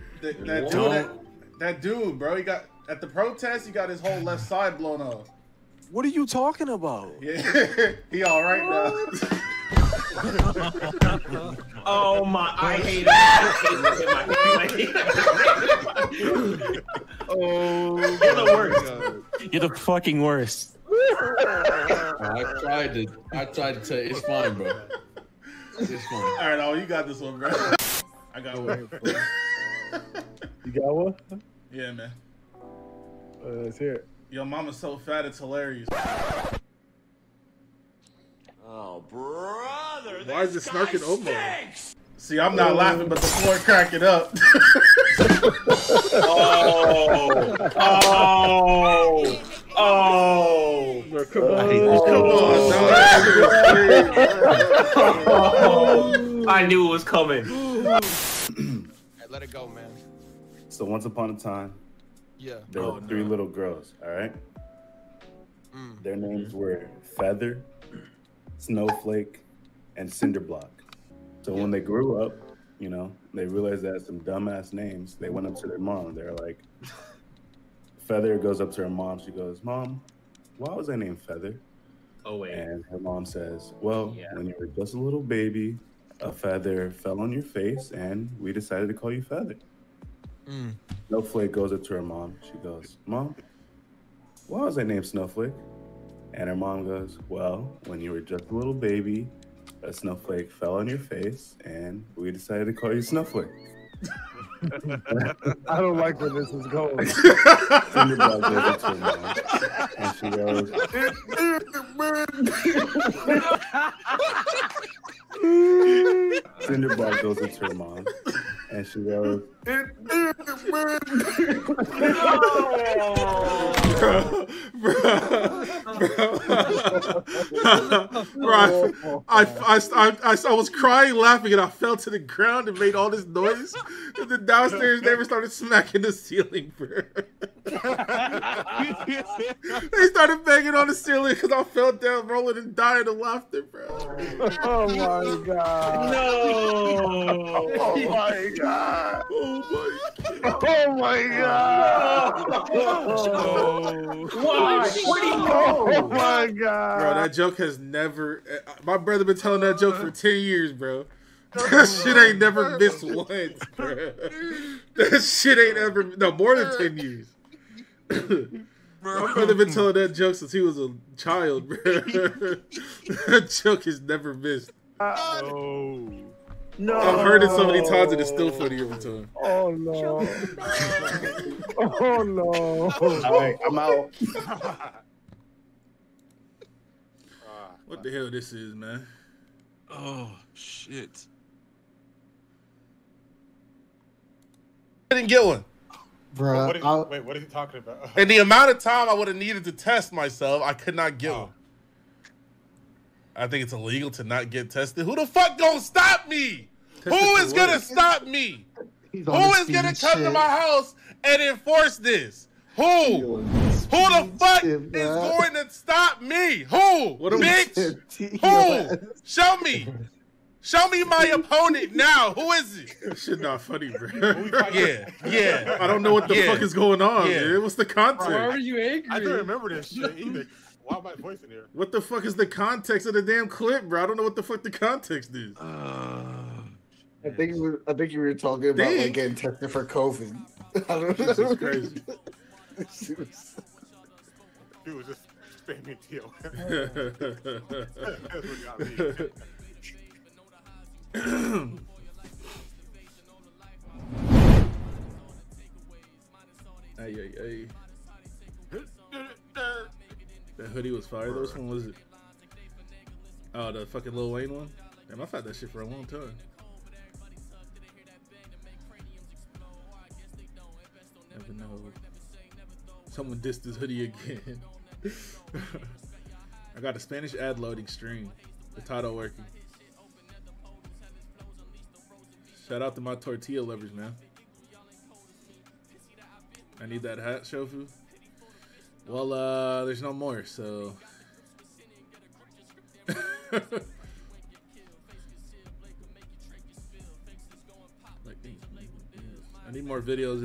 That dude, bro. He got at the protest. He got his whole left side blown off. What are you talking about? Yeah, he all right now. Oh my! I hate it. Oh, you're the worst. You're the fucking worst. I tried to tell you, it's fine, bro. It's fine. All right, oh, you got this one, bro. I got one. You got one? Yeah, man. Let's hear it. Yo, mama's so fat, it's hilarious. Oh, brother. Why is it snarking Omar? See, I'm not laughing, but the floor cracking up. Oh. Come on. I knew it was coming. Let it go, man. So once upon a time, there were three little girls, all right? Their names were Feather, Snowflake, and Cinderblock. So when they grew up, you know, they realized they had some dumbass names. They went up to their mom. They're like, Feather goes up to her mom. She goes, "Mom, why was I named Feather?" Oh, wait. And her mom says, "Well, when you were just a little baby, a feather fell on your face, and we decided to call you Feather." Snowflake goes up to her mom. She goes, "Mom, why was I named Snowflake?" And her mom goes, "Well, when you were just a little baby, a snowflake fell on your face, and we decided to call you Snowflake." I don't like where this is going. Cinderblock goes up to her mom, and she goes, Cinderblock goes up to her mom, and she goes, I was crying, laughing, and I fell to the ground and made all this noise. And then downstairs, they started smacking the ceiling, bro. They started banging on the ceiling because I fell down, rolling and dying of laughter, bro. Oh my god! No! Oh my god! Oh my god! Oh my god! Why? Where'd he go? Oh my god! Bro, that joke has never. My brother been telling that joke for 10 years, bro. That shit ain't never missed once, bro. That shit ain't ever. No, more than 10 years. My brother been telling that joke since he was a child, bro. That joke has never missed. No. I've heard it so many times and it's still funny every time. Oh no! Oh no! "All right, I'm out." What the hell this is, man? Oh, shit. I didn't get one. Bro, Bruh, wait, what are you talking about? And the amount of time I would have needed to test myself, I could not get one. I think it's illegal to not get tested. Who the fuck gonna stop me? Who is gonna stop me? Who is gonna come to my house and enforce this? Who? Who the fuck is going to stop me? Who? Bitch? Who? Show me. Show me my opponent now. Who is it? That shit not funny, bro. Yeah. I don't know what the fuck is going on, man. What's the context? Why are you angry? I don't remember this shit either. Why am I voicing here? What the fuck is the context of the damn clip, bro? I don't know what the fuck the context is. I think you were talking about like getting tested for COVID. This is crazy. He was just spamming Teal. That's what got me. Hey. That hoodie was fire. Which one was it? Oh, the fucking Lil Wayne one? Damn, I've had that shit for a long time. Never know. Someone dissed this hoodie again. I got a Spanish ad loading stream. The title working. Shout out to my tortilla lovers, man. I need that hat, Shofu. Well, there's no more, so. I need more videos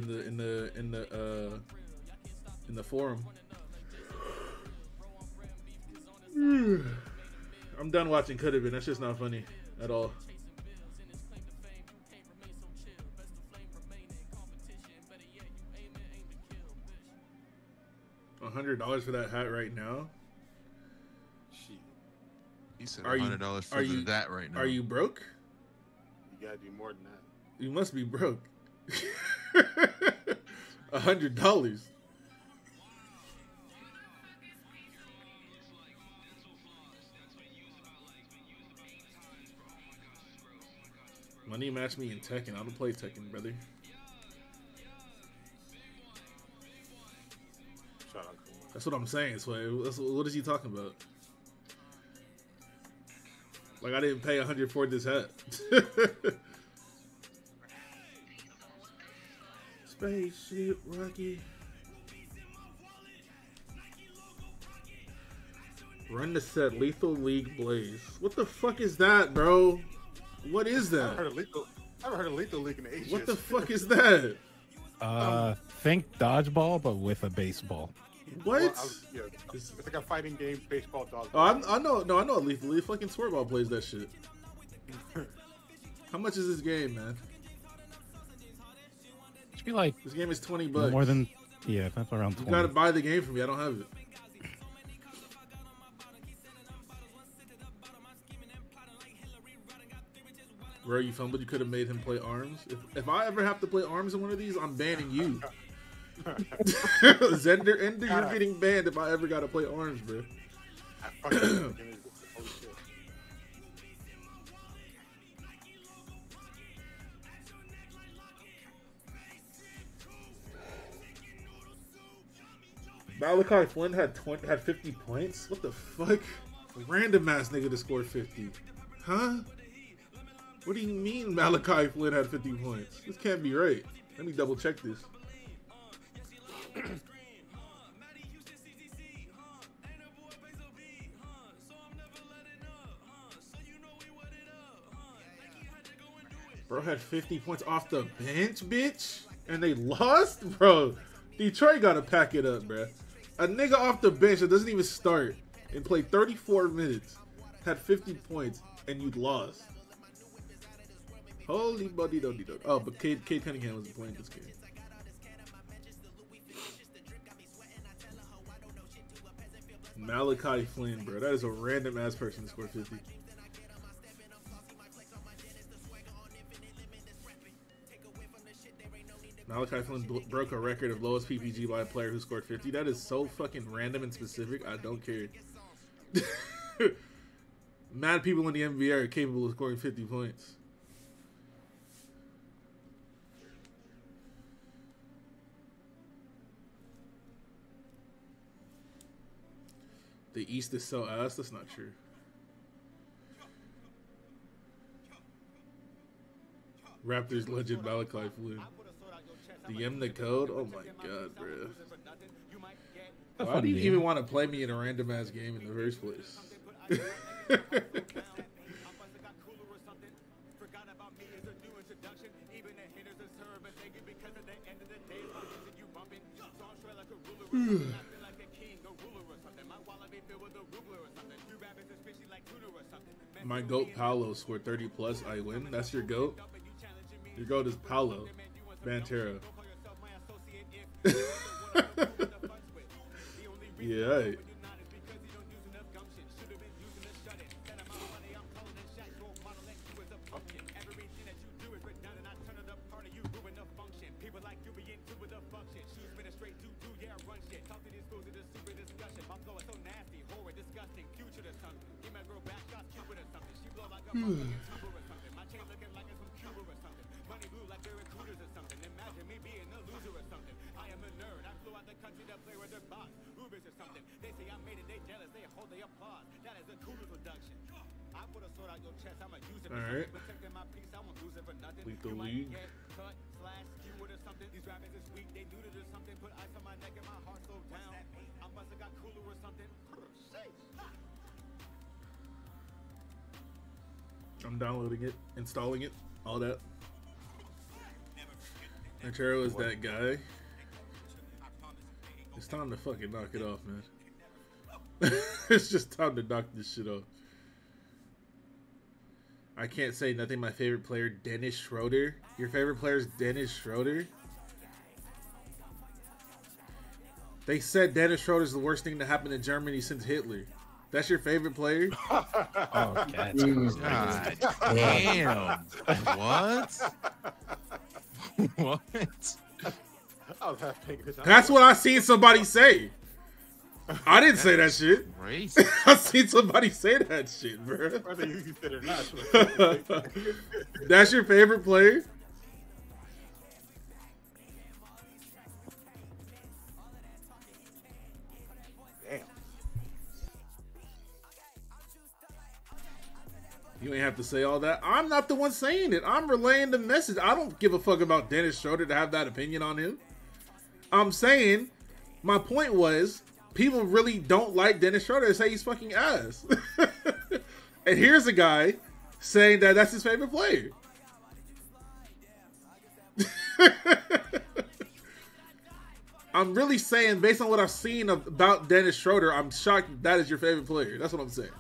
in the forum. I'm done watching Could Have Been. That's just not funny at all. $100 for that hat right now? Shit. He said $100 for that right now. Are you broke? You gotta do more than that. You must be broke. $100. Money match me in Tekken. I don't play Tekken, brother. That's what I'm saying, Sway. What is he talking about? Like, I didn't pay $100 for this hat. Spaceship Rocky. Run the set. Lethal League Blaze. What the fuck is that, bro? What is that? I haven't heard of Lethal League in ages. What the fuck is that? Think dodgeball, but with a baseball. What? Well, it's like a fighting game, baseball, dodgeball. Oh, I know. No, I know Lethal League. Fucking Swertball plays that shit. How much is this game, man? Should be like this game is $20. More than that's around 20. You gotta buy the game for me. I don't have it. Bro, you fumbled. You could have made him play ARMS. If I ever have to play ARMS in one of these, I'm banning you. Zender, Ender, you're getting banned if I ever gotta play ARMS, bro. Malachi Flynn had 50 points? What the fuck? Random ass nigga to score 50. Huh? What do you mean Malachi Flynn had 50 points? This can't be right. Let me double check this. Bro had 50 points off the bench, bitch? And they lost? Bro, Detroit gotta pack it up, bro. A nigga off the bench that doesn't even start and played 34 minutes, had 50 points, and you lost. Holy buddy doddy dog. Oh, but Cade Cunningham wasn't playing this game. Malachi Flynn, bro. That is a random ass person to score 50. Malachi Flynn broke a record of lowest PPG by a player who scored 50. That is so fucking random and specific. I don't care. Mad people in the NBA are capable of scoring 50 points. The East is so ass. That's not true. Raptors legend Malachi Flynn. DM the code? Oh my god, bro. Why do you even want to play me in a random ass game in the first place? My GOAT Paolo scored 30 plus. I win. That's your GOAT? Your GOAT is Paolo Banchero. Yeah. Right. Alright. Lethal League. I'm downloading it, installing it, all that. Antero is that guy. It's time to fucking knock it off, man. It's just time to knock this shit off. I can't say nothing. My favorite player, Dennis Schroeder. Your favorite player is Dennis Schroeder? They said Dennis Schroeder is the worst thing to happen in Germany since Hitler. That's your favorite player? Oh, God damn. What? What? That's what I seen somebody say. I didn't say that shit. I seen somebody say that shit, bro. Whether you said it or not. That's your favorite player? Damn. You ain't have to say all that. I'm not the one saying it. I'm relaying the message. I don't give a fuck about Dennis Schroeder to have that opinion on him. I'm saying, my point was, people really don't like Dennis Schroeder. They say he's fucking ass. And here's a guy saying that that's his favorite player. I'm really saying, based on what I've seen about Dennis Schroeder, I'm shocked that is your favorite player. That's what I'm saying.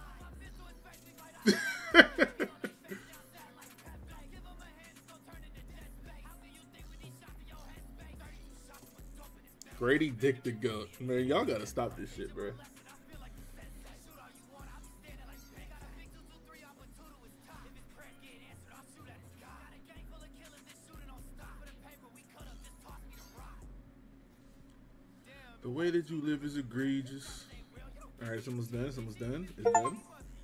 Grady Dick the GOAT. Man, y'all gotta stop this shit, bro. The way that you live is egregious. Alright, someone's done. Someone's done. It's done.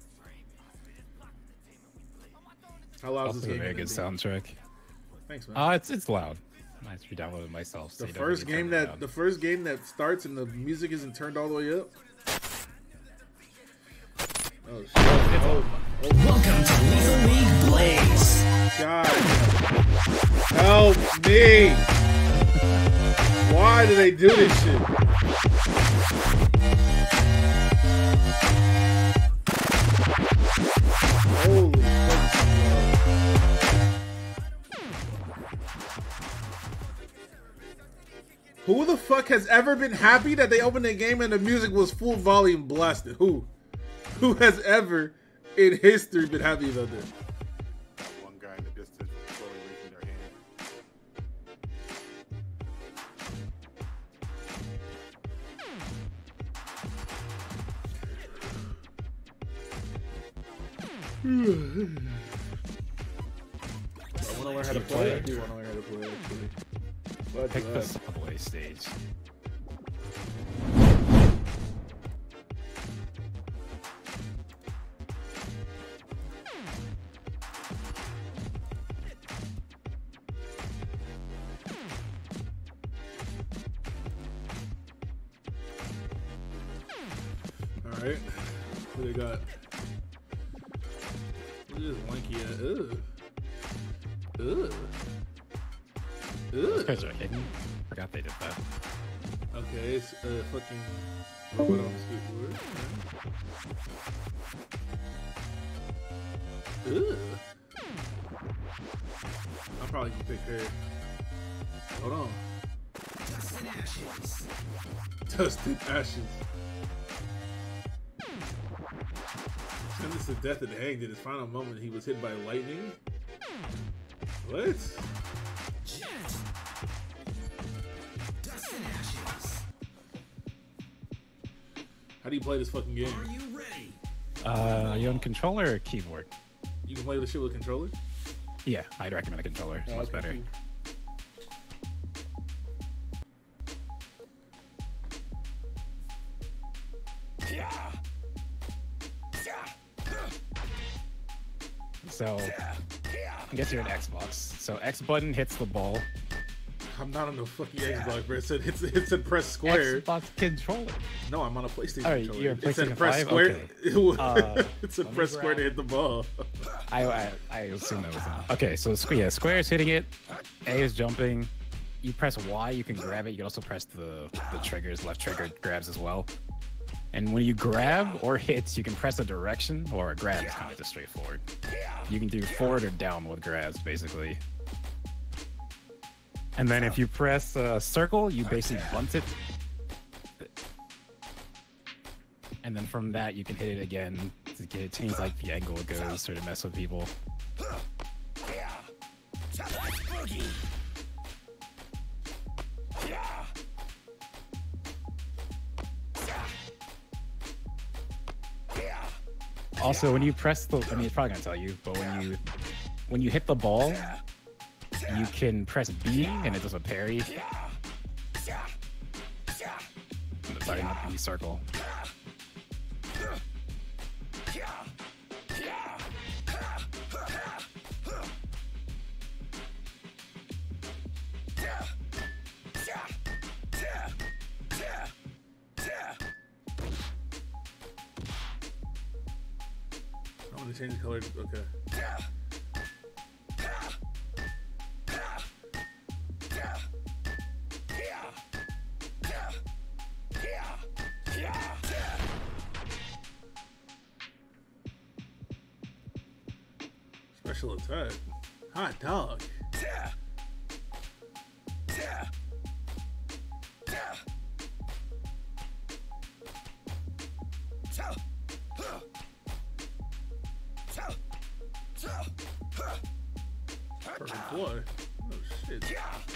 How loud is this game? A very good soundtrack. Thanks, man. It's loud. I actually downloaded it myself. So The first game that starts and the music isn't turned all the way up. Oh shit! Oh. Welcome to Lethal League Blaze. God, help me! Why do they do this shit? Holy fuck. Who the fuck has ever been happy that they opened the game and the music was full volume blasted? Who? Who has ever in history been happy about that? One guy in the distance slowly raising their hand. I want to learn how to play. I do want to learn how to play, actually. Pick the subway stage. Alright. What they got? What is this lanky at? Ugh. Ugh. Those guys are hidden. Forgot they did that. Okay, it's fucking robot on the skateboard. Ugh. I'll probably pick her. Hold on. Dust and ashes. Dust and ashes. Sentenced to death and hanged in his final moment, he was hit by lightning. What? How do you play this fucking game? Are you on controller or keyboard? You can play this shit with a controller? Yeah, I'd recommend a controller. It's much better. So, I guess you're an Xbox. So X button hits the ball. I'm not on the fucking Xbox, bro. It said press square. Xbox controller. No, I'm on a PlayStation Alright, controller. you're a It said PlayStation press 5? square. Okay. It said press square to hit the ball. I assume that was on. Okay, so square is hitting it. A is jumping. You press Y, you can grab it. You can also press the triggers. Left trigger grabs as well. And when you grab or hit, you can press a direction, or a grab is kind of just straightforward. You can do forward or down with grabs, basically. And then if you press circle, you basically bunt it. And then from that, you can hit it again to change like the angle it goes, or to mess with people. Also, when you press the, I mean, it's probably gonna tell you, but when you hit the ball, you can press B and it does a parry. Sorry, not B, circle. I want to change the color. Okay. Special attack. Hot dog. Perfect boy. Oh shit.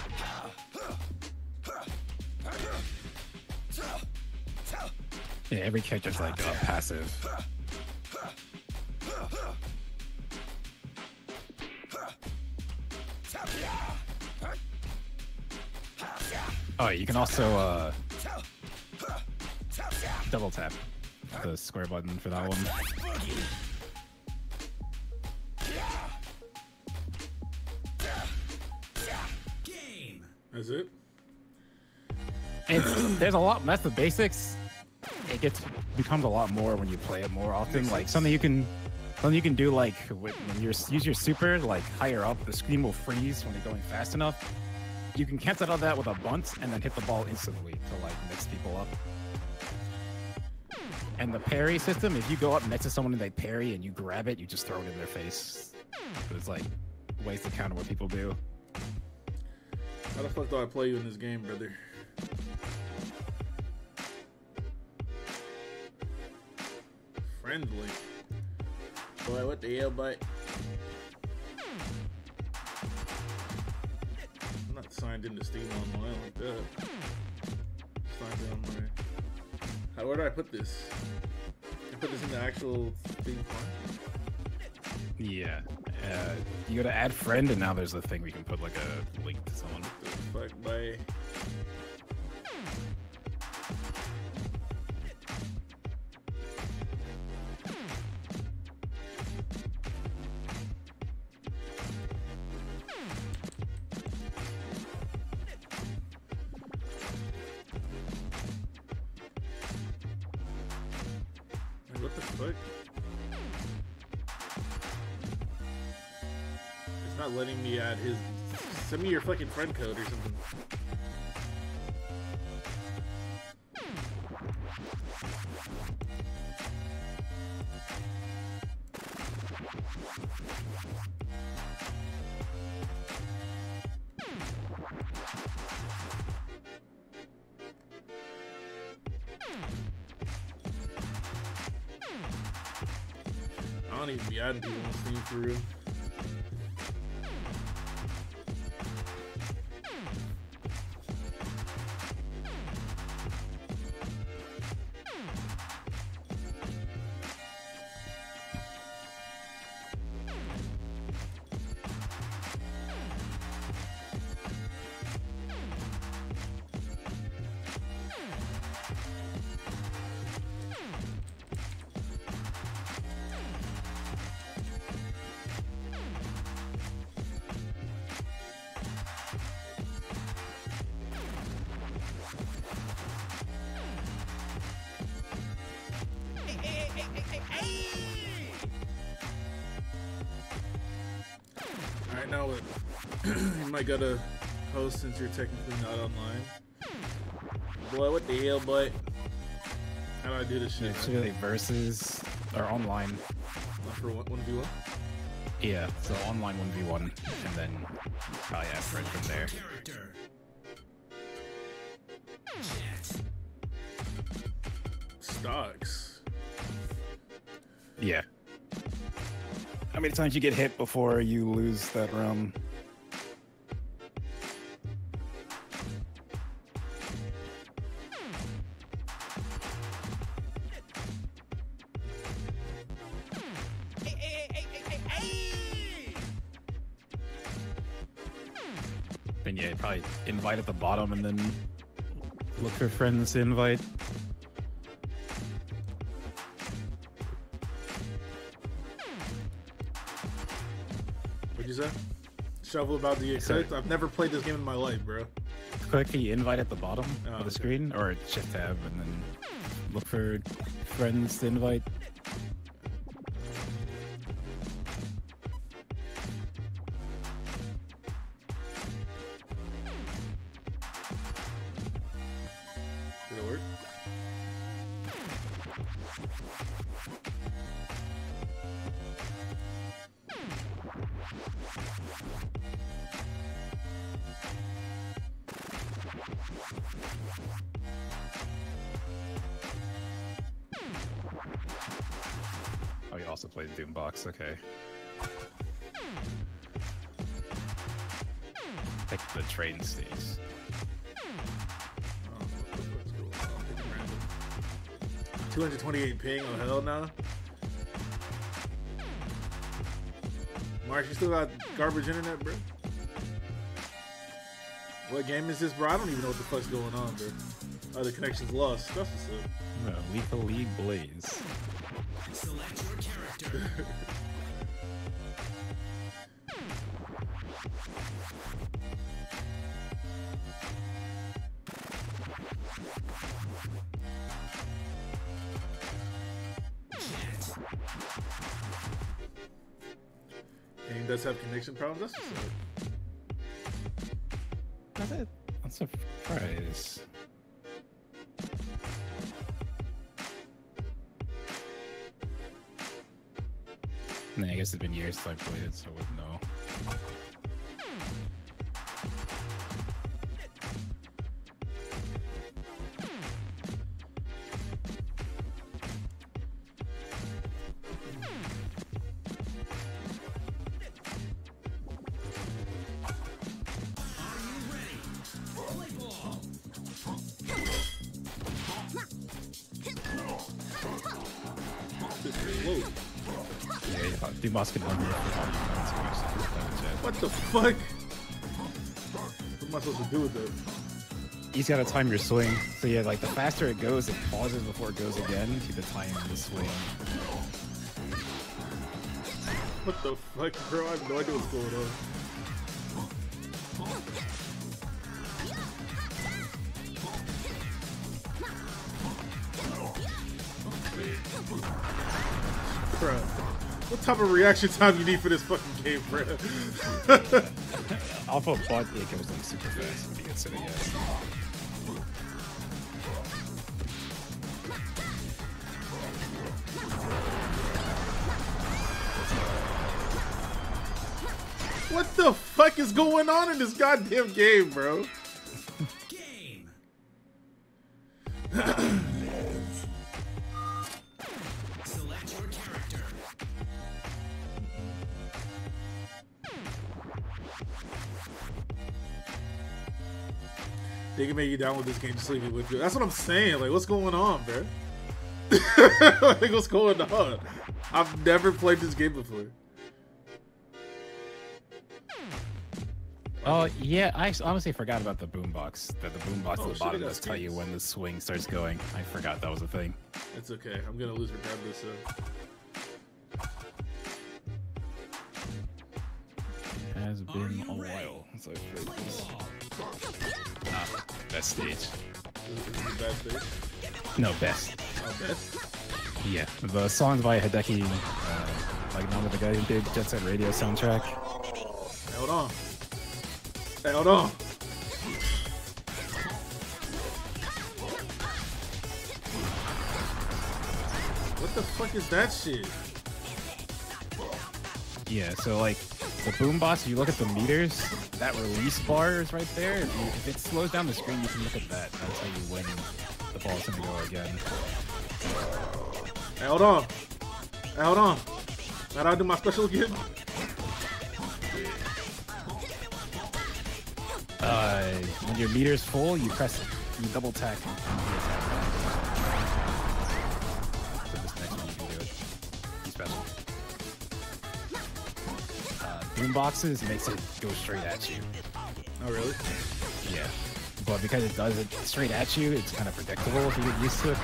Yeah, every character's like passive. Oh, you can also double tap the square button for that one. That's it? There's a lot less of basics. It becomes a lot more when you play it more often. Like something you can do, like when you use your super, like higher up, the screen will freeze when you're going fast enough. You can cancel out that with a bunt and then hit the ball instantly to like mix people up. And the parry system, if you go up next to someone and they parry and you grab it, you just throw it in their face. There's like ways to counter what people do. How the fuck do I play you in this game, brother? Friendly. Boy, what the hell, but I'm not signed into Steam Online like that. Signed in on my... Where do I put this? I put this in the actual Steam file? Yeah. You go to add friend, and now there's a thing where you can put like a link to someone. Fuck, bye. What the fuck? It's not letting me add his... Send me your fucking friend code or something. I don't even be adding people on Steam for real. Alright, now what? You might gotta host since you're technically not online. Boy, what the hell, boy? How do I do this shit? It's really versus or online. For 1v1? Yeah, so online 1v1, and then probably add friends from there. Stocks. Yeah. How many times you get hit before you lose that round? Then yeah, probably invite at the bottom and then look for friends to invite. What'd you say? Shovel about the excited? I've never played this game in my life, bro. Click the invite at the bottom of the screen, or shift tab, and then look for friends to invite. Did it work? Oh, you also played Doombox, okay. Pick the train stage. 228 ping, oh hell no. Mark, you still got garbage internet, bro? What game is this, bro? I don't even know what the fuck's going on, bro. Oh, the connection's lost. That's what's up. No, Lethal League Blaze. Select your character. Game does have connection problems. That's what's up. That's it. I'm surprised. I guess it's been years since I played it, so I wouldn't know. Doombox can hunt. What the fuck? What am I supposed to do with that? He's got to time your swing. So yeah, like the faster it goes, it pauses before it goes again. See the time in the swing. What the fuck, bro? I have no idea what's going on. Bro, what type of reaction time you need for this fucking game, bro? Alpha bot it goes like super fast if you get sitting yes. What the fuck is going on in this goddamn game, bro? Game. Select your character. They can make you download this game just leave it with you. That's what I'm saying. Like, what's going on, bro? Like, what's going on? I've never played this game before. Oh yeah, I honestly forgot about the boombox. That the boombox at the bottom shit, does tell you when the swing starts going. I forgot that was a thing. It's okay. I'm gonna lose regardless. Has been a while since I've played this. Best stage. Is it the best stage? No, best. Oh, best? Yeah, the songs by Hideki, like none of the guy who did Jet Set Radio soundtrack. Hold on. Hey, hold on. What the fuck is that shit? Yeah, so like the boombox, if you look at the meters, that release bar is right there. If it slows down the screen, you can look at that. That'll tell you when the ball's gonna go again. Hey, hold on. Hey, hold on. Now I do my special again. When your meter's full, you double tap. So this next one you can do it. Be special. Boom boxes makes it go straight at you. Oh really? Yeah. But because it does it straight at you, it's kind of predictable if you get used to it.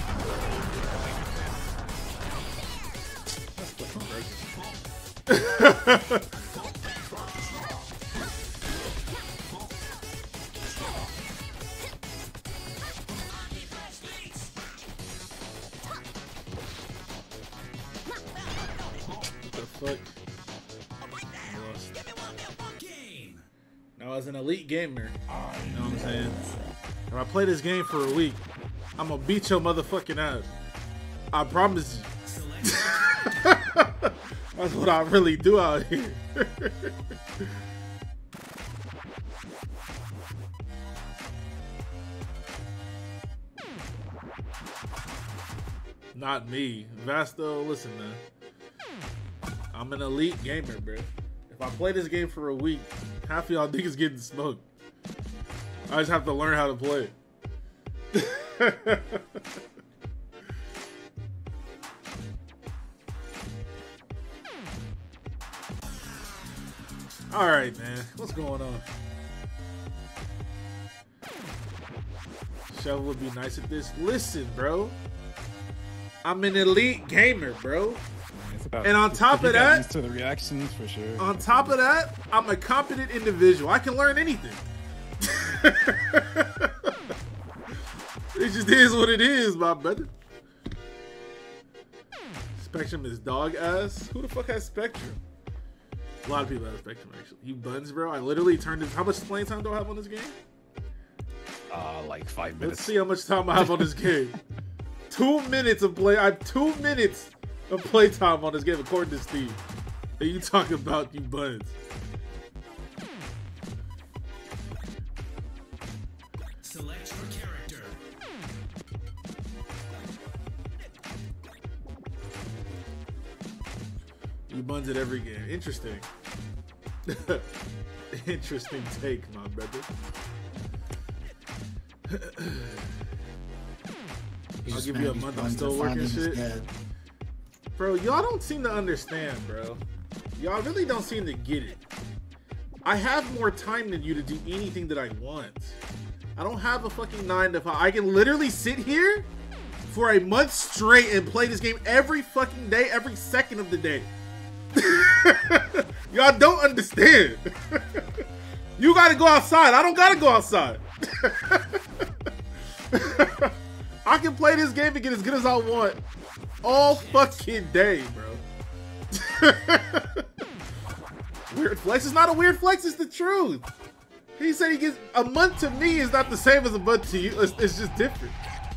Now, as an elite gamer, you know what I'm saying? If I play this game for a week, I'm gonna beat your motherfucking ass. I promise you. That's what I really do out here. Not me. Vasto, listen, man. I'm an elite gamer, bro. If I play this game for a week, half of y'all niggas getting smoked. I just have to learn how to play it. Alright, man. What's going on? Shovel would be nice at this. Listen, bro. I'm an elite gamer, bro. And on top of that, used to the reactions for sure. On top of that, I'm a competent individual. I can learn anything. It just is what it is, my brother. Spectrum is dog ass. Who the fuck has Spectrum? A lot of people have Spectrum, actually. You buns, bro. I literally turned it. How much playing time do I have on this game? Like 5 minutes. Let's see how much time I have on this game. 2 minutes of play. I have 2 minutes of playtime on this game, according to Steve. And you talking about you buns. Select your character. You buns at every game. Interesting. Interesting take, my brother. I'll give you a month. I'm still working shit. Bro, y'all don't seem to understand, bro. Y'all really don't seem to get it. I have more time than you to do anything that I want. I don't have a fucking 9 to 5. I can literally sit here for a month straight and play this game every fucking day, every second of the day. Y'all don't understand. You gotta go outside. I don't gotta go outside. I can play this game and get as good as I want all fucking day, bro. Weird flex is not a weird flex, it's the truth. He said he gets a month to me is not the same as a month to you. It's just different.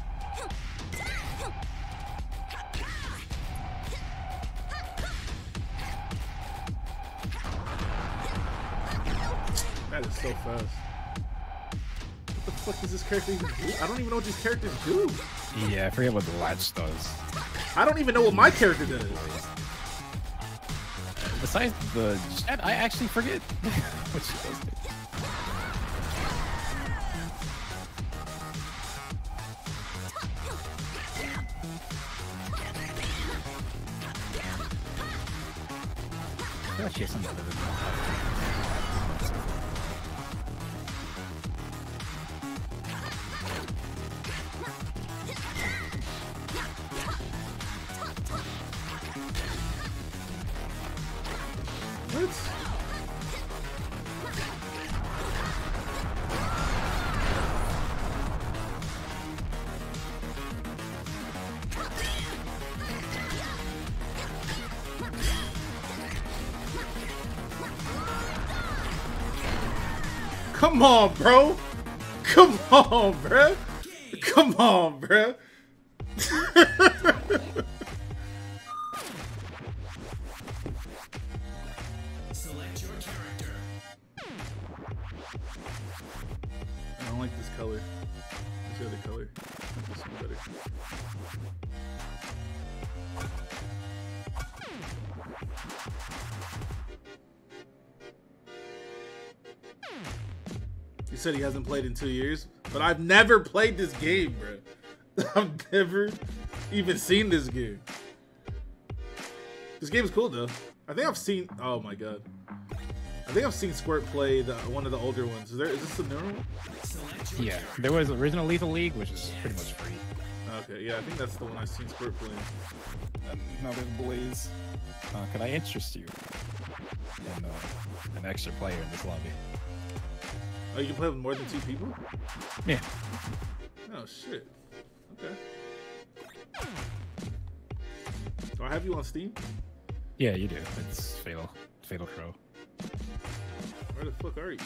That is so fast. What the fuck does this character even do? I don't even know what these characters do. Yeah, I forget what the latch does. I don't even know what my character does. Besides the chat, I actually forget what she does. I feel like she has something other than that. Come on, bro. Come on, bro. Come on, bro. Select your character. I don't like this color. Let's the other color. I like this one better. He said he hasn't played in 2 years, but I've never played this game, bro. I've never even seen this game. This game is cool though. I think I've seen. Oh my god. I think I've seen Squirt play one of the older ones. Is this the newer one? Yeah, there was original Lethal League, which is pretty much free. Okay, yeah, I think that's the one I've seen Squirt playing. Now there's Blaze. Can I interest you in an extra player in this lobby? Oh, you can play with more than 2 people? Yeah. Oh shit. Okay. Do I have you on Steam? Yeah, you do. It's Fatal Crow. Where the fuck are you?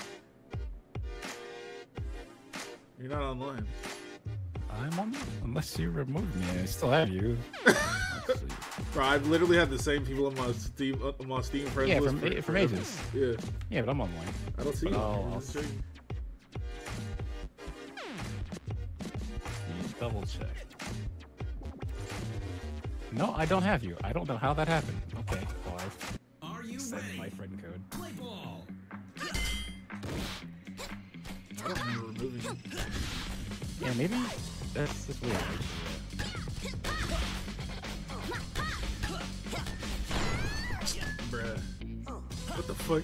You're not online. I'm on, unless you remove me. I still have you. Bro, I've literally had the same people on my Steam friends list from ages. Yeah. Yeah, but I'm online. I don't see you. I'll show you. Double check. No, I don't have you. I don't know how that happened. Okay, well, Are you send ready? my friend code. Play ball. I don't remember removing you. Yeah, maybe that's just weird. Bruh. What the fuck?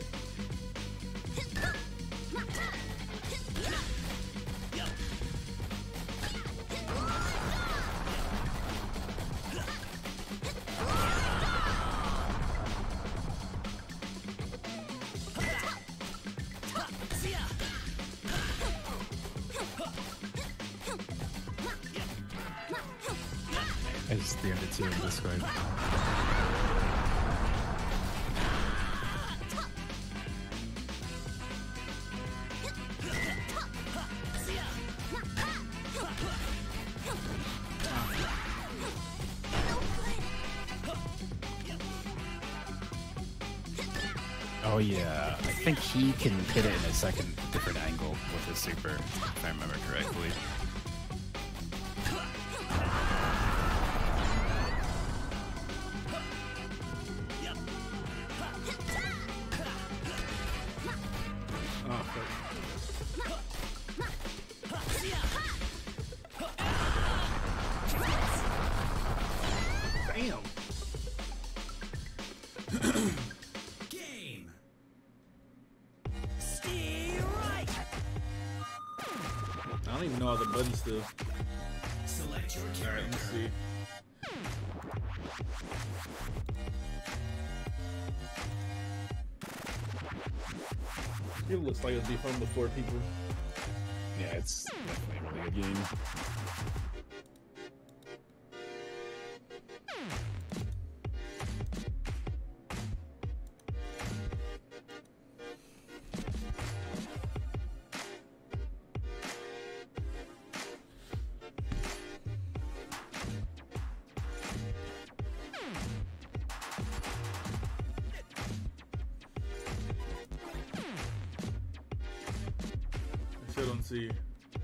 I just DM'd it to you in Discord. Oh yeah, I think he can hit it in a second different angle with his super, if I remember correctly. Oh, fuck. Damn. Game. Stay right. I don't even know all the buttons do. Select your character. Alright, let's see. It looks like it'll be fun with 4 people. Yeah, it's definitely a really good game. I still don't see you.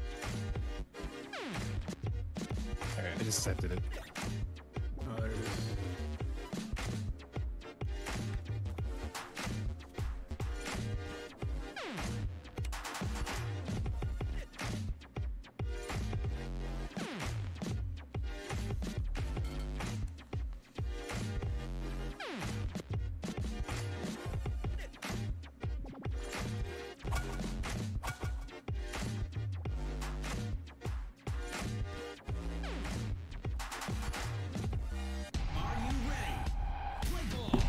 Alright, I just accepted it. Oh, there it is. Are you ready? Play ball.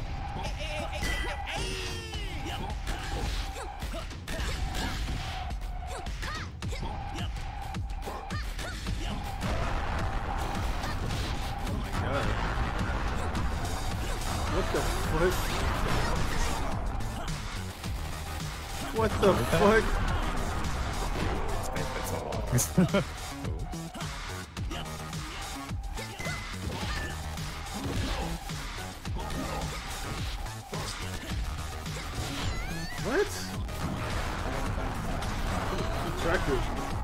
Oh my god. What the fuck? What the fuck? What? Attractive.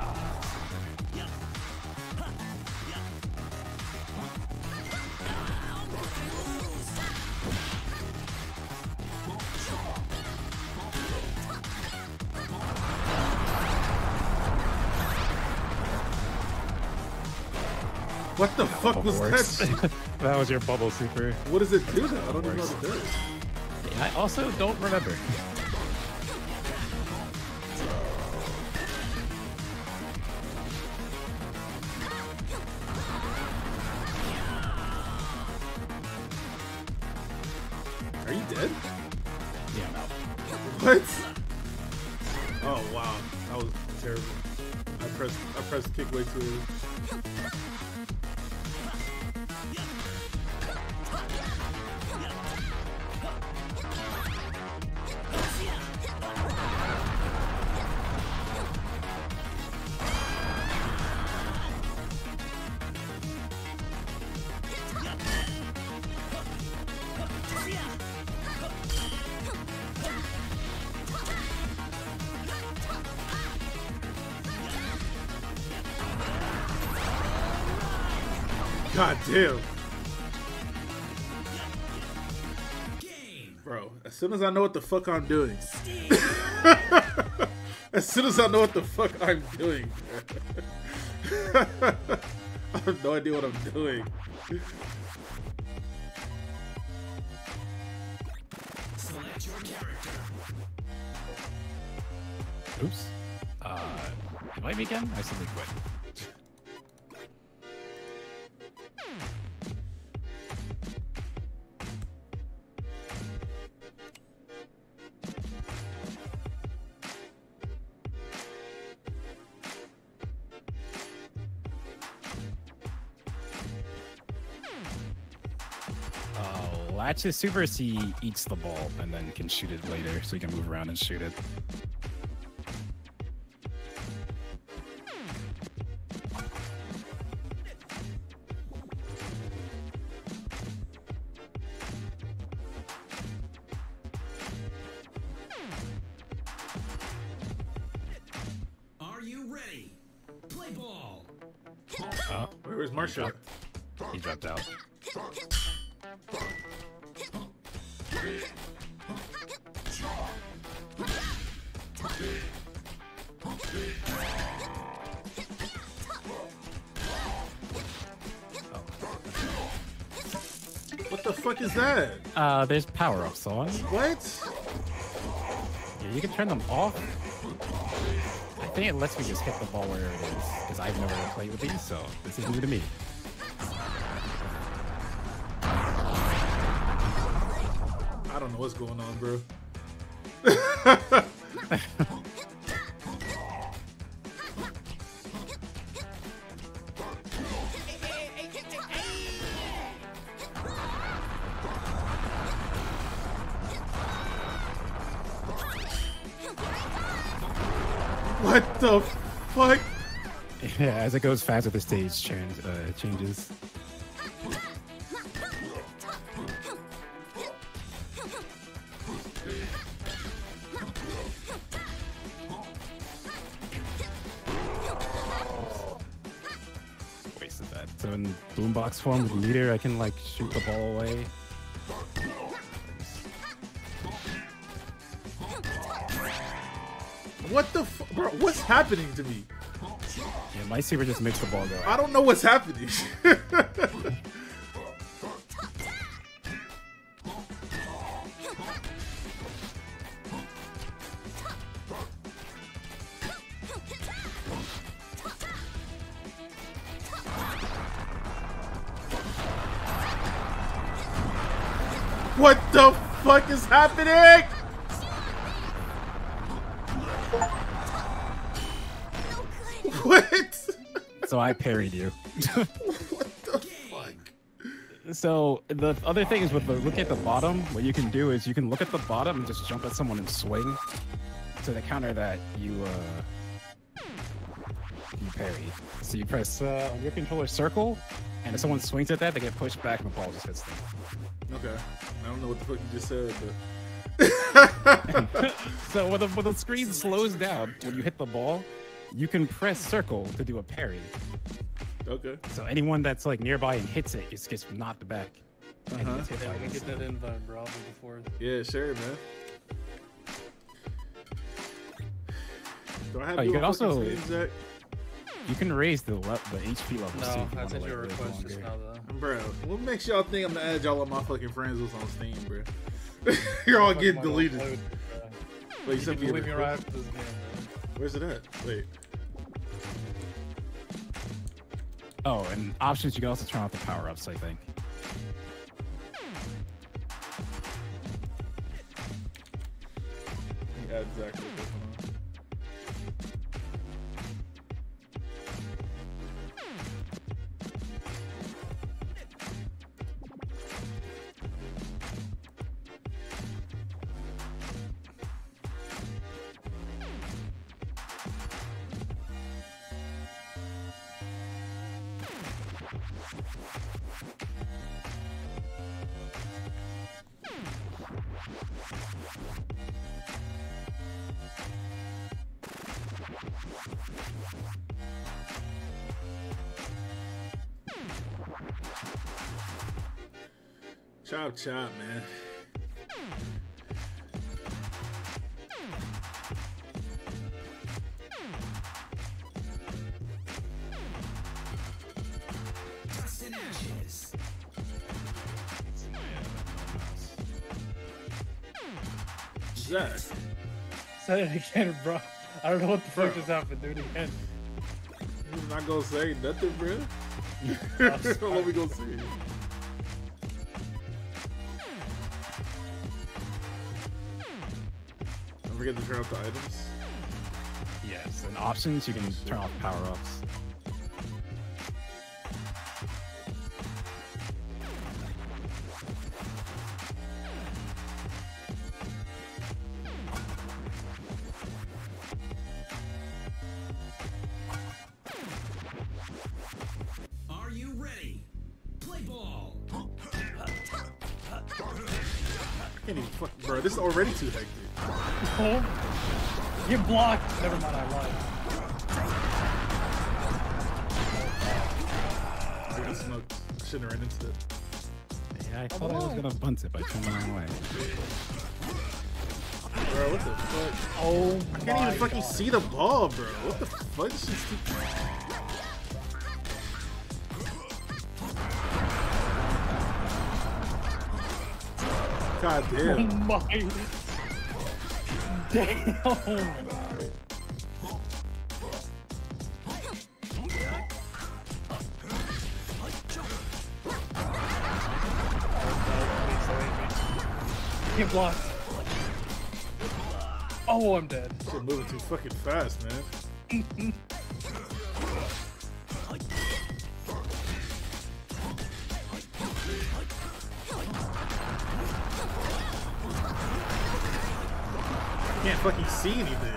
What the fuck was that? That was your bubble super. What does it do though? I don't even know what it does. I also don't remember. Are you dead? Yeah, no. What? Oh wow, that was terrible. I pressed kick way too early. God damn. Bro, as soon as I know what the fuck I'm doing. As soon as I know what the fuck I'm doing. I have no idea what I'm doing. Select your character. Oops. Invite me again? I simply quit. Latch's super he eats the ball and then can shoot it later, so he can move around and shoot it. Are you ready? Play ball. Where's Marshall? He dropped out. What the fuck is that? There's power-ups on. What? Yeah, you can turn them off. I think it lets me just hit the ball where it is, because I've never played with these, so this is new to me. I don't know what's going on, bro. What the fuck? Yeah, as it goes faster, the stage changes. Wasted that. So in boombox form with meter, I can like shoot the ball away. What the bro? What's happening to me? Yeah, my super just makes the ball go out. I don't know what's happening. What the fuck is happening? What? So I parried you. What the fuck? So the other thing is with the look at the bottom, what you can do is you can look at the bottom and just jump at someone and swing. So to counter that, you you parry. So you press on your controller circle, and if someone swings at that, they get pushed back and the ball just hits them. Okay. I don't know what the fuck you just said, but. So when the screen slows down when you hit the ball, you can press circle to do a parry. Okay. So anyone that's like nearby and hits it just gets knocked back. And Uh-huh. gets hit Yeah, by I can this. get that invite, bro. Before. Yeah, sure, man. Do I have Oh, you dual can also fucking screens, Zach? you can raise the HP level. No, too if you I wanna, sent like, you a live request just longer. now, though. Bro, what makes y'all think I'm gonna add y'all on my fucking friends list on Steam, bro? You're all getting deleted. Wait, Wait, you sent me a believe me right request? after this game, man. Where's it at? Wait. Oh, and options you can also turn off the power ups, I think. Yeah, exactly. Chop chop, man. Dust and ashes. Zach. Say it again, bro. I don't know what the fuck just happened. Do it again. You're not gonna say nothing, bro. What we gonna say? Don't forget to turn off the items. Yes, and options you can turn off power ups. Are you ready? Play ball. I can't even fuck, bro. This is already too hectic. Oh, get blocked. Never mind, I lied. I got smoked. Shouldn't have ran into it. Yeah, I thought I was gonna bunt it by turning my own way. Bro, what the fuck? Oh, I can't even fucking see the ball, bro. What the fuck? This shit's too... God damn. Oh my. Damn. Get blocked. Oh, I'm dead. Shit moving too fucking fast, man. Can't fucking see anything.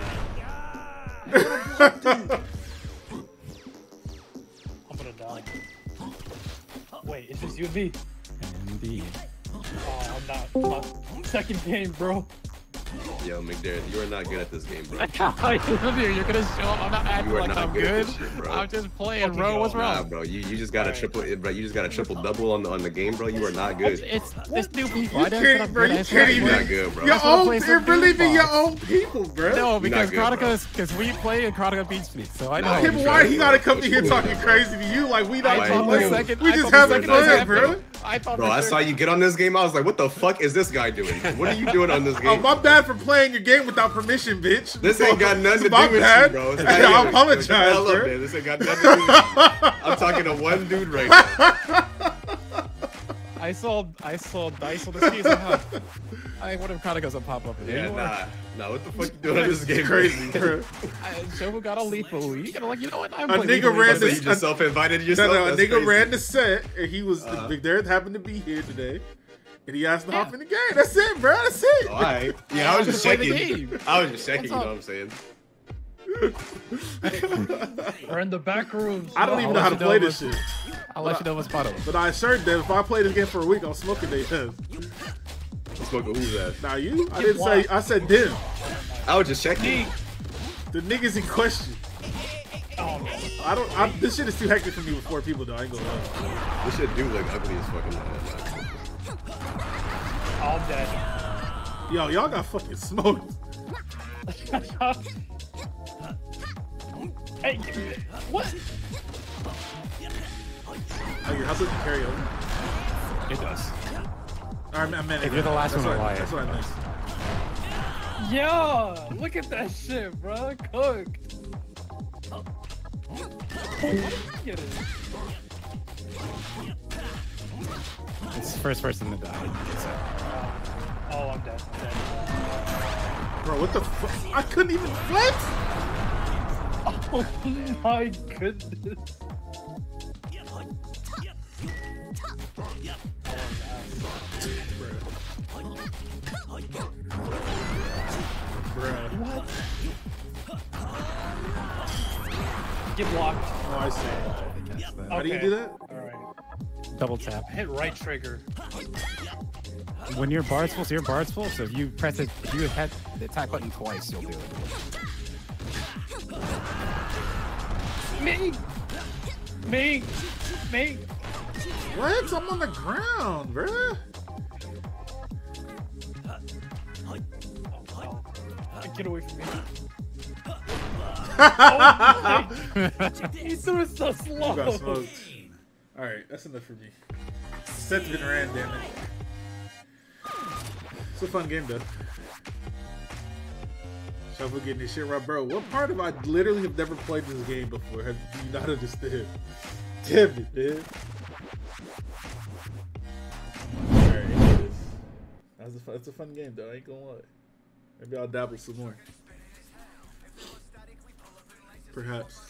I'm gonna die. Wait, it's just you and me. Indeed. Oh, I'm not. My second game, bro. Yo, McDarren, you are not good at this game, bro. You're gonna show up. I'm not acting You are like not I'm good at good. this shit, bro. I'm just playing, bro. What's Nah, wrong? bro. You just got a triple, bro. You just got a triple double on the game, bro. You are not good. It's new people. You I didn't set can't, up bro. good. You I set can't up You're even. not good, bro. Your I just wanna own, play some you're believing your Box. own people, bro. No, because You're not good, Chronica, because we play and Chronica beats me, so I know. Him, why he gotta come in here talking crazy to you like we not I talking? thought the Like, second- we I just thought the having second fun, was bro. happening. I thought Bro, for I sure- saw you get on this game. I was like, what the fuck is this guy doing? What are you doing on this Oh, game? my bad for playing your game without permission, bitch. This ain't got nothing to It's my do with bad. you, bro. It's Hey, not I you. apologize, Shut the hell up, bro. man. This ain't got nothing to do with you. I'm talking to one dude right now. I saw dice on the screen somehow. I wonder if Chronica doesn't pop up Yeah, anymore. nah. What the fuck you doing on this game? Crazy, bro. Shovu got a lethal week, and I'm like, you know what? I'm A playing nigga Lethal ran Week. this. You just self-invited No, yourself? no, a That's nigga crazy. ran the set, and he was McDarren happened to be here today, and he asked to hop in the game. That's it, bro. That's it. All right. Yeah, I was just Play the checking. game. I was just checking. You What's know up? what I'm saying? We're in the back rooms. I don't even know how to play this shit. I'll let you know what's bottom. But I assured them if I play this game for a week, I'm smoking their ass. Smoking who's that? Now you? I didn't say. I said them. I was just checking. The niggas in question. This shit is too hectic for me with 4 people though. I ain't gonna lie. This shit do look ugly as fucking. All dead. Yo, y'all got fucking smoked. Hey, what? Oh, your house doesn't carry over. It does. I meant if you're the last one alive. That's what I missed. Yo, look at that shit, bro. Cooked. Get it. It's the first person to die. So. Oh, I'm dead. Bro, what the fuck? I couldn't even flex? Oh my goodness. Bruh. What? Get blocked. Oh, I see. How do you do that? Alright. Double tap. Hit right trigger. When your bar's full, so your bar's full, so if you press it, if you hit the attack button twice, you'll do it. Me! What? I'm on the ground, bruh. Get away from me. Oh He threw it so slow. You got smoked. Alright, that's enough for me. Set's been ran, damn it. It's a fun game though. Shuffle getting this shit right, bro. What part of I literally have never played this game before? Do you not understand? Damn it, man. Alright, that's a fun game though, I ain't gonna lie. Maybe I'll dabble some more. Perhaps.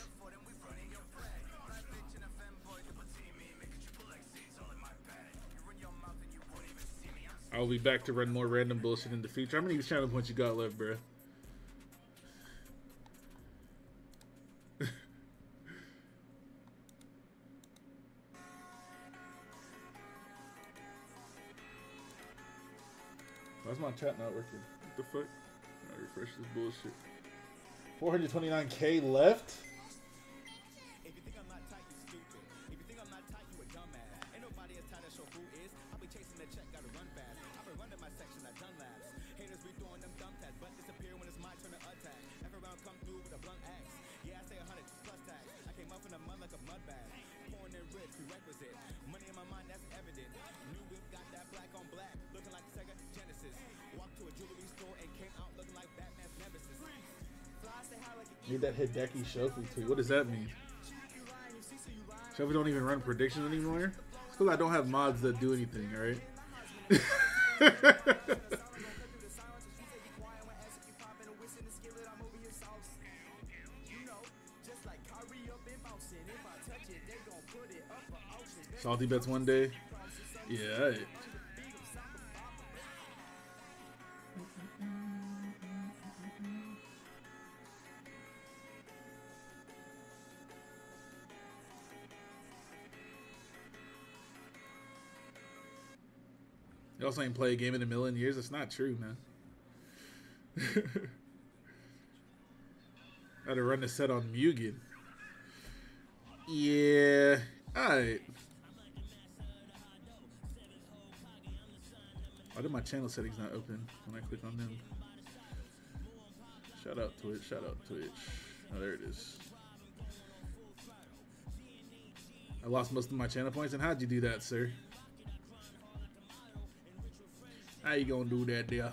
I'll be back to run more random bullshit in the future. How many channel points you got left, bro? Why's my chat not working? What the fuck? I refresh this bullshit. 429K left? Need that Hideki Shofu tweet. What does that mean? Shofu don't even run predictions anymore? It's because I don't have mods that do anything, alright? Salty bets one day? Yeah, alright. You also ain't play a game in a million years. It's not true, man. I had to run the set on Mugen. Yeah. Alright. Why did my channel settings not open when I click on them? Shout out Twitch. Shout out Twitch. Oh, there it is. I lost most of my channel points. And how'd you do that, sir? How you gonna do that there?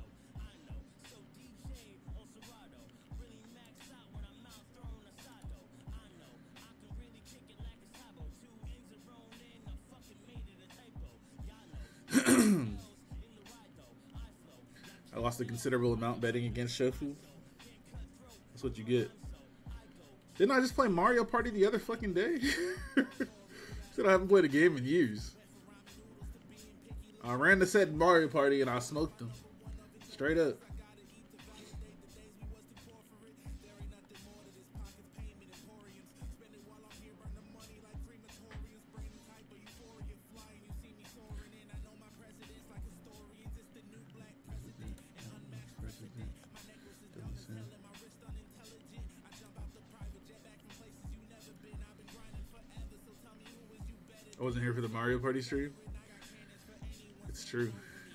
I lost a considerable amount betting against Shofu. That's what you get. Didn't I just play Mario Party the other fucking day? Said I haven't played a game in years. I ran the set in Mario Party and I smoked them. Straight up. I wasn't here for the Mario Party stream. It's true.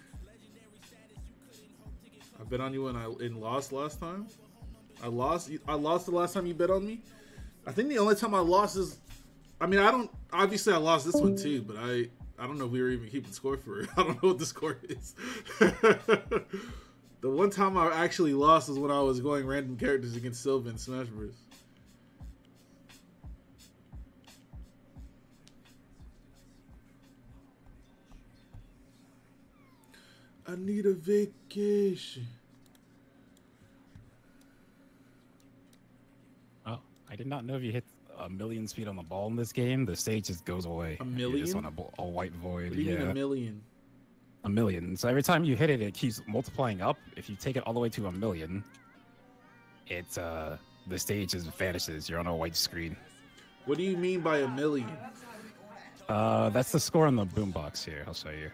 I bet on you when I lost last time. I lost the last time you bet on me. I think the only time I lost is, I mean, obviously I lost this one too, but I don't know if we were even keeping score for it. I don't know what the score is. The one time I actually lost was when I was going random characters against Silva in Smash Bros. I need a vacation. Oh, I did not know if you hit 1,000,000 speed on the ball in this game, the stage just goes away. 1,000,000? You just want a white void. What do you mean 1,000,000? 1,000,000. So every time you hit it, it keeps multiplying up. If you take it all the way to 1,000,000, it's the stage just vanishes. You're on a white screen. What do you mean by 1,000,000? That's the score on the boombox here. I'll show you.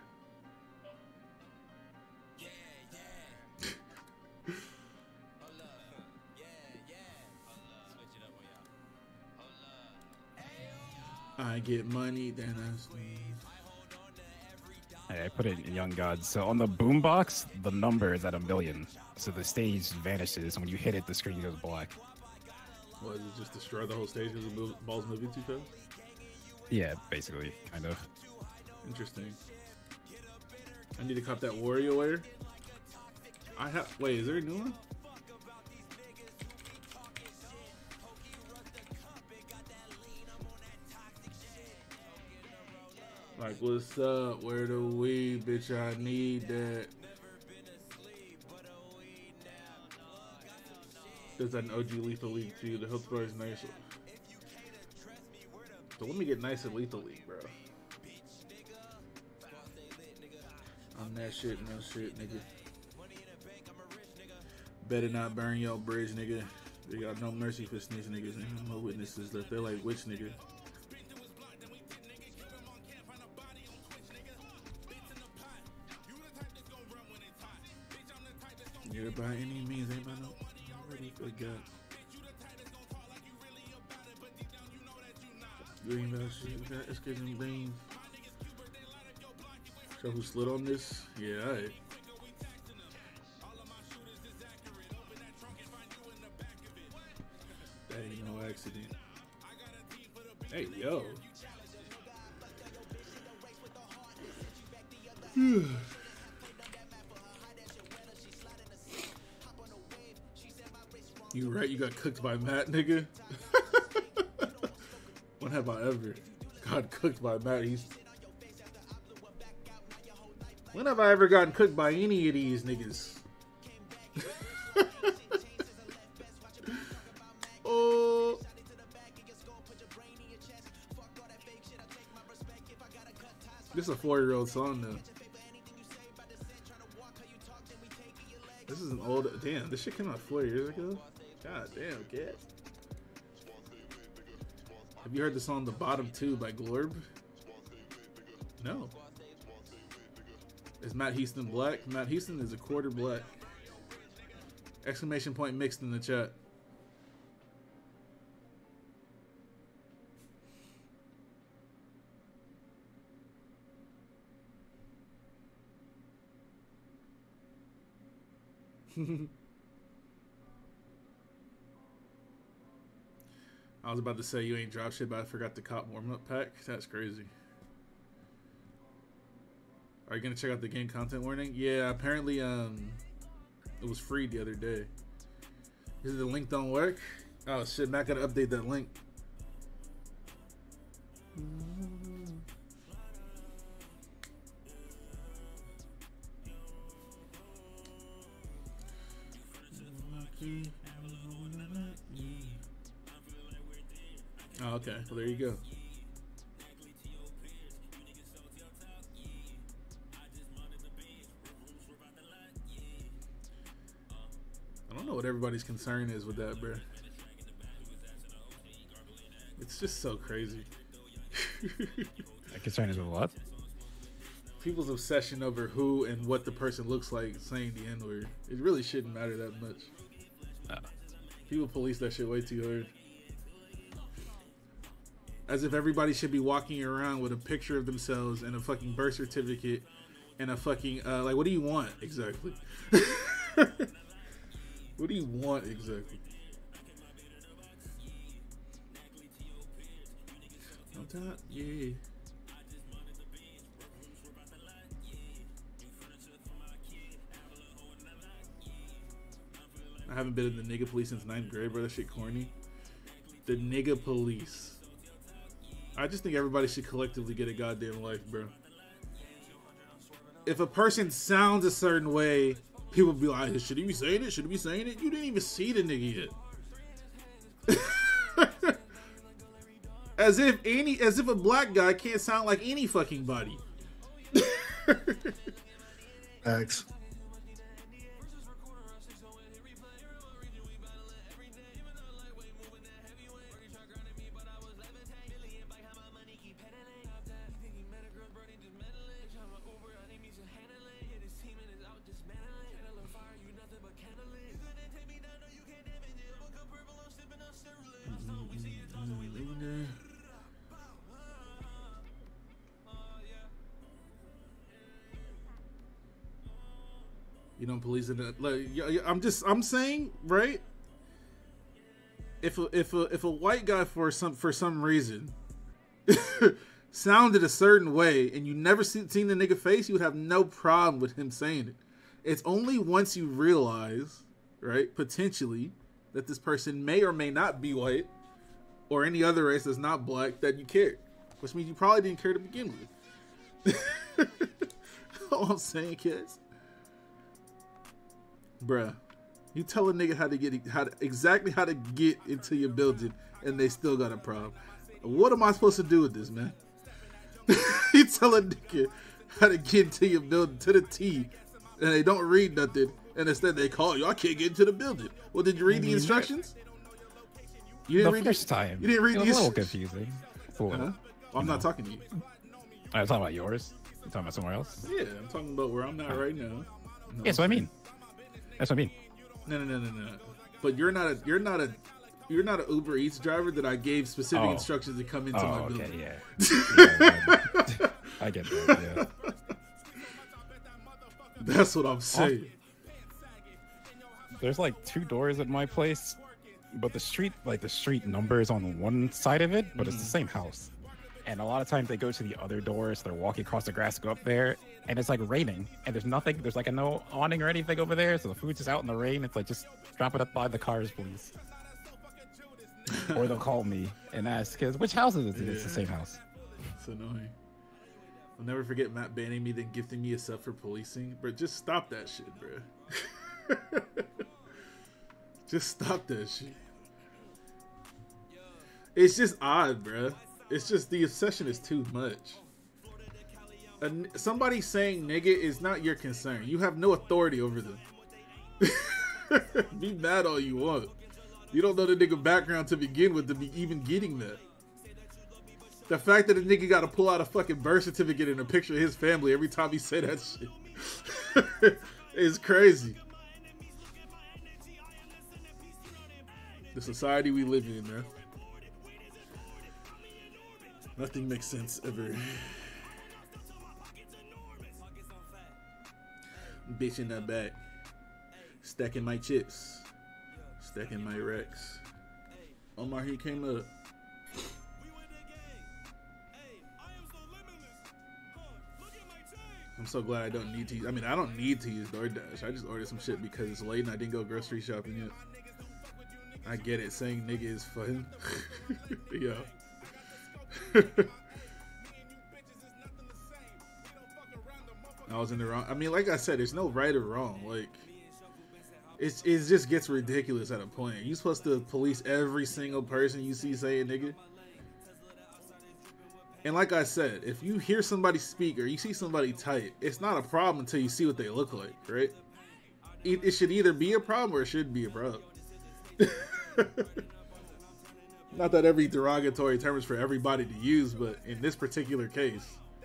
I get money, then I sleep. Hey, I put it in Young Gods. So on the boombox, the number is at 1,000,000. So the stage vanishes, and when you hit it, the screen goes black. What, does it just destroy the whole stage because the ball's moving too fast? Yeah, basically, kind of. Interesting. I need to cop that WarioWare. Wait, is there a new one? Like, what's up? Where the weed, bitch? I need that. There's an OG Lethal League too. The health bar is nice. So let me get nice at Lethal League, bro. I'm that shit, no shit, nigga. Better not burn your bridge, nigga. They got no mercy for snitch niggas. Ain't no witnesses left. They're like witch nigga. Get it by any means, ain't by no already forgot. Green belt shit, got escapes and beans. So who slid on this? Yeah, alright. That ain't no accident. Hey, yo. You right, you got cooked by Matt, nigga. When have I ever got cooked by Matt? When have I ever gotten cooked by any of these niggas? Oh. This is a 4-year-old song though. This is an old, damn, this shit came out 4 years ago? God damn, kid. Have you heard the song The Bottom 2 by Glorb? No. Is Matt Houston black? Matt Houston is a quarter black. Exclamation point mixed in the chat. I was about to say you ain't drop shit, but I forgot the cop warm-up pack. That's crazy. Are you gonna check out the game content warning? Yeah, apparently it was free the other day. Is it the link don't work? Oh shit, Matt gotta update that link. Oh, okay. Well, there you go. I don't know what everybody's concern is with that, bro. It's just so crazy. My concern is with what? People's obsession over who and what the person looks like saying the N-word. It really shouldn't matter that much. People police that shit way too hard. As if everybody should be walking around with a picture of themselves and a fucking birth certificate and a fucking like, what do you want exactly? What do you want exactly? Yeah. I haven't been in the nigga police since 9th grade, bro. That shit corny. The nigga police. I just think everybody should collectively get a goddamn life, bro. If a person sounds a certain way, people be like, should he be saying it? Should he be saying it? You didn't even see the nigga yet. As if a black guy can't sound like any fucking body. Thanks. You don't police it. Like, I'm saying, right? If a white guy for some reason sounded a certain way and you never seen the nigga face, you would have no problem with him saying it. It's only once you realize, right, potentially, that this person may or may not be white or any other race that's not black, that you care. Which means you probably didn't care to begin with. All I'm saying, kids. Bruh, you tell a nigga exactly how to get into your building, and they still got a problem. What am I supposed to do with this, man? You tell a nigga how to get into your building to the T, and they don't read nothing, and instead they call you. I can't get into the building. Well, did you read the instructions? You didn't read the first time. You didn't read the instructions. instructions. A little confusing. For, well, I'm not talking to you. I was talking about yours. You talking about somewhere else? Yeah, I'm talking about where I'm at right now. No, yeah, that's what I mean. That's what I mean. No. But you're not an Uber Eats driver that I gave specific instructions to come into my building. Okay, yeah. I get that. Yeah. That's what I'm saying. There's like 2 doors at my place, but the street number is on one side of it, but it's the same house. And a lot of times they go to the other doors, they're walking across the grass to go up there, and it's like raining, and there's nothing, there's like no awning or anything over there, so the food's just out in the rain. It's like, just drop it up by the cars, please. Or they'll call me and ask, which house is it? Yeah. It's the same house. It's annoying. I'll never forget Matt banning me, then gifting me a sub for policing. Bro, just stop that shit, bro. Just stop that shit. It's just odd, bro. It's just the obsession is too much. Somebody saying nigga is not your concern. You have no authority over them. Be mad all you want. You don't know the nigga background to begin with to be even getting that. The fact that a nigga got to pull out a fucking birth certificate and a picture of his family every time he say that shit is crazy. The society we live in, man. Nothing makes sense ever. Bitch in that back. Stacking my chips. Stacking my Rex. Omar, he came up. I'm so glad I don't need to use, I mean, I don't need to use DoorDash. I just ordered some shit because it's late and I didn't go grocery shopping yet. I get it. Saying nigga is fun. Yo. I was in the wrong. I mean, like I said, there's no right or wrong. Like, it just gets ridiculous at a point. You supposed to police every single person you see saying nigga? And like I said, if you hear somebody speak or you see somebody type, it's not a problem until you see what they look like, right? It should either be a problem or it should be a problem. Not that every derogatory term is for everybody to use, but in this particular case,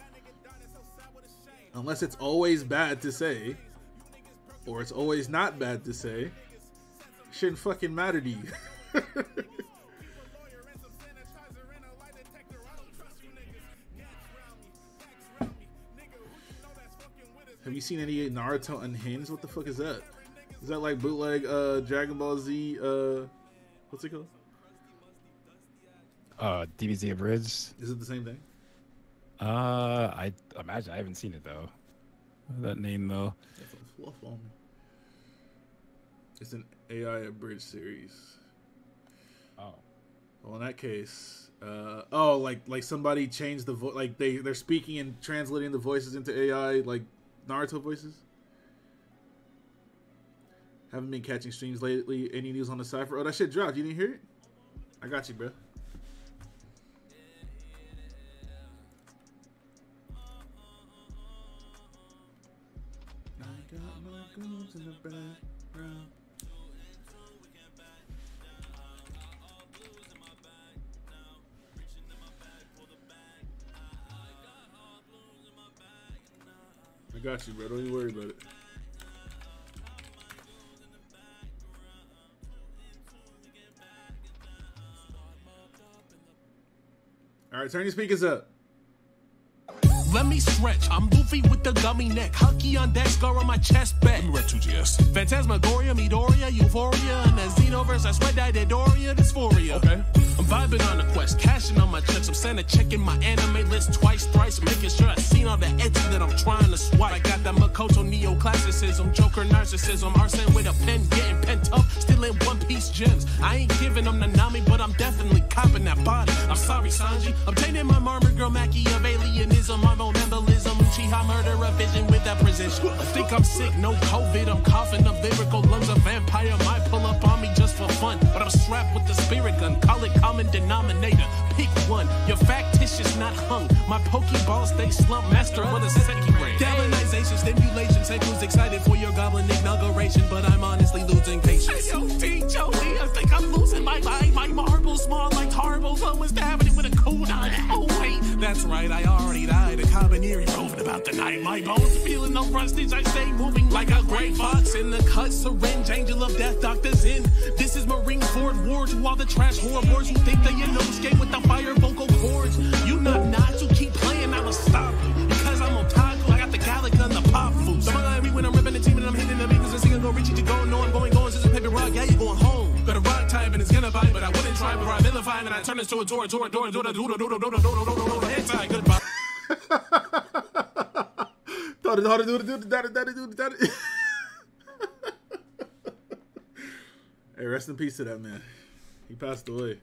unless it's always bad to say, or it's always not bad to say, it shouldn't fucking matter to you. you seen any Naruto Unhinged? What the fuck is that? Is that like bootleg Dragon Ball Z? What's it called? DBZ Abridged. Is it the same thing? I imagine. I haven't seen it though. That name though. That's a fluff on me. It's an AI Abridged series. Oh. Well, in that case, oh, like somebody changed the voice. Like they're speaking and translating the voices into AI, like Naruto voices. Haven't been catching streams lately. Any news on the Cypher? Oh, that shit dropped. You didn't hear it? I got you, bro. In the background. I got you, bro. Don't even worry about it. All right, turn your speakers up. Let me stretch. I'm Luffy with the gummy neck. Hucky on deck, scar on my chest back. Let me read 2GS. Phantasmagoria, Midoriya, Euphoria, and the Xenoverse. I sweat that Doria, dysphoria. Okay. I'm vibing on the quest, cashing on my checks. I'm Santa checking my anime list twice, thrice, making sure I've seen all the edges that I'm trying to swipe. I got that Makoto neoclassicism, Joker narcissism, Arsene with a pen, getting pent up, still in One Piece gems. I ain't giving them Nanami, but I'm definitely copping that body. I'm sorry, Sanji. I'm tainting my marmor girl Machiavellianism. I'm on embolism, Uchiha murder, a vision with that precision. I think I'm sick, no COVID. I'm coughing up lyrical lungs. A vampire might pull up on me just for fun, but I'm strapped with the spirit gun. Call it common denominator. Pick one. You're factitious, not hung. My Pokeball stay slump master with a second grade. Galvanization, stimulation. Say who's excited for your goblin inauguration, but I'm honestly losing patience. Hey, yo, T. Jolie, I think I'm losing my mind. My marbles small like tarbles. Someone's happening with a kunai. Oh wait, that's right. I already died. A Cabaneri roving about the night. My bones feeling no rustage. I stay moving like a gray fox in the cut syringe. Angel of death, doctors in. This is Marine Ford War to all the trash horrors who think they escape with the fire vocal cords. You not who keep playing, I'ma stop you. Because I'm otaku, I got the Gallica and the pop food. Someone like me when I'm ripping the team and I'm hitting the beatles and singing, go reach it, you go, no, I'm going, since a paper rock, yeah, you going home. Got a rock type and it's gonna bite, but I wouldn't try before I vilify and I turn this to a door, head tie, goodbye. Hey, rest in peace to that man. He passed away.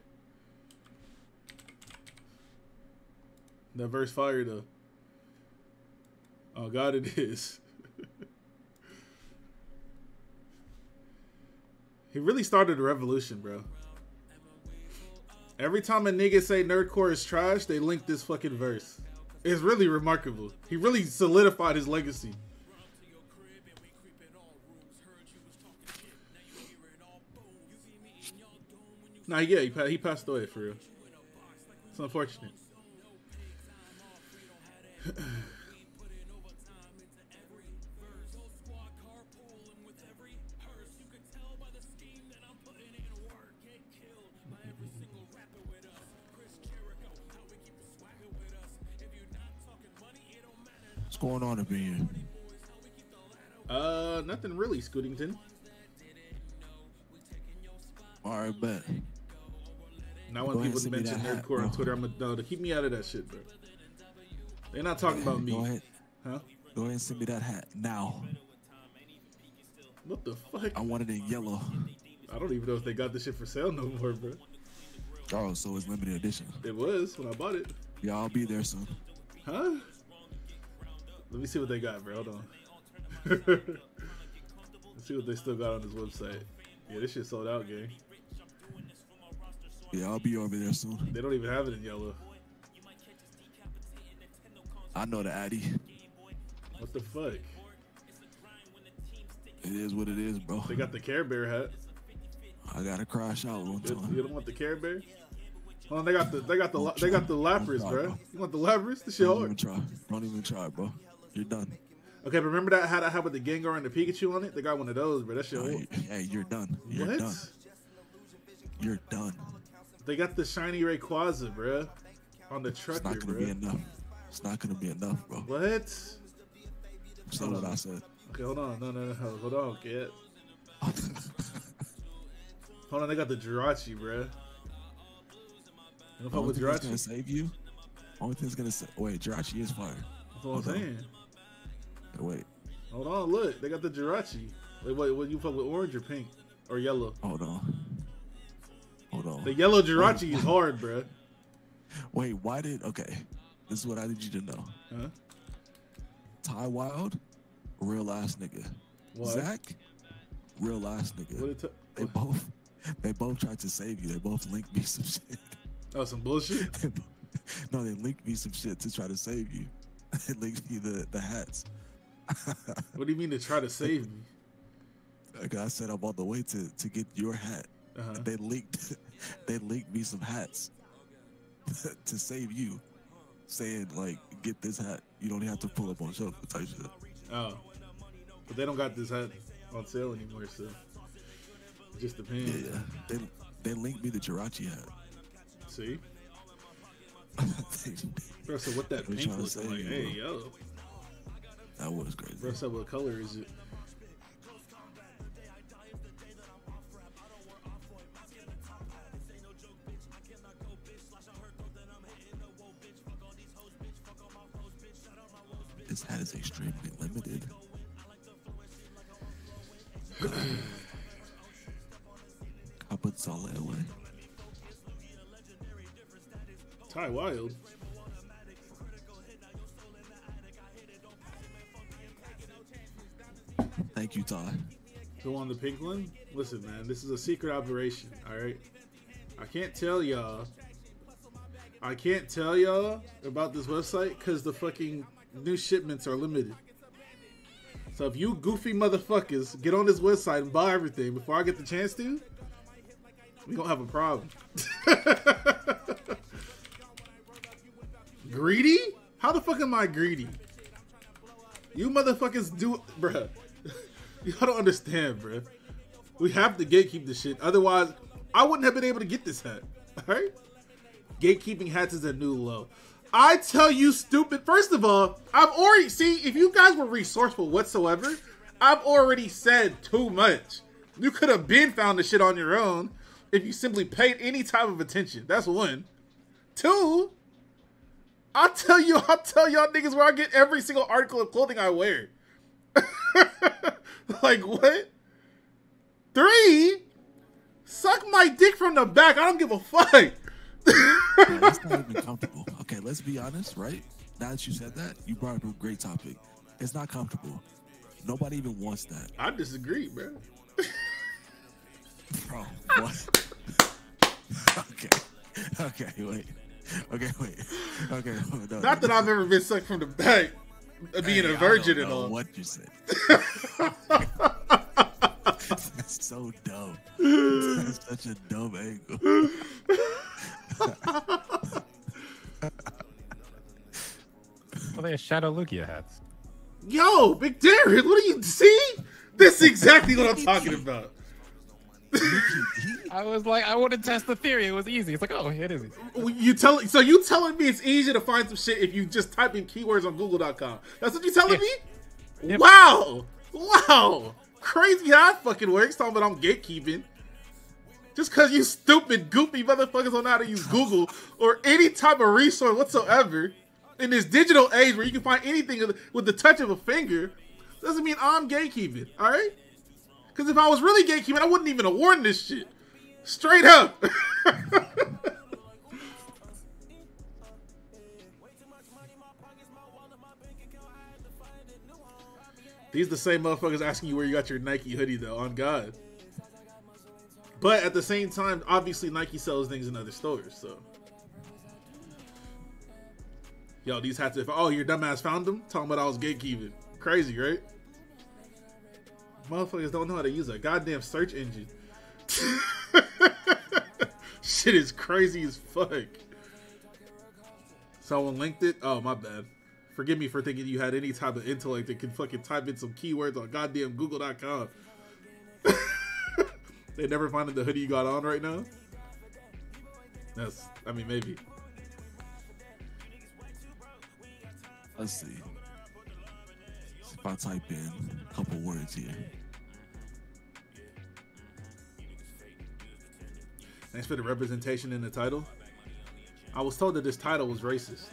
That verse fire though. Oh God, it is. He really started a revolution, bro. Every time a nigga say nerdcore is trash, they link this fucking verse. It's really remarkable. He really solidified his legacy. Nah, yeah, he passed away for real. It's unfortunate. What's going on up in here? Nothing really, Scootington. Alright, bet. Now when people mention nerdcore on Twitter, I'm gonna keep me out of that shit, bro. They're not talking about me. Go ahead. Huh? Go ahead and send me that hat now. What the fuck? I want it in yellow. I don't even know if they got this shit for sale no more, bro. Oh, so it's limited edition. It was when I bought it. Yeah, I'll be there soon. Huh? Let me see what they got, bro. Hold on. Let's see what they still got on this website. Yeah, this shit sold out, gang. Yeah, I'll be over there soon. They don't even have it in yellow. I know the Addy. What the fuck? It is what it is, bro. They got the Care Bear hat. I gotta crash out one time. You don't want the Care Bear? Hold on, they got the Lapras, bro. You want the Lapras? This shit hard. Don't even try, bro. You're done. Okay, but remember that hat I had with the Gengar and the Pikachu on it? They got one of those, bro. That shit hard. Hey, you're done. You're what? Done. You're done. They got the shiny Rayquaza, bro, on the trucker, It's not gonna be enough. It's not gonna be enough, bro. What? Say what I said. Okay, hold on. No. Hold on, kid. Hold on, they got the Jirachi, bruh. You know Only with thing that's Jirachi? gonna save you. Only thing that's gonna say. Wait, Jirachi is fire. That's what I'm saying. Wait. Hold on, look. They got the Jirachi. Wait, what you fuck with orange or pink? Or yellow? Hold on. The yellow Jirachi is hard, bruh. Wait, why did... Okay. This is what I need you to know. Huh? Ty Wild, real ass nigga. What? Zach, real ass nigga. They both tried to save you. They both linked me some shit. Oh, some bullshit? No, they linked me some shit to try to save you. They linked me the hats. What do you mean to try to save me? Like I said, I'm on the way to get your hat. They linked me some hats to save you, saying like, get this hat. You don't have to pull up on shelf type shit. Oh, but they don't got this hat on sale anymore, so it just depends. Yeah. They linked me the Jirachi hat. See? Bro, so what that pink looks like? You, hey, yo. That was crazy. Bro, so what color is it? This hat is extremely limited. I put solid away. Ty Wild. Thank you, Ty. Who on the pink one? Listen, man, this is a secret operation, alright? I can't tell y'all about this website because the fucking new shipments are limited. So if you goofy motherfuckers get on this website and buy everything before I get the chance to, we gonna have a problem. Greedy? How the fuck am I greedy? You motherfuckers do, bruh. Y'all don't understand, bruh. We have to gatekeep this shit. Otherwise, I wouldn't have been able to get this hat. Alright? Gatekeeping hats is a new low. I tell you, stupid. First of all, I've already, see, if you guys were resourceful whatsoever, I've already said too much. You could have been found the shit on your own if you simply paid any type of attention. That's one. Two, I'll tell y'all niggas where I get every single article of clothing I wear. Like, what? Three, suck my dick from the back. I don't give a fuck. No, that's not even comfortable. Okay, let's be honest, right? Now that you said that, you brought up a great topic. It's not comfortable. Nobody even wants that. I disagree, bro. Bro, what? Okay, wait. Okay, no, Not that I've ever been sucked from the back, being a virgin and all. What you said? That's so dumb. That's such a dumb angle. Well, they have Shadow Lugia hats. Yo, Big Darren, what do you see? This is exactly what I'm talking about. I was like, I want to test the theory. It was easy. It's like, oh, it is easy. So you telling me it's easy to find some shit if you just type in keywords on Google.com? That's what you telling me? Yep. Wow. Crazy how that fucking works. Talking about I'm gatekeeping. Just because you stupid, goofy motherfuckers don't know how to use Google or any type of resource whatsoever in this digital age where you can find anything with the touch of a finger, doesn't mean I'm gatekeeping, all right? Because if I was really gatekeeping, I wouldn't even award this shit. Straight up. These the same motherfuckers asking you where you got your Nike hoodie, though, on God. But at the same time, obviously Nike sells things in other stores, so. Yo, these hats, oh, your dumbass found them? Talking about I was gatekeeping. Crazy, right? Motherfuckers don't know how to use a goddamn search engine. Shit is crazy as fuck. Someone linked it? Oh, my bad. Forgive me for thinking you had any type of intellect that can fucking type in some keywords on goddamn Google.com. They never finding the hoodie you got on right now? I mean, maybe. Let's see. If I type in a couple words here. Thanks for the representation in the title. I was told that this title was racist.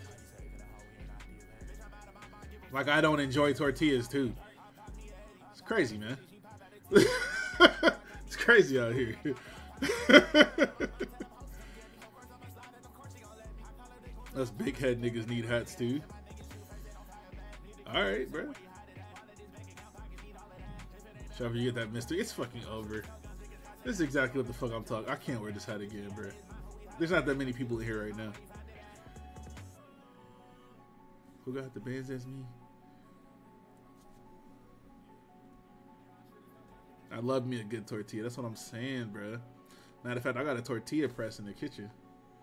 Like I don't enjoy tortillas too. It's crazy, man. It's crazy out here. Us big head niggas need hats too. Alright, bro. Shall we get that mystery? It's fucking over. This is exactly what the fuck I'm talking. I can't wear this hat again, bro. There's not that many people in here right now. Who got the bands as me? I love me a good tortilla. That's what I'm saying, bro. Matter of fact, I got a tortilla press in the kitchen.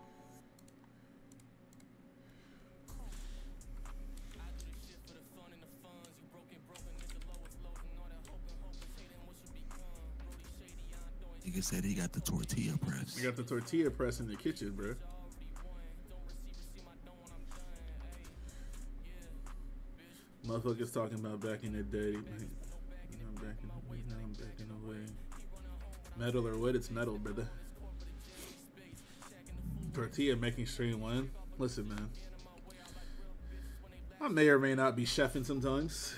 Nigga said he got the tortilla press. I got the tortilla press in the kitchen, bro. Motherfuckers talking about back in the day. I'm back in the way. Metal or wood? It's metal, brother. Tortilla making stream 1. Listen, man. I may or may not be chefing sometimes.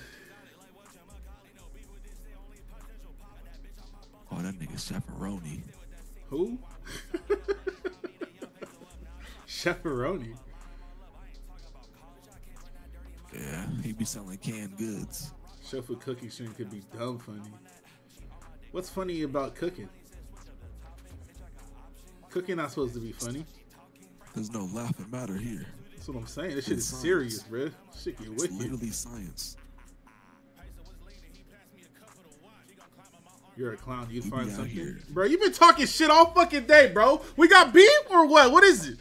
Oh, that nigga Chefferoni. Who? Chefferoni. Yeah, he be selling canned goods. Chef with cooking stream could be dumb funny. What's funny about cooking? Cooking not supposed to be funny. There's no laughing matter here. That's what I'm saying. This shit is serious, bro. Shit get wicked. It's literally science. You're a clown. You We find be out something, here. bro. You been talking shit all fucking day, bro. We got beef or what? What is it?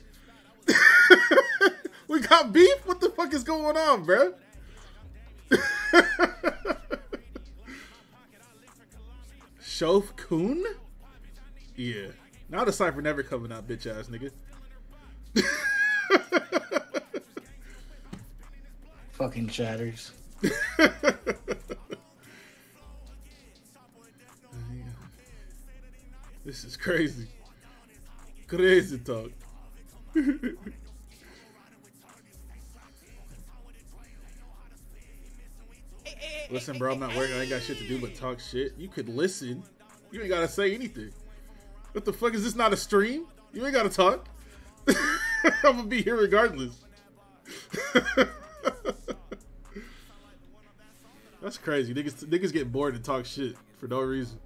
We got beef? What the fuck is going on, bro? Shof Kun? Yeah. Now the cipher never coming out, bitch ass nigga. Fucking chatters. This is crazy. Crazy talk. Listen, bro, I'm not working. I ain't got shit to do but talk shit. You could listen. You ain't gotta say anything. What the fuck? Is this not a stream? You ain't gotta talk. I'm gonna be here regardless. That's crazy. Niggas get bored and talk shit for no reason.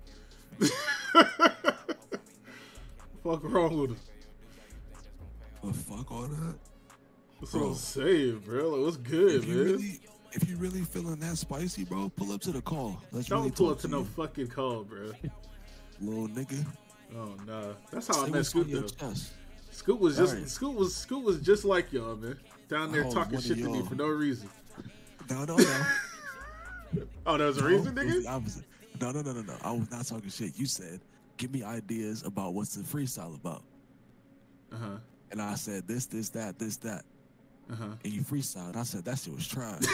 Fuck wrong with him? What fuck all that? That's what I'm saying, bro. Like, what's good, man? If you really feeling that spicy, bro, pull up to the call. Let's Don't really pull talk up to no fucking call, bro. Little nigga. Oh nah. That's how I Say met what's Scoop on your though. chest. Scoop was just Right. Scoop was just like y'all, man. Down there Oh, talking one shit of to me y'all. for no reason. No. Oh, there was a No, reason, it was nigga? the opposite. No. I was not talking shit. You said, give me ideas about what's the freestyle about. Uh-huh. And I said, this, that. Uh-huh. And you freestyle. And I said, that shit was trash.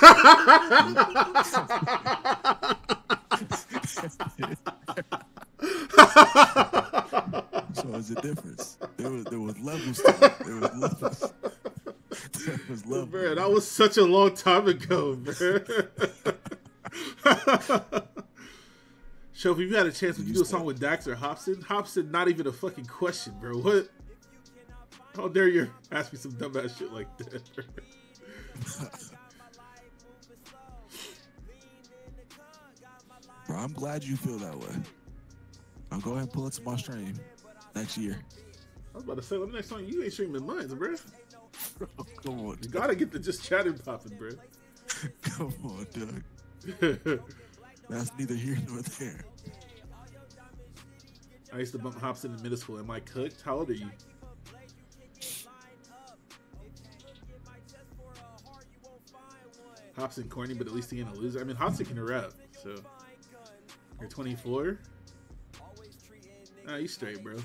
So there's a difference. There was levels to it. There was levels. There was levels. Man, that was such a long time ago, man. So if you had a chance, would you do a song with Dax or Hobson? Hobson, not even a fucking question, bro. What? How dare you ask me some dumbass shit like that? Bro, I'm glad you feel that way. I'll go ahead and pull it to my stream next year. I was about to say, what the next song? You ain't streaming mine, bro. Come on. You gotta get the just chatting popping, bro. Come on, Doug. That's neither here nor there. I used to bump Hobson in middle school. Am I cooked? How old are you? Hobson corny, but at least he ain't a loser. I mean, Hobson can rap, so. You're 24? Nah, you straight, bro.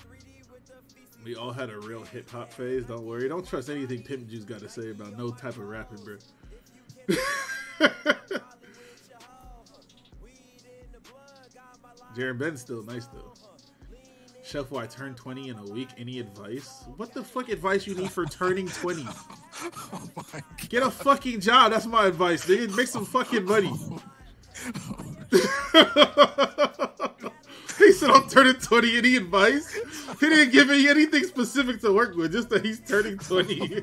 We all had a real hip hop phase. Don't worry. Don't trust anything Pimp Juice got to say about no type of rapping, bro. Jaren Ben's still nice though. Chef, I turned 20 in a week. Any advice? What the fuck advice you need for turning 20? Get a fucking job. That's my advice, nigga. Make some fucking money. He said I'm turning 20. Any advice? He didn't give me anything specific to work with, just that he's turning 20.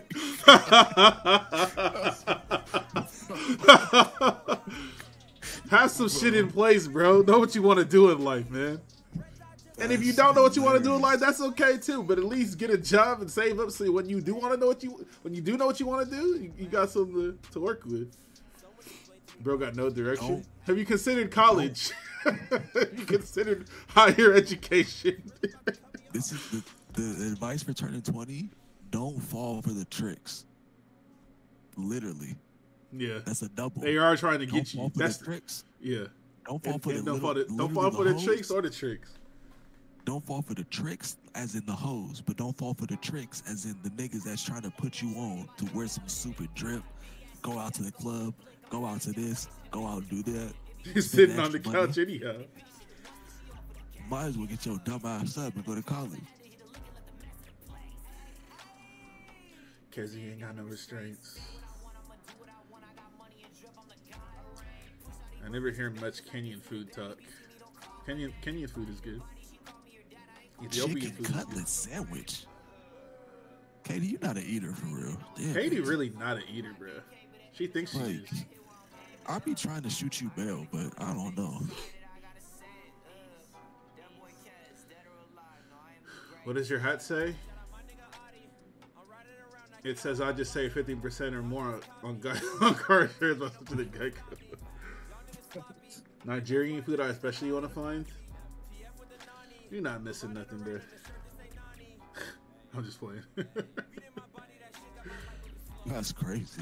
Have some shit in place, bro. Know what you want to do in life, man. And if you don't know what you want to do in life, that's okay too. But at least get a job and save up so when you do want to know what you want to do, you got something to work with. Bro got no direction. Have you considered college? Have you considered higher education? This is the advice for turning 20. Don't fall for the tricks. Literally. Yeah. That's a double. They are trying to get you. That's the tricks. Yeah. Don't fall for don't fall for the tricks or the tricks. Don't fall for the tricks as in the hoes, but don't fall for the tricks as in the niggas that's trying to put you on to wear some super drip, go out to the club, go out to this, go out and do that. He's sitting on the couch anyhow. Might as well get your dumb ass up and go to college. Cause he ain't got no restraints. I never hear much Kenyan food talk. Kenyan food is good. Ethiopian Chicken food cutlet sandwich. Katie, you're not an eater for real. Damn, Katie really not an eater, bro. She thinks she is. I'll be trying to shoot you bail, but I don't know. What does your hat say? It says I just say 50% or more on car shares to the Geico. Nigerian food I especially want to find. You're not missing nothing, bro. I'm just playing. That's crazy.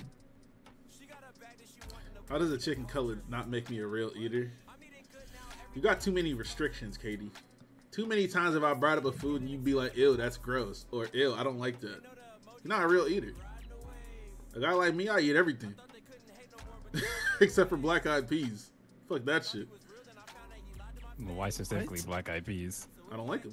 How does a chicken cutlet not make me a real eater? You got too many restrictions, Katie. Too many times have I brought up a food and you'd be like, ew, that's gross. Or, ew, I don't like that. You're not a real eater. A guy like me, I eat everything. Except for black eyed peas. Fuck that shit. Why specifically black eyed peas? I don't like them.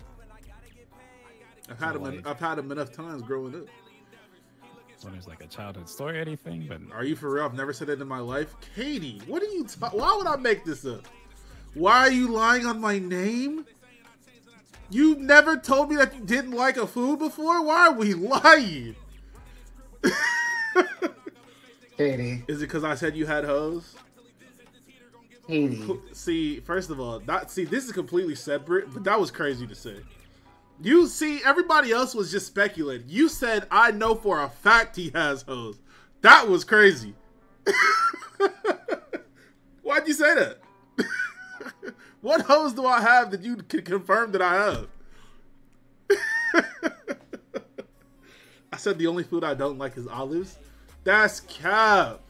I've had them enough times growing up. When there's like a childhood story or anything, but are you for real? I've never said that in my life. Katie, what are you why would I make this up? Why are you lying on my name? You never told me that you didn't like a food before? Why are we lying? Katie. Is it because I said you had hoes? Katie. See, first of all, this is completely separate, but that was crazy to say. You see, everybody else was just speculating. You said, I know for a fact he has hoes. That was crazy. Why'd you say that? What hoes do I have that you can confirm that I have? I said the only food I don't like is olives. That's cap.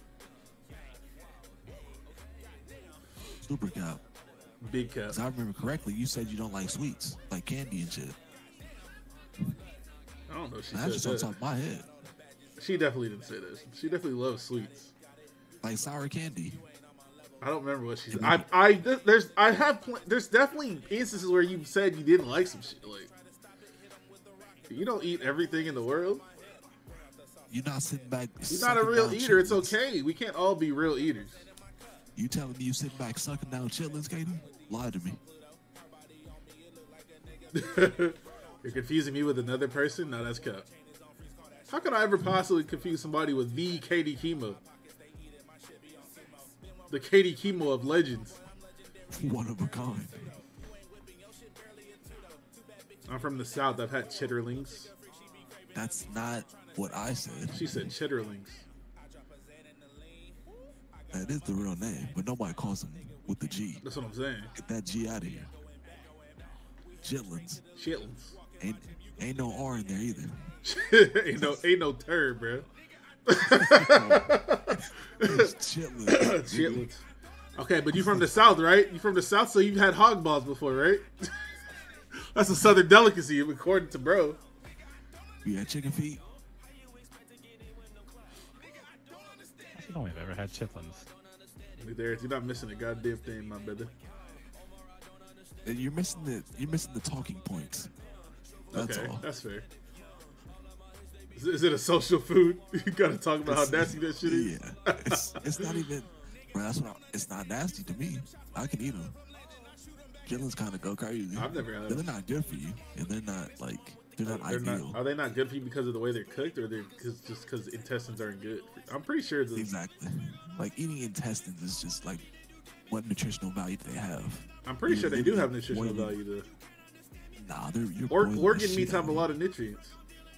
Super cap. Big cap. If I remember correctly, you said you don't like sweets, like candy and shit. I don't know if she That's said just that. on top of my head. She definitely didn't say that. She definitely loves sweets. Like sour candy. I don't remember what she said. There's definitely instances where you said you didn't like some shit. Like, you don't eat everything in the world. You're not sitting back. You're not a real eater. It's okay. We can't all be real eaters. You telling me you sitting back sucking down chitlins, Katie? Lie to me. You're confusing me with another person? No, that's cap. How could I ever possibly confuse somebody with the Katie Chemo? The Katie Chemo of legends. One of a kind. I'm from the South. I've had chitterlings. That's not what I said. She said chitterlings. That is the real name, but nobody calls them with the G. That's what I'm saying. Get that G out of here. Chitlins. Chitlins. Ain't no R in there either. ain't no turd, bro. Chitlins. Chitlins. Okay, but you from the South, right? You from the South, so you've had hog balls before, right? That's a southern delicacy, according to bro. You had chicken feet? I don't think I've ever had chitlins. You're not missing a goddamn thing, my brother. And you're missing the talking points. That's all. That's fair. Is it a social food? You gotta talk about how nasty that shit is. Yeah, it's not even. Bro, it's not nasty to me. I can eat them. Chitlins kind of go crazy. I've never had them. They're not good for you, and they're not ideal. Are they not good for you because of the way they're cooked, or they're just because intestines aren't good? I'm pretty sure it's exactly. Like eating intestines is just like what nutritional value do they have? I'm pretty sure they do have nutritional value though. Nah, organ meats have a lot of nutrients.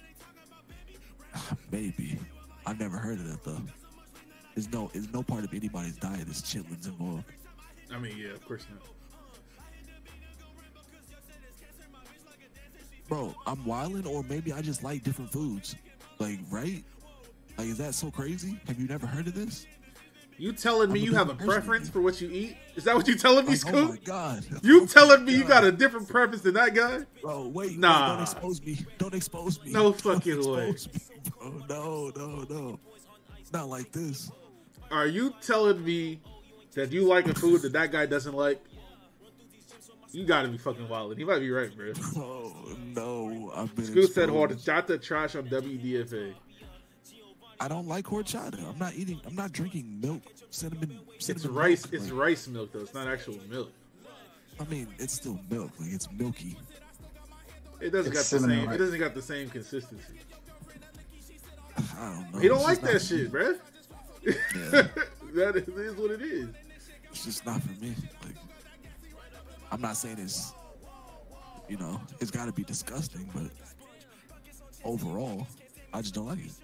Maybe. I've never heard of that though. There's no part of anybody's diet is chitlins involved. I mean, yeah, of course not. Bro, I'm wilding, or maybe I just like different foods. Like, right? Like, is that so crazy? Have you never heard of this? You telling me you have a preference for what you eat? Is that what you telling me, Scoop? Oh my god! You telling me you got a different preference than that guy? Bro, wait, nah! Don't expose me! Don't expose me! No fucking way! Bro. No! Not like this. Are you telling me that you like a food that guy doesn't like? You gotta be fucking wild. He might be right, bro. Oh no! I've been. Scoop said horchata trash on WDFA. I don't like horchata. I'm not drinking milk. Cinnamon it's rice. Milk. It's rice milk though. It's not actual milk. I mean, it's still milk. Like it's milky. It doesn't got the same. It doesn't got the same consistency. I don't know. He don't like that shit, bro. Yeah. That is what it is. It's just not for me. Like, I'm not saying it's, it's got to be disgusting, but overall, I just don't like it.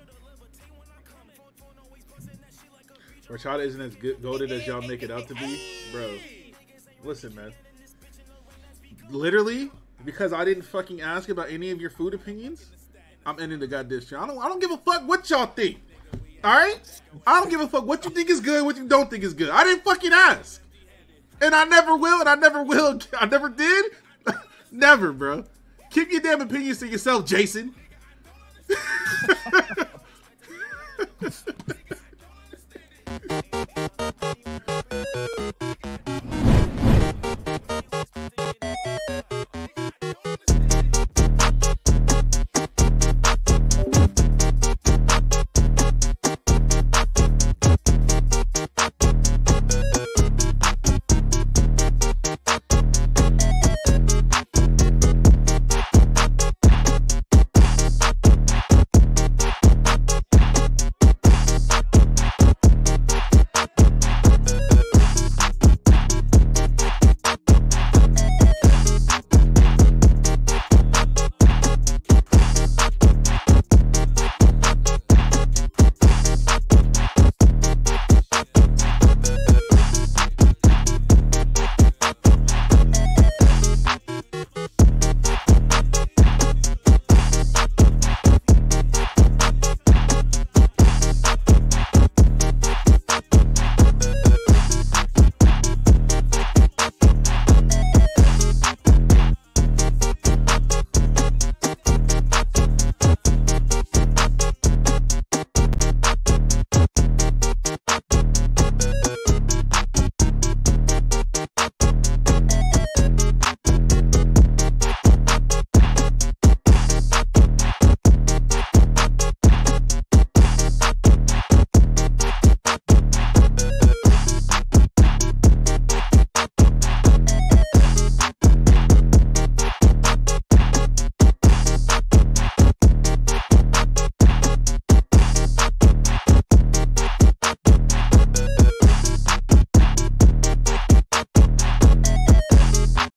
Horchata isn't as goated as y'all make it out to be, bro. Listen, man. Literally, because I didn't fucking ask about any of your food opinions, I'm ending the goddamn show. I don't give a fuck what y'all think. All right? I don't give a fuck what you think is good, what you don't think is good. I didn't fucking ask. And I never will, and I never will. I never did. Never, bro. Keep your damn opinions to yourself, Jason.